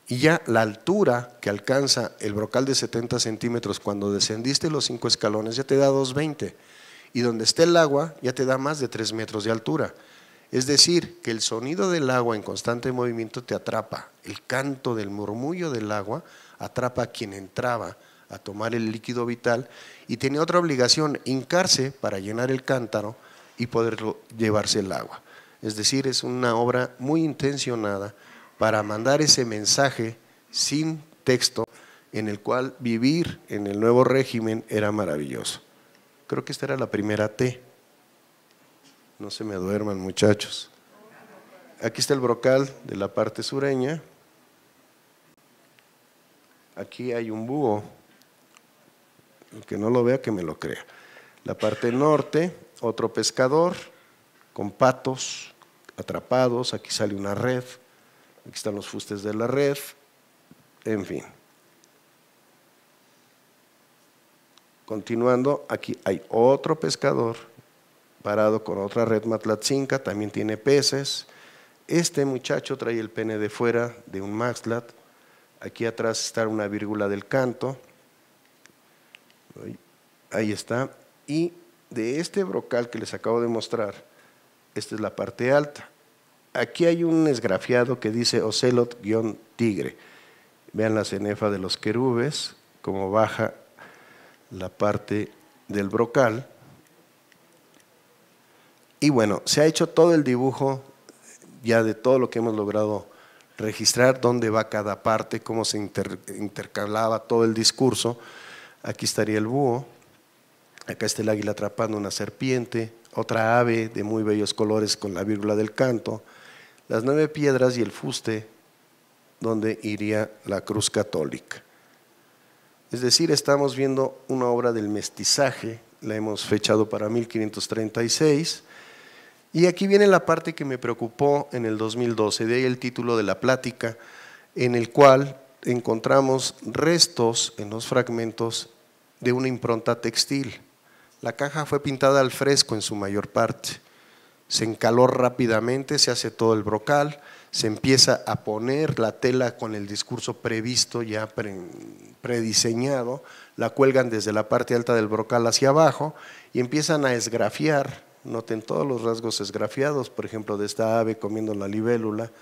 y ya la altura que alcanza el brocal de setenta centímetros cuando descendiste los cinco escalones ya te da dos veinte, y donde está el agua ya te da más de tres metros de altura. Es decir, que el sonido del agua en constante movimiento te atrapa, el canto del murmullo del agua atrapa a quien entraba a tomar el líquido vital y tenía otra obligación, hincarse para llenar el cántaro y poder llevarse el agua. Es decir, es una obra muy intencionada para mandar ese mensaje sin texto en el cual vivir en el nuevo régimen era maravilloso. Creo que esta era la primera T. No se me duerman, muchachos. Aquí está el brocal de la parte sureña. Aquí hay un búho. El que no lo vea, que me lo crea. La parte norte, otro pescador con patos atrapados. Aquí sale una red. Aquí están los fustes de la red. En fin. Continuando, aquí hay otro pescador parado con otra red matlatzinca, también tiene peces. Este muchacho trae el pene de fuera de un maxtlat. Aquí atrás está una vírgula del canto. Ahí está. Y de este brocal que les acabo de mostrar, esta es la parte alta. Aquí hay un esgrafiado que dice Ocelot-tigre. Vean la cenefa de los querubes, cómo baja la parte del brocal. Y bueno, se ha hecho todo el dibujo ya de todo lo que hemos logrado registrar, dónde va cada parte, cómo se inter, intercalaba todo el discurso. Aquí estaría el búho, acá está el águila atrapando una serpiente, otra ave de muy bellos colores con la vírgula del canto, las nueve piedras y el fuste donde iría la cruz católica. Es decir, estamos viendo una obra del mestizaje, la hemos fechado para mil quinientos treinta y seis. Y aquí viene la parte que me preocupó en el dos mil doce, de ahí el título de la plática, en el cual encontramos restos en los fragmentos de una impronta textil. La caja fue pintada al fresco en su mayor parte, se encaló rápidamente, se hace todo el brocal, se empieza a poner la tela con el discurso previsto, ya pre, prediseñado, la cuelgan desde la parte alta del brocal hacia abajo y empiezan a esgrafiar. Noten todos los rasgos esgrafiados, por ejemplo, de esta ave comiendo la libélula,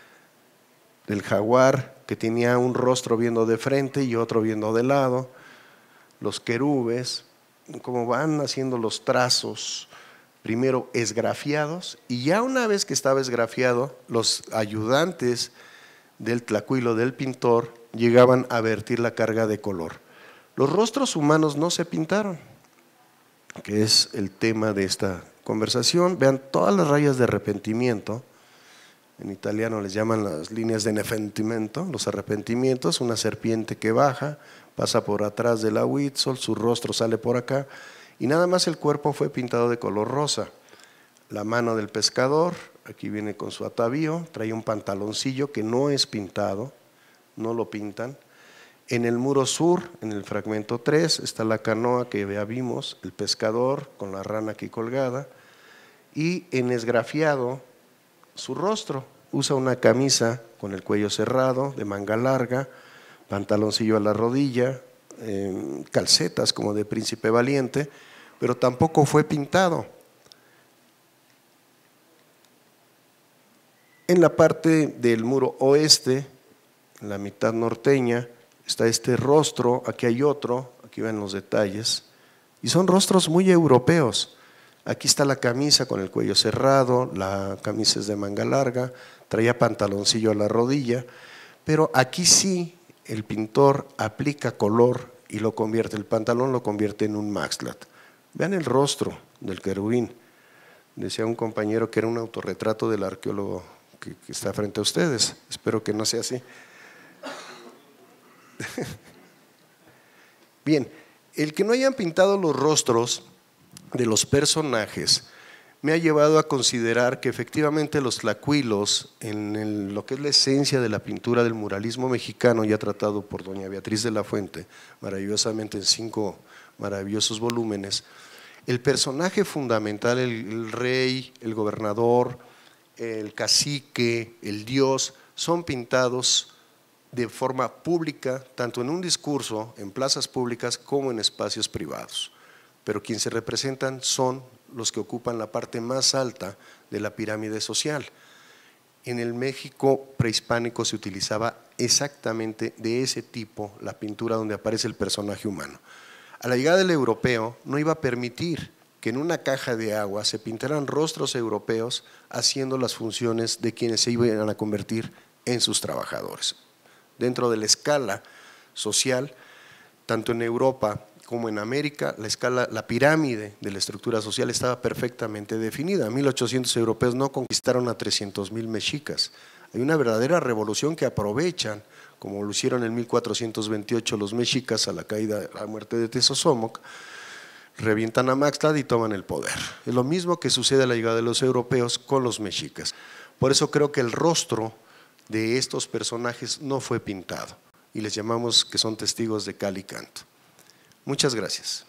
del jaguar que tenía un rostro viendo de frente y otro viendo de lado, los querubes, como van haciendo los trazos, primero esgrafiados, y ya una vez que estaba esgrafiado, los ayudantes del tlacuilo del pintor llegaban a vertir la carga de color. Los rostros humanos no se pintaron, que es el tema de esta conversación. Vean todas las rayas de arrepentimiento, en italiano les llaman las líneas de nefentimento, los arrepentimientos, una serpiente que baja, pasa por atrás del ahuitzol, su rostro sale por acá, y nada más el cuerpo fue pintado de color rosa. La mano del pescador, aquí viene con su atavío, trae un pantaloncillo que no es pintado, no lo pintan. En el muro sur, en el fragmento tres, está la canoa que ya vimos, el pescador con la rana aquí colgada, y en esgrafiado su rostro, usa una camisa con el cuello cerrado, de manga larga, pantaloncillo a la rodilla, eh, calcetas como de príncipe valiente, pero tampoco fue pintado. En la parte del muro oeste, en la mitad norteña, está este rostro, aquí hay otro, aquí ven los detalles, y son rostros muy europeos. Aquí está la camisa con el cuello cerrado, la camisa es de manga larga, traía pantaloncillo a la rodilla, pero aquí sí el pintor aplica color y lo convierte, el pantalón lo convierte en un maxtlat. Vean el rostro del querubín. Decía un compañero que era un autorretrato del arqueólogo que, que está frente a ustedes. Espero que no sea así. Bien, el que no hayan pintado los rostros de los personajes me ha llevado a considerar que efectivamente los tlacuilos, en el, lo que es la esencia de la pintura del muralismo mexicano, ya tratado por doña Beatriz de la Fuente, maravillosamente en cinco maravillosos volúmenes, el personaje fundamental, el, el rey, el gobernador, el cacique, el dios, son pintados de forma pública, tanto en un discurso, en plazas públicas, como en espacios privados. Pero quienes se representan son los que ocupan la parte más alta de la pirámide social. En el México prehispánico se utilizaba exactamente de ese tipo la pintura donde aparece el personaje humano. A la llegada del europeo no iba a permitir que en una caja de agua se pintaran rostros europeos haciendo las funciones de quienes se iban a convertir en sus trabajadores. Dentro de la escala social, tanto en Europa como en América, la escala, la pirámide de la estructura social estaba perfectamente definida. En mil ochocientos europeos no conquistaron a trescientos mil mexicas. Hay una verdadera revolución que aprovechan, como lo hicieron en mil cuatrocientos veintiocho los mexicas a la caída, a la muerte de Tezosomoc, revientan a Maxtlad y toman el poder. Es lo mismo que sucede a la llegada de los europeos con los mexicas. Por eso creo que el rostro de estos personajes no fue pintado y les llamamos que son testigos de cal y canto. Muchas gracias.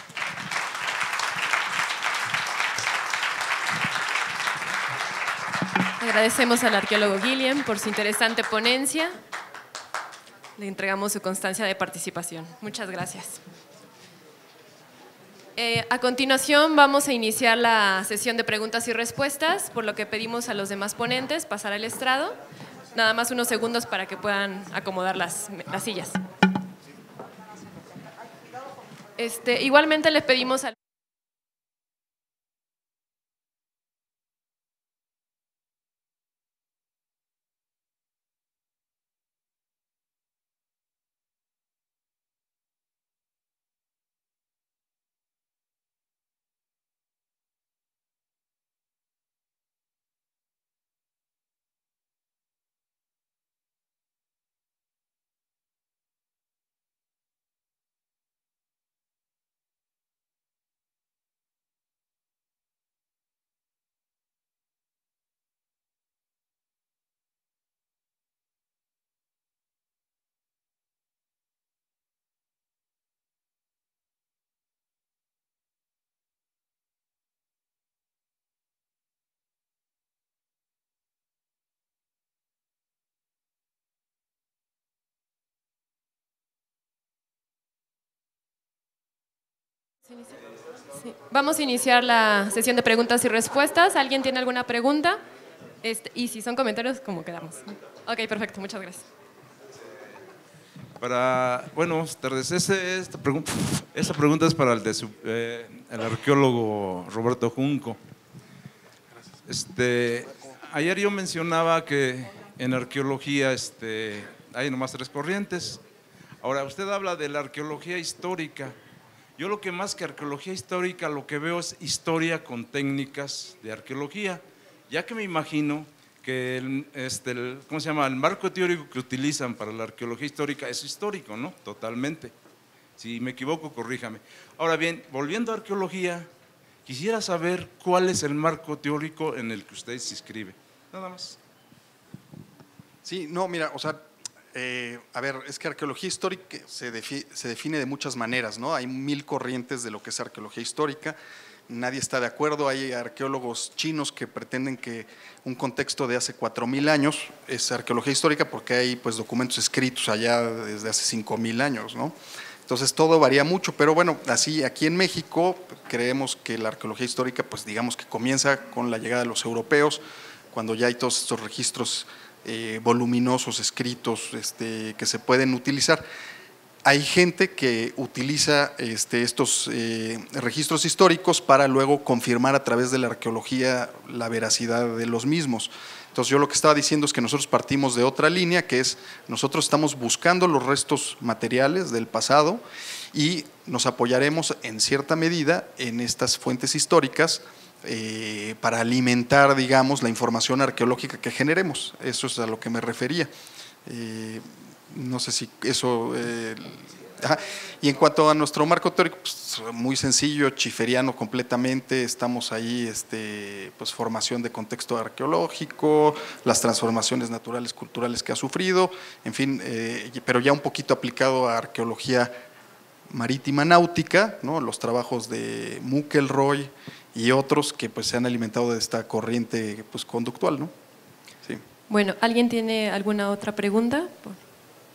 Agradecemos al arqueólogo Guillem por su interesante ponencia. Le entregamos su constancia de participación. Muchas gracias. Eh, a continuación vamos a iniciar la sesión de preguntas y respuestas, por lo que pedimos a los demás ponentes pasar al estrado. Nada más unos segundos para que puedan acomodar las, las sillas. Este, igualmente les pedimos al Sí. Vamos a iniciar la sesión de preguntas y respuestas. ¿Alguien tiene alguna pregunta? Este, y si son comentarios, ¿cómo quedamos? Ok, perfecto, muchas gracias. Para, bueno, buenas tardes. Este, esta, pregunta, esta pregunta es para el, de su, eh, el arqueólogo Roberto Junco. Este, ayer yo mencionaba que en arqueología este, hay nomás tres corrientes. Ahora, usted habla de la arqueología histórica. Yo lo que más que arqueología histórica, lo que veo es historia con técnicas de arqueología, ya que me imagino que el, este, el, ¿cómo se llama? El marco teórico que utilizan para la arqueología histórica es histórico, ¿no? Totalmente. Si me equivoco, corríjame. Ahora bien, volviendo a arqueología, quisiera saber cuál es el marco teórico en el que usted se inscribe. Nada más. Sí, no, mira, o sea… Eh, a ver, es que arqueología histórica se, defi se define de muchas maneras, ¿no? Hay mil corrientes de lo que es arqueología histórica, nadie está de acuerdo, hay arqueólogos chinos que pretenden que un contexto de hace cuatro mil años es arqueología histórica porque hay pues documentos escritos allá desde hace cinco mil años, ¿no? Entonces todo varía mucho, pero bueno, así aquí en México creemos que la arqueología histórica pues digamos que comienza con la llegada de los europeos, cuando ya hay todos estos registros Eh, voluminosos, escritos, este, que se pueden utilizar. Hay gente que utiliza este, estos eh, registros históricos para luego confirmar a través de la arqueología la veracidad de los mismos. Entonces yo lo que estaba diciendo es que nosotros partimos de otra línea, que es nosotros estamos buscando los restos materiales del pasado y nos apoyaremos en cierta medida en estas fuentes históricas Eh, para alimentar, digamos, la información arqueológica que generemos. Eso es a lo que me refería. Eh, no sé si eso… Eh, ajá. Y en cuanto a nuestro marco teórico, pues, muy sencillo, chiferiano completamente, estamos ahí, este, pues formación de contexto arqueológico, las transformaciones naturales, culturales que ha sufrido, en fin, eh, pero ya un poquito aplicado a arqueología marítima náutica, ¿no? Los trabajos de Muckelroy y otros que pues se han alimentado de esta corriente pues conductual, ¿no? Sí. Bueno, ¿alguien tiene alguna otra pregunta?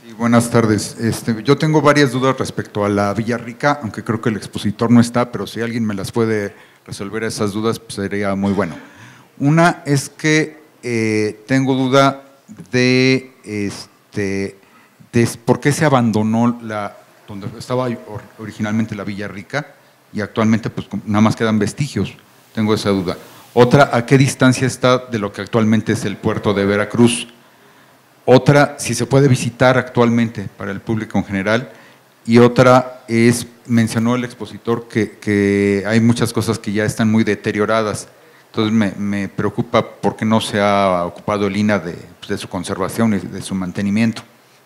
Sí, buenas tardes. Este, yo tengo varias dudas respecto a la Villarrica, aunque creo que el expositor no está, pero si alguien me las puede resolver esas dudas, pues sería muy bueno. Una es que eh, tengo duda de, este, de por qué se abandonó la, donde estaba originalmente la Villarrica y actualmente pues nada más quedan vestigios. Tengo esa duda. Otra, ¿a qué distancia está de lo que actualmente es el puerto de Veracruz? Otra, si se puede visitar actualmente para el público en general. Y otra es, mencionó el expositor que, que hay muchas cosas que ya están muy deterioradas. Entonces me, me preocupa por qué no se ha ocupado el I N A de, de su conservación y de su mantenimiento.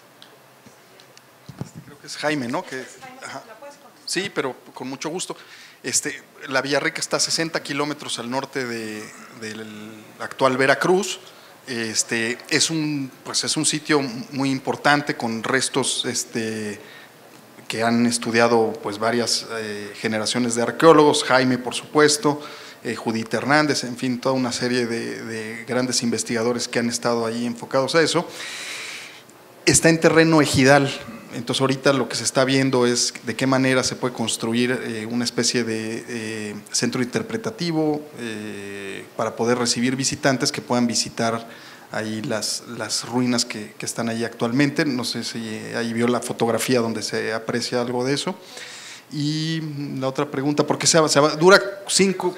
Creo que es Jaime, ¿no? Que, ajá. Sí, pero con mucho gusto. Este, la Villarrica está a sesenta kilómetros al norte de, del actual Veracruz. Este, es, un, pues es un sitio muy importante con restos este, que han estudiado pues, varias eh, generaciones de arqueólogos, Jaime por supuesto, eh, Judith Hernández, en fin, toda una serie de, de grandes investigadores que han estado ahí enfocados a eso. Está en terreno ejidal, entonces ahorita lo que se está viendo es de qué manera se puede construir eh, una especie de eh, centro interpretativo eh, para poder recibir visitantes que puedan visitar ahí las, las ruinas que, que están ahí actualmente. No sé si ahí vio la fotografía donde se aprecia algo de eso. Y la otra pregunta, ¿por qué se va? Se va dura cinco…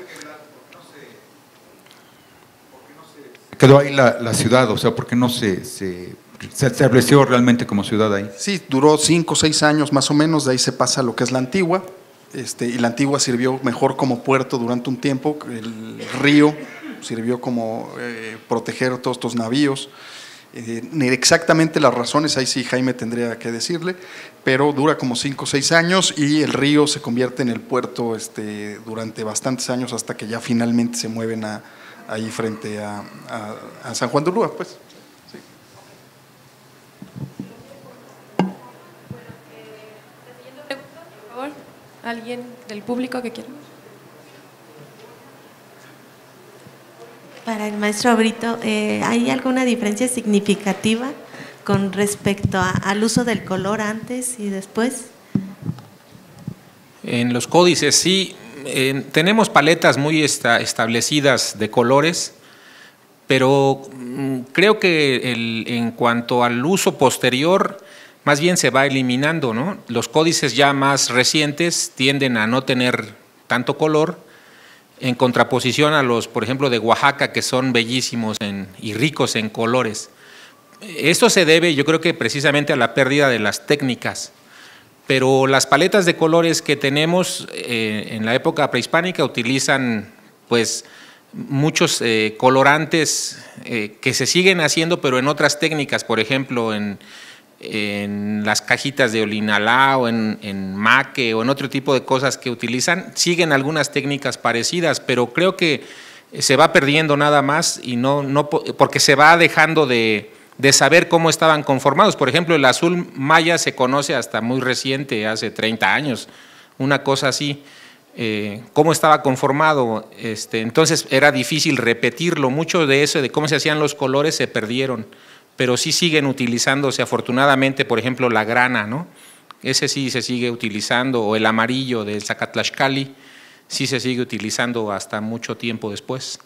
Quedó ahí la, la ciudad, o sea, ¿por qué no se… se ¿Se estableció realmente como ciudad ahí? Sí, duró cinco o seis años más o menos, de ahí se pasa a lo que es la Antigua, este, y la Antigua sirvió mejor como puerto durante un tiempo, el río sirvió como eh, proteger todos estos navíos, eh, exactamente las razones, ahí sí Jaime tendría que decirle, pero dura como cinco o seis años y el río se convierte en el puerto este, durante bastantes años hasta que ya finalmente se mueven a, ahí frente a, a, a San Juan de Ulúa, pues. ¿Alguien del público que quiera? Para el maestro Brito, eh, ¿hay alguna diferencia significativa con respecto a, al uso del color antes y después? En los códices sí, eh, tenemos paletas muy esta, establecidas de colores, pero mm, creo que el, en cuanto al uso posterior, más bien se va eliminando, ¿no? Los códices ya más recientes tienden a no tener tanto color, en contraposición a los, por ejemplo, de Oaxaca, que son bellísimos en, y ricos en colores. Esto se debe, yo creo que precisamente a la pérdida de las técnicas, pero las paletas de colores que tenemos eh, en la época prehispánica utilizan, pues, muchos eh, colorantes eh, que se siguen haciendo, pero en otras técnicas, por ejemplo, en en las cajitas de Olinalá o en, en maque o en otro tipo de cosas que utilizan, siguen algunas técnicas parecidas, pero creo que se va perdiendo nada más y no, no porque se va dejando de, de saber cómo estaban conformados. Por ejemplo, el azul maya se conoce hasta muy reciente, hace treinta años, una cosa así, eh, cómo estaba conformado, este, entonces era difícil repetirlo, mucho de eso, de cómo se hacían los colores se perdieron, pero sí siguen utilizándose afortunadamente, por ejemplo, la grana, ¿no? Ese sí se sigue utilizando, o el amarillo del Zacatlaxcali, sí se sigue utilizando hasta mucho tiempo después.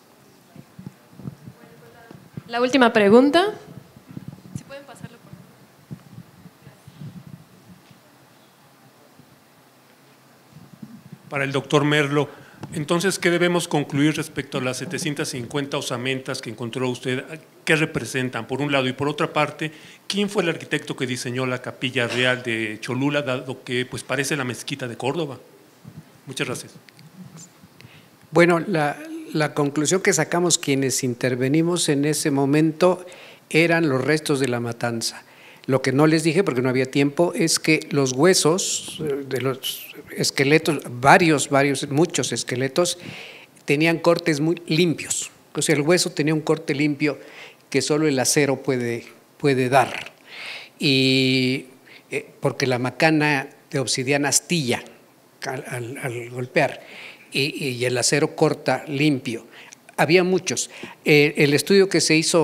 La última pregunta. ¿Sí pueden pasarlo por favor? Para el doctor Merlo, entonces, ¿qué debemos concluir respecto a las setecientas cincuenta osamentas que encontró usted? ¿Qué representan, por un lado? Y por otra parte, ¿quién fue el arquitecto que diseñó la Capilla Real de Cholula, dado que pues, parece la mezquita de Córdoba? Muchas gracias. Bueno, la, la conclusión que sacamos quienes intervenimos en ese momento eran los restos de la matanza. Lo que no les dije, porque no había tiempo, es que los huesos de los esqueletos, varios, varios, muchos esqueletos, tenían cortes muy limpios. O sea, el hueso tenía un corte limpio que solo el acero puede, puede dar. Y eh, porque la macana de obsidiana astilla al, al, al golpear y, y el acero corta limpio. Había muchos. Eh, el estudio que se hizo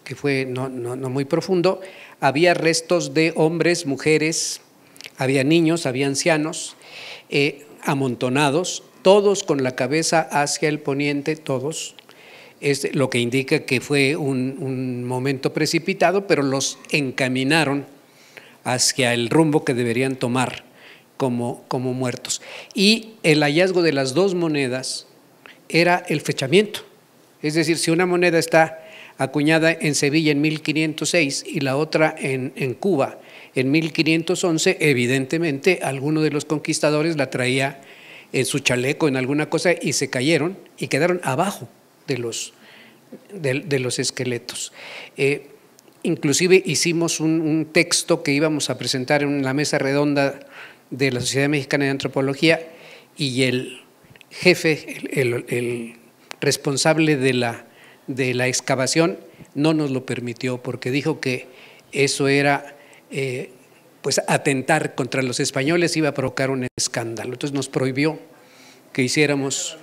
que fue no, no, no muy profundo, había restos de hombres, mujeres, había niños, había ancianos, eh, amontonados, todos con la cabeza hacia el poniente, todos, es lo que indica que fue un, un momento precipitado, pero los encaminaron hacia el rumbo que deberían tomar como, como muertos. Y el hallazgo de las dos monedas era el fechamiento, es decir, si una moneda está acuñada en Sevilla en mil quinientos seis y la otra en, en Cuba en mil quinientos once, evidentemente alguno de los conquistadores la traía en su chaleco, en alguna cosa, y se cayeron y quedaron abajo de los, de, de los esqueletos. Eh, inclusive hicimos un, un texto que íbamos a presentar en la mesa redonda de la Sociedad Mexicana de Antropología, y el jefe, el, el, el responsable de la, de la excavación no nos lo permitió, porque dijo que eso era eh, pues atentar contra los españoles, iba a provocar un escándalo. Entonces nos prohibió que hiciéramos.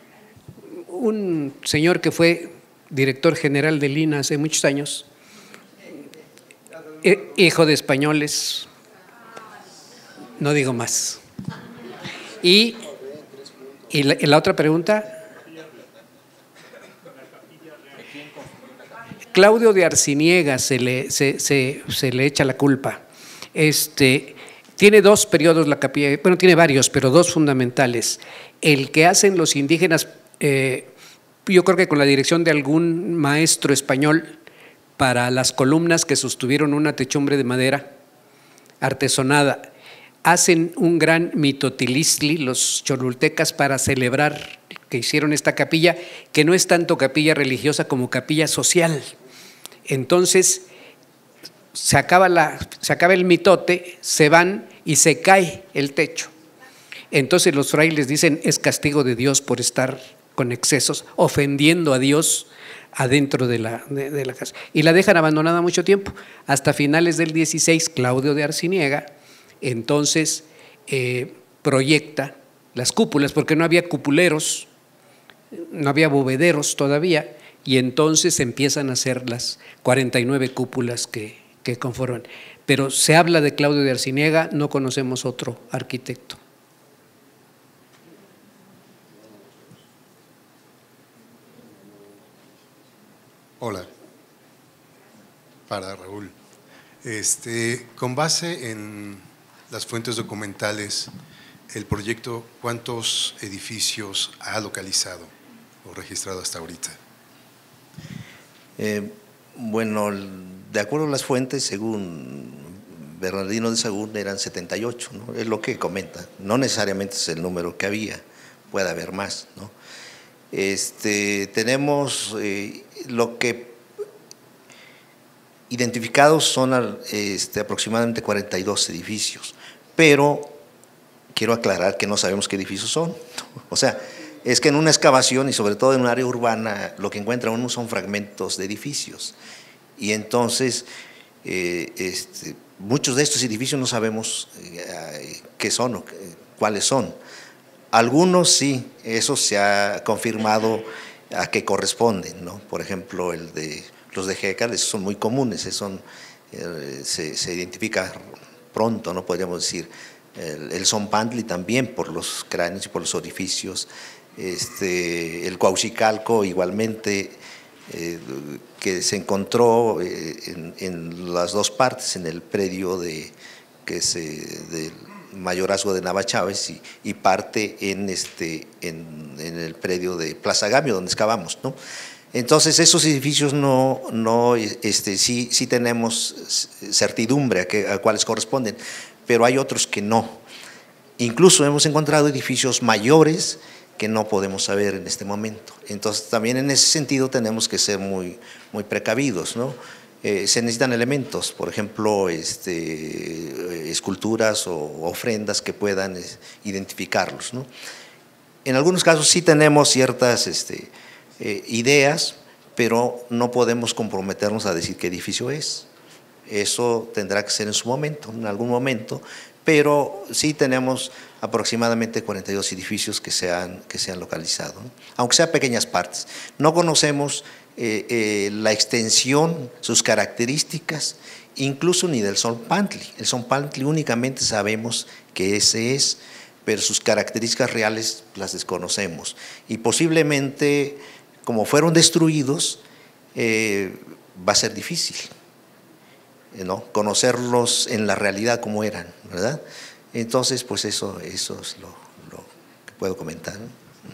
Un señor que fue director general del I N A hace muchos años, hijo de españoles, no digo más. Y, y, la, y la otra pregunta, Claudio de Arciniega se le, se, se, se le echa la culpa. Este, tiene dos periodos la capilla, bueno, tiene varios, pero dos fundamentales. El que hacen los indígenas, eh, yo creo que con la dirección de algún maestro español, para las columnas que sostuvieron una techumbre de madera artesonada, hacen un gran mitotilistli los cholultecas para celebrar que hicieron esta capilla, que no es tanto capilla religiosa como capilla social. Entonces se acaba, la, se acaba el mitote, se van y se cae el techo. Entonces los frailes dicen, es castigo de Dios por estar con excesos, ofendiendo a Dios adentro de la, de, de la casa. Y la dejan abandonada mucho tiempo. Hasta finales del dieciséis, Claudio de Arciniega entonces eh, proyecta las cúpulas, porque no había cupuleros, no había bovederos todavía, y entonces empiezan a hacer las cuarenta y nueve cúpulas que, que conforman. Pero se habla de Claudio de Arciniega, no conocemos otro arquitecto. Hola, para Raúl. Este, con base en las fuentes documentales, el proyecto, ¿cuántos edificios ha localizado o registrado hasta ahorita? Eh, bueno, de acuerdo a las fuentes, según Bernardino de Sahagún, eran setenta y ocho, ¿no? Es lo que comenta. No necesariamente es el número que había, puede haber más, ¿no? Este, tenemos eh, lo que identificados son este, aproximadamente cuarenta y dos edificios, pero quiero aclarar que no sabemos qué edificios son. O sea, es que en una excavación y sobre todo en un área urbana lo que encuentra uno son fragmentos de edificios, y entonces eh, este, muchos de estos edificios no sabemos eh, qué son o cuáles son. Algunos sí, eso se ha confirmado a qué corresponden, ¿no? Por ejemplo, el de los de Jécar, esos son muy comunes, son, eh, se, se identifica pronto, ¿no? Podríamos decir. El, el Zompantli también por los cráneos y por los orificios. Este, el Cuauhxicalco igualmente, eh, que se encontró eh, en, en las dos partes, en el predio de, que se, del mayorazgo de Nava Chávez y, y parte en, este, en, en el predio de Plaza Gamio, donde excavamos, ¿no? Entonces esos edificios no, no este, sí, sí tenemos certidumbre a, que, a cuáles corresponden, pero hay otros que no. Incluso hemos encontrado edificios mayores que no podemos saber en este momento. Entonces también en ese sentido tenemos que ser muy, muy precavidos, ¿no? Eh, se necesitan elementos, por ejemplo, este, esculturas o ofrendas que puedan eh, identificarlos, ¿no? En algunos casos sí tenemos ciertas este, eh, ideas, pero no podemos comprometernos a decir qué edificio es. Eso tendrá que ser en su momento, en algún momento, pero sí tenemos aproximadamente cuarenta y dos edificios que se han, que se han localizado, ¿no? Aunque sean pequeñas partes. No conocemos eh, eh, la extensión, sus características, incluso ni del Tzompantli. El Tzompantli únicamente sabemos que ese es, pero sus características reales las desconocemos. Y posiblemente, como fueron destruidos, eh, va a ser difícil, ¿no?, conocerlos en la realidad como eran, ¿verdad? Entonces, pues eso, eso es lo, lo que puedo comentar, ¿no?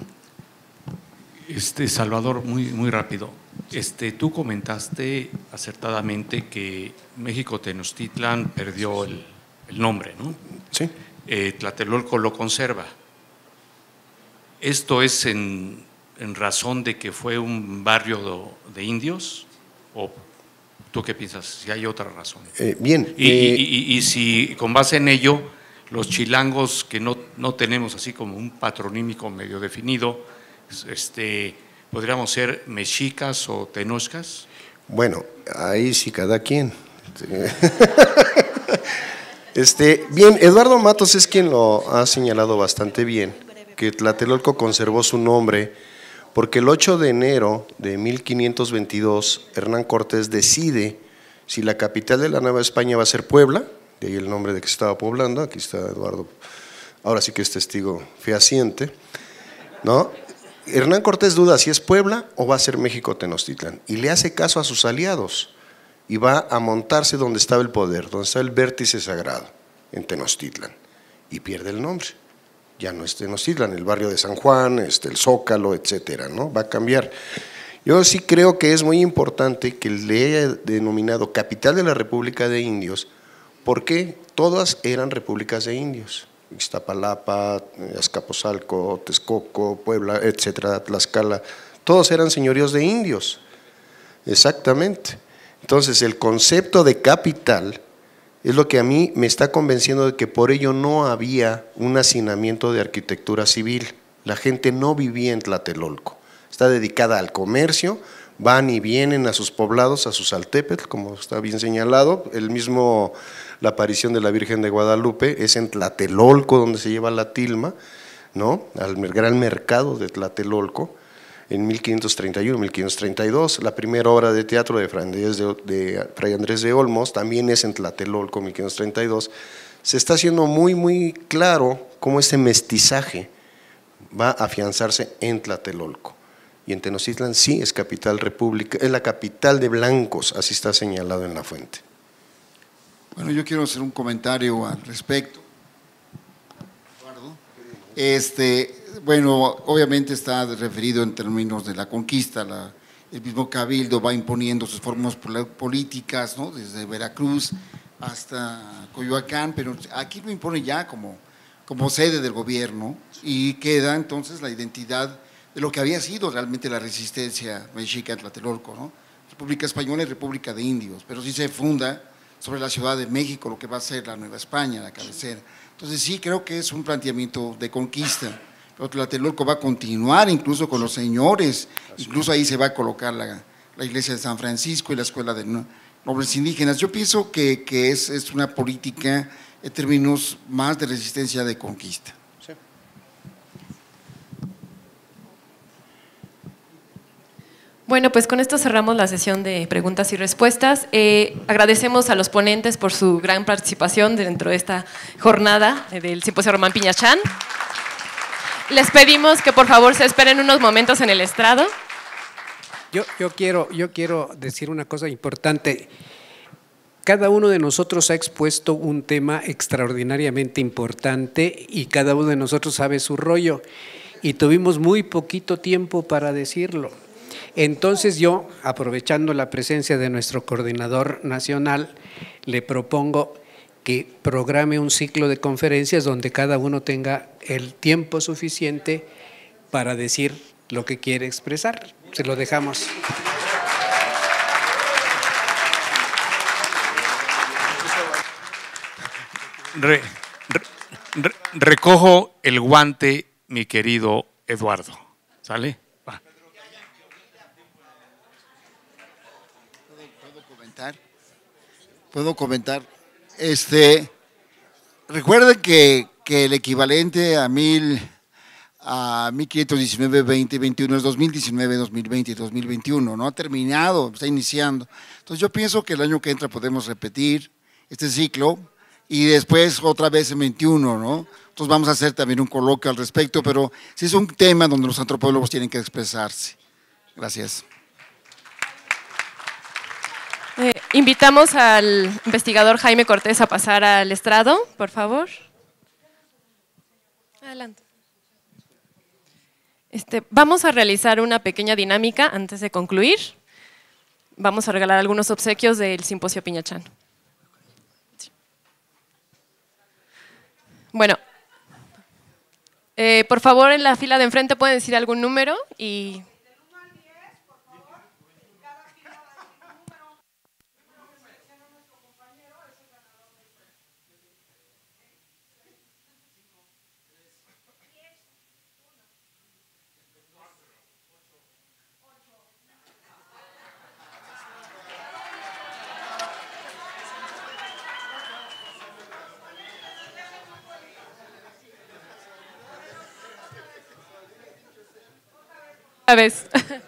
Este, Salvador, muy, muy rápido. Este, tú comentaste acertadamente que México Tenochtitlan perdió el, el nombre, ¿no? Sí. Eh, Tlatelolco lo conserva. ¿Esto es en, en razón de que fue un barrio de, de indios? ¿O tú qué piensas? Si hay otra razón. Eh, bien. Y, eh, y, y, y si con base en ello, los chilangos que no, no tenemos así como un patronímico medio definido, este, ¿podríamos ser mexicas o tenochcas? Bueno, ahí sí cada quien. Este, bien, Eduardo Matos es quien lo ha señalado bastante bien, que Tlatelolco conservó su nombre porque el ocho de enero de mil quinientos veintidós Hernán Cortés decide si la capital de la Nueva España va a ser Puebla, de ahí el nombre de que se estaba poblando, aquí está Eduardo, ahora sí que es testigo fehaciente, ¿no? Hernán Cortés duda si es Puebla o va a ser México Tenochtitlan y le hace caso a sus aliados y va a montarse donde estaba el poder, donde está el vértice sagrado, en Tenochtitlan, y pierde el nombre. Ya no es Tenochtitlan, el barrio de San Juan, este, el Zócalo, etcétera, ¿no? Va a cambiar. Yo sí creo que es muy importante que le haya denominado capital de la República de Indios, porque todas eran repúblicas de indios. Iztapalapa, Azcapotzalco, Texcoco, Puebla, etcétera, Tlaxcala, todos eran señoríos de indios. Exactamente. Entonces, el concepto de capital es lo que a mí me está convenciendo de que por ello no había un hacinamiento de arquitectura civil. La gente no vivía en Tlatelolco. Está dedicada al comercio, van y vienen a sus poblados, a sus Saltépetl, como está bien señalado. El mismo, la aparición de la Virgen de Guadalupe es en Tlatelolco, donde se lleva la tilma, ¿no?, al gran mercado de Tlatelolco, en mil quinientos treinta y uno, mil quinientos treinta y dos. La primera obra de teatro de Fray Andrés de, de, Fray Andrés de Olmos también es en Tlatelolco, mil quinientos treinta y dos. Se está haciendo muy, muy claro cómo ese mestizaje va a afianzarse en Tlatelolco. Y en Tenochtitlan sí es capital república, es la capital de blancos, así está señalado en la fuente. Bueno, yo quiero hacer un comentario al respecto. Este, bueno, obviamente está referido en términos de la conquista, la, el mismo Cabildo va imponiendo sus formas políticas, ¿no?, desde Veracruz hasta Coyoacán, pero aquí lo impone ya como, como sede del gobierno y queda entonces la identidad de lo que había sido realmente la resistencia mexica en Tlatelolco, ¿no? República Española y República de Indios, pero sí se funda sobre la Ciudad de México, lo que va a ser la Nueva España, la cabecera. Entonces sí creo que es un planteamiento de conquista, pero Tlatelolco va a continuar incluso con los señores, incluso ahí se va a colocar la, la iglesia de San Francisco y la escuela de nobles indígenas. Yo pienso que, que es, es una política en términos más de resistencia de conquista. Sí. Bueno, pues con esto cerramos la sesión de preguntas y respuestas. Eh, agradecemos a los ponentes por su gran participación dentro de esta jornada del Simposio Román Piñachán. Les pedimos que por favor se esperen unos momentos en el estrado. Yo, yo, quiero, yo quiero decir una cosa importante. Cada uno de nosotros ha expuesto un tema extraordinariamente importante y cada uno de nosotros sabe su rollo y tuvimos muy poquito tiempo para decirlo. Entonces yo, aprovechando la presencia de nuestro coordinador nacional, le propongo que programe un ciclo de conferencias donde cada uno tenga el tiempo suficiente para decir lo que quiere expresar. Se lo dejamos. Re, re, recojo el guante, mi querido Eduardo. ¿Sale? Va. ¿Puedo comentar? ¿Puedo comentar? Este, recuerden que, que el equivalente a mil, a mil quinientos diecinueve, veinte, veintiuno, es dos mil diecinueve, dos mil veinte y dos mil veintiuno, no ha terminado, está iniciando. Entonces yo pienso que el año que entra podemos repetir este ciclo y después otra vez en veintiuno, ¿no? Entonces vamos a hacer también un coloquio al respecto, pero sí es un tema donde los antropólogos tienen que expresarse. Gracias. Eh, invitamos al investigador Jaime Cortés a pasar al estrado, por favor. Adelante. Este, vamos a realizar una pequeña dinámica antes de concluir. Vamos a regalar algunos obsequios del Simposio Piñachán. Sí. Bueno, eh, por favor, en la fila de enfrente pueden decir algún número y... Una vez.